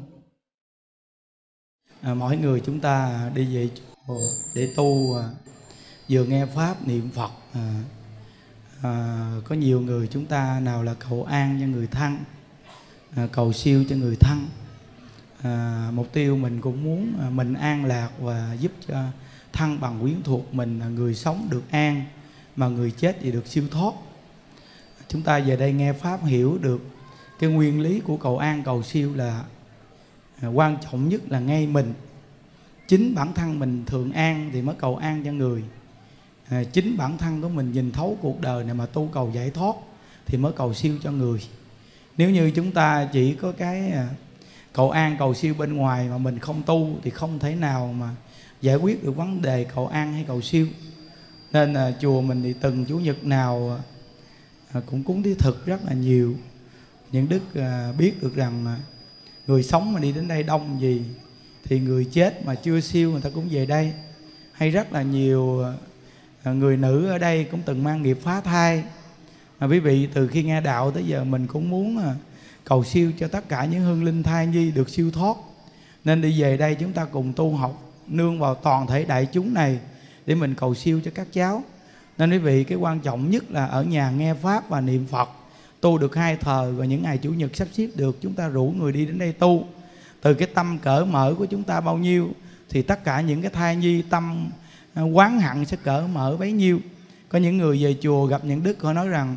À, mỗi người chúng ta đi về chùa để tu, à, vừa nghe pháp niệm Phật, à, à, có nhiều người chúng ta nào là cầu an cho người thân, à, cầu siêu cho người thân. À, mục tiêu mình cũng muốn à, mình an lạc và giúp cho thân bằng quyến thuộc mình, à, người sống được an mà người chết thì được siêu thoát. Chúng ta về đây nghe pháp hiểu được cái nguyên lý của cầu an cầu siêu là à, quan trọng nhất là ngay mình chính bản thân mình thường an thì mới cầu an cho người. à, Chính bản thân của mình nhìn thấu cuộc đời này mà tu cầu giải thoát thì mới cầu siêu cho người. Nếu như chúng ta chỉ có cái à, cầu an cầu siêu bên ngoài mà mình không tu thì không thể nào mà giải quyết được vấn đề cầu an hay cầu siêu. Nên à, chùa mình thì từng chủ nhật nào à, cũng cúng thí thực rất là nhiều. Những đức à, biết được rằng à, người sống mà đi đến đây đông gì thì người chết mà chưa siêu người ta cũng về đây. Hay rất là nhiều à, người nữ ở đây cũng từng mang nghiệp phá thai. à, Quý vị từ khi nghe đạo tới giờ mình cũng muốn à, cầu siêu cho tất cả những hương linh thai nhi được siêu thoát. Nên đi về đây chúng ta cùng tu học, nương vào toàn thể đại chúng này để mình cầu siêu cho các cháu. Nên quý vị, cái quan trọng nhất là ở nhà nghe Pháp và niệm Phật, tu được hai thời. Và những ngày Chủ nhật sắp xếp được, chúng ta rủ người đi đến đây tu. Từ cái tâm cởi mở của chúng ta bao nhiêu thì tất cả những cái thai nhi tâm oán hận sẽ cởi mở bấy nhiêu. Có những người về chùa gặp những đức, họ nói rằng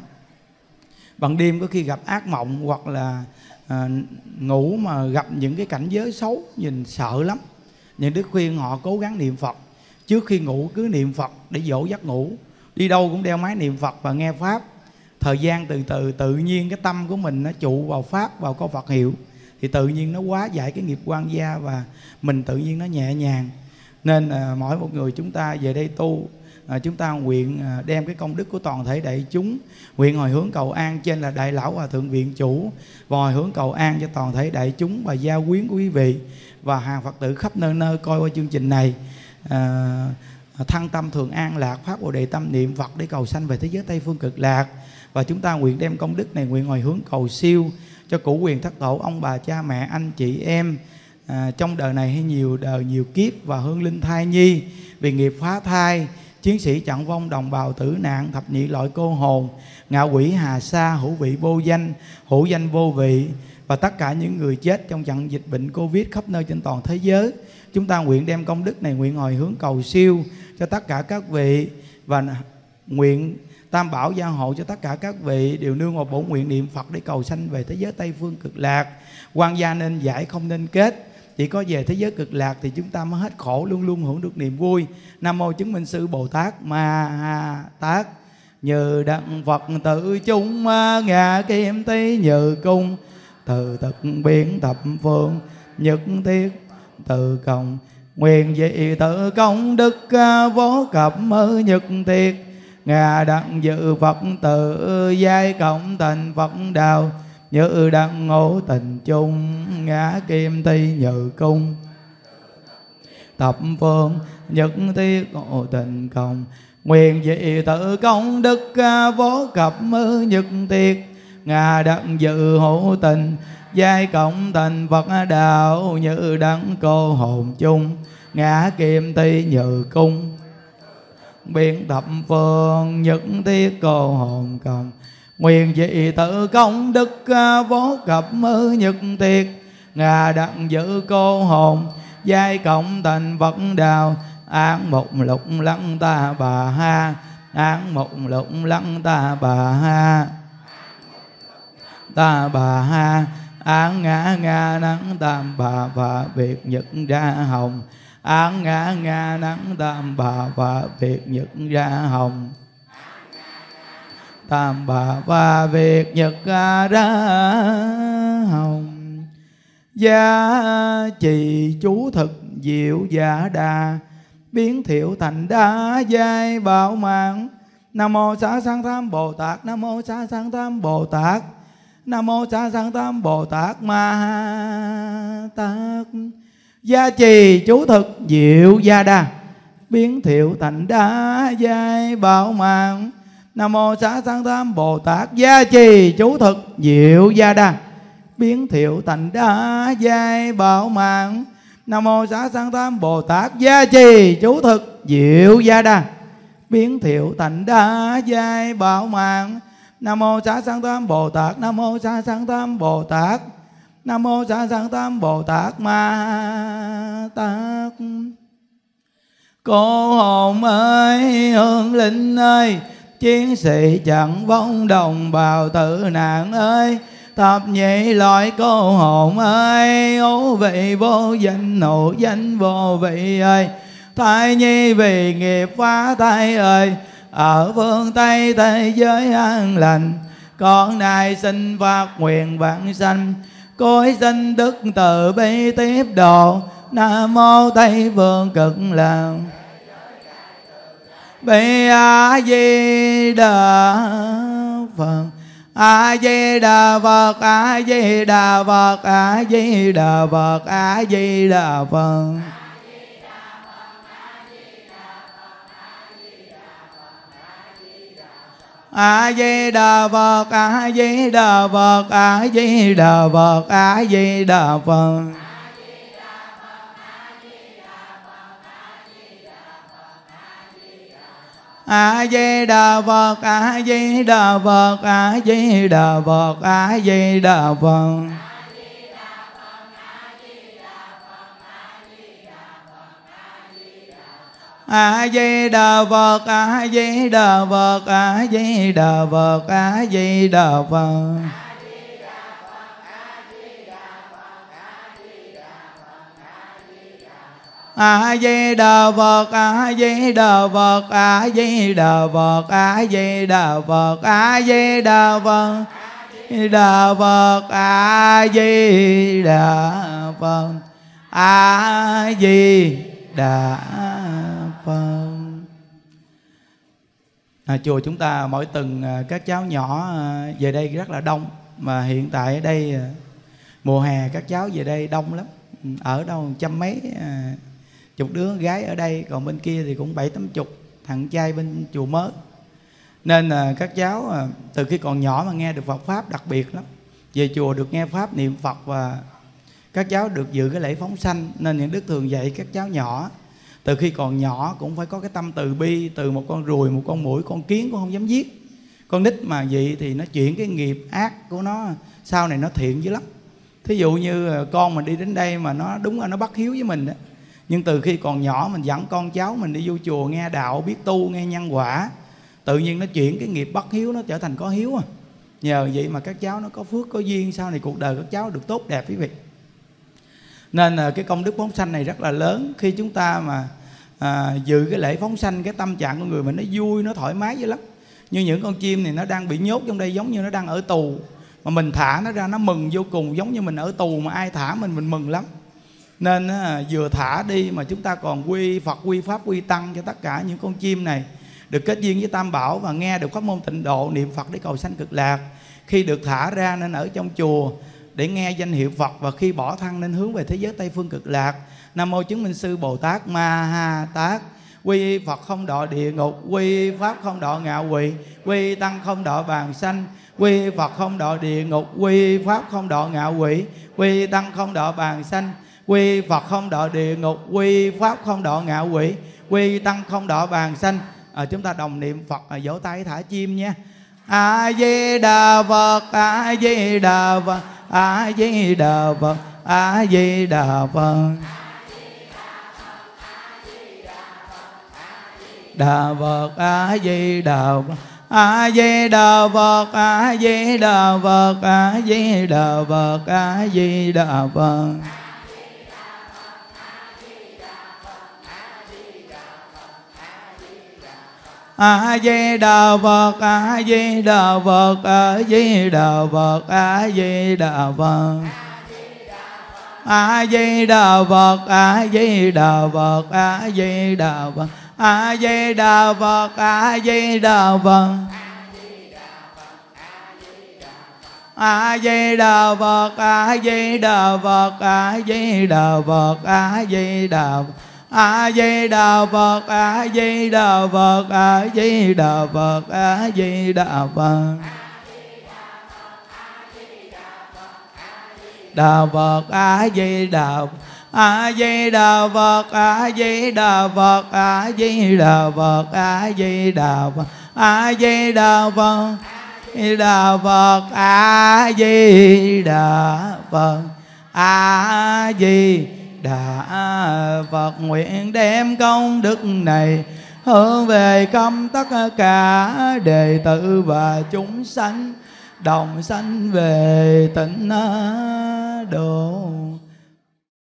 ban đêm có khi gặp ác mộng, hoặc là à, ngủ mà gặp những cái cảnh giới xấu, nhìn sợ lắm. Những đức khuyên họ cố gắng niệm Phật. Trước khi ngủ cứ niệm Phật để dỗ giấc ngủ. Đi đâu cũng đeo máy niệm Phật và nghe Pháp. Thời gian từ từ tự nhiên cái tâm của mình nó trụ vào Pháp, vào câu Phật hiệu, thì tự nhiên nó hóa giải cái nghiệp quan gia và mình tự nhiên nó nhẹ nhàng. Nên à, mỗi một người chúng ta về đây tu, à, chúng ta nguyện à, đem cái công đức của toàn thể đại chúng, nguyện hồi hướng cầu an trên là Đại Lão Hòa Thượng Viện Chủ, và hồi hướng cầu an cho toàn thể đại chúng và gia quyến của quý vị và hàng Phật tử khắp nơi nơi coi qua chương trình này. à, Thăng tâm thường an lạc, phát Bồ Đề tâm niệm Phật để cầu sanh về thế giới Tây Phương Cực Lạc. Và chúng ta nguyện đem công đức này nguyện hồi hướng cầu siêu cho cửu quyền thất tổ, ông bà cha mẹ anh chị em à, trong đời này hay nhiều đời nhiều kiếp, và hương linh thai nhi vì nghiệp phá thai, chiến sĩ trận vong, đồng bào tử nạn, thập nhị loại cô hồn, ngạ quỷ hà sa, hữu vị vô danh, hữu danh vô vị, và tất cả những người chết trong trận dịch bệnh Covid khắp nơi trên toàn thế giới. Chúng ta nguyện đem công đức này nguyện hồi hướng cầu siêu cho tất cả các vị, và nguyện Tam bảo gia hộ cho tất cả các vị đều nương vào bổn nguyện niệm Phật để cầu sanh về thế giới Tây Phương Cực Lạc. Quan gia nên giải không nên kết, chỉ có về thế giới Cực Lạc thì chúng ta mới hết khổ, luôn luôn hưởng được niềm vui. Nam mô Chứng Minh Sư Bồ Tát Ma Ha Tát. Như đặng Phật tự chung ngạ kim tí như cung, từ thực biến thập phương nhất thiết từ công, nguyện dị tự công đức vô cập mơ nhất thiết, ngà đặng dự Phật tự giai cộng thành Phật đạo, như đặng ngộ tình chung ngã kim ti như cung, thập phương nhất thiết ngộ tình công, nguyện dị tự công đức vô cập mơ nhất thiết, ngà đặng dự hữu tình giai cộng thành Phật đạo, như đặng cô hồn chung ngã kim ti như cung, biến thập phương nhất thiết cô hồn công, nguyện dị tự công đức vô cập mơ nhất thiết, ngà đặng giữ cô hồn giai cộng thành Phật đạo, án một lục lăng ta bà ha, án một lục lăng ta bà ha, ta bà ha, án ngã ngã nắng tam bà và biệt nhật ra hồng, án ngã ngã nắng tam bà và biệt nhật ra hồng, tam bà và biệt nhật ra hồng. Gia trì chú thực diệu giả đà, biến thiệu thành đa giai bảo mạng. Nam mô Xá Sanh Tham Bồ Tát, Nam mô Xá Sanh Tham Bồ Tát, Nam mô Xá Sanh Tham Bồ Tát Ma Tát. Gia trì chú thực diệu gia đà, biến thiệu thành đa giai bảo mạng. Nam mô Xá Sanh Tham Bồ Tát. Gia trì chú thực diệu gia đà, biến thiệu thành đa giai bảo mạng. Nam mô Xá Sanh Tham Bồ Tát. Gia trì chú thực diệu gia đà, biến thiệu thành đa giai bảo mạng. Nam mô Xá Sanh Tham Bồ Tát. Nam mô Xá Sanh Tham Bồ Tát. Nam mô Xá Sanh Tham Bồ Tát Ma Tát. Cô hồn ơi, hương linh ơi, chiến sĩ chẳng vong, đồng bào tử nạn ơi, thập nhị loại cô hồn ơi, ngũ vị vô danh ngũ danh vô vị ơi, thai nhi vì nghiệp phá thai ơi, ở phương Tây thế giới an lành, con nay xin phát nguyện vãng sanh, cối xin đức từ bi tiếp độ. Nam mô Tây Phương Cực Lạc Bi A Di Đà Phật. A Di Đà Phật, A Di Đà Phật, A Di Đà Phật, A Di Đà Phật. A Di Đà Phật, A Di Đà Phật, A Di Đà Phật, A Di Đà Phật. A Di Đà Phật, A Di Đà Phật, A Di Đà Phật, A Di Đà Phật. A Di Đà Phật, A Di Đà Phật, A Di Đà Phật, A Di Đà Phật. A Di Đà Phật, A Di Đà Phật, A Di Đà Phật, A Di Đà Phật, A Di Đà Phật, Đà Phật, A Di Đà Phật, A Di Đà Phật. À, chùa chúng ta mỗi tuần các cháu nhỏ về đây rất là đông, mà hiện tại ở đây mùa hè các cháu về đây đông lắm, ở đâu trăm mấy chục đứa gái ở đây, còn bên kia thì cũng bảy tám chục thằng trai bên chùa mới. Nên là các cháu từ khi còn nhỏ mà nghe được Phật pháp đặc biệt lắm, về chùa được nghe pháp niệm Phật và các cháu được dự cái lễ phóng sanh. Nên những đức thường dạy các cháu nhỏ từ khi còn nhỏ cũng phải có cái tâm từ bi, từ một con ruồi, một con muỗi, con kiến cũng không dám giết. Con nít mà vậy thì nó chuyển cái nghiệp ác của nó sau này nó thiện dữ lắm. Thí dụ như con mình đi đến đây mà nó đúng là nó bất hiếu với mình đó, nhưng từ khi còn nhỏ mình dẫn con cháu mình đi vô chùa nghe đạo, biết tu, nghe nhân quả, tự nhiên nó chuyển cái nghiệp bất hiếu nó trở thành có hiếu à. Nhờ vậy mà các cháu nó có phước, có duyên, sau này cuộc đời các cháu được tốt đẹp quý vị. Nên là cái công đức phóng sanh này rất là lớn. Khi chúng ta mà à, dự cái lễ phóng sanh, cái tâm trạng của người mình nó vui, nó thoải mái dữ lắm. Như những con chim này nó đang bị nhốt trong đây giống như nó đang ở tù, mà mình thả nó ra nó mừng vô cùng, giống như mình ở tù mà ai thả mình mình mừng lắm. Nên à, vừa thả đi mà chúng ta còn quy Phật, quy Pháp, quy Tăng cho tất cả những con chim này được kết duyên với Tam Bảo và nghe được pháp môn tịnh độ, niệm Phật để cầu sanh cực lạc. Khi được thả ra nên ở trong chùa để nghe danh hiệu Phật, và khi bỏ thân nên hướng về thế giới Tây Phương Cực Lạc. Nam mô chứng minh sư Bồ Tát Ma Ha Tát. Quy Phật không đọa địa ngục, quy Pháp không đọa ngạ quỷ, quy Tăng không đọa bàn sanh. Quy Phật không đọa địa ngục, quy Pháp không đọa ngạ quỷ, quy Tăng không đọa bàn sanh. Quy Phật không đọa địa ngục, quy Pháp không đọa ngạ quỷ, quy Tăng không đọa bàn sanh. À, chúng ta đồng niệm Phật, à, vỗ tay thả chim nha. A Di Đà Phật, A Di Đà Phật, A Di Đà Phật, A Di Đà Phật. Đà Phật, A Di Đà Phật, A Di Đà Phật, A Di Đà Phật, A Di Đà Phật, A Di Đà Phật. A Di Đà Phật, A Di Đà Phật, A Di Đà Phật, A Di Đà Phật. A Di Đà Phật, A Di Đà Phật, A Di Đà Phật, A Di Đà Phật, A Di Đà Phật. A Di Đà Phật, A Di Đà Phật, A Di Đà Phật, A Di Đà Phật. A Di Đà Phật, A Di Đà Phật, A Di Đà Phật, A Di Đà Phật. Đà Phật, A Di Đà Phật, A Di Đà Phật, A Di Đà Phật, A Di Đà Phật, A Di Đà Phật, A Di Đà Phật. Đà Phật, A Di Đà Phật, A Di Đà Phật. Nguyện đem công đức này hướng về khắp tất cả đệ tử và chúng sanh, đồng sanh về tịnh độ.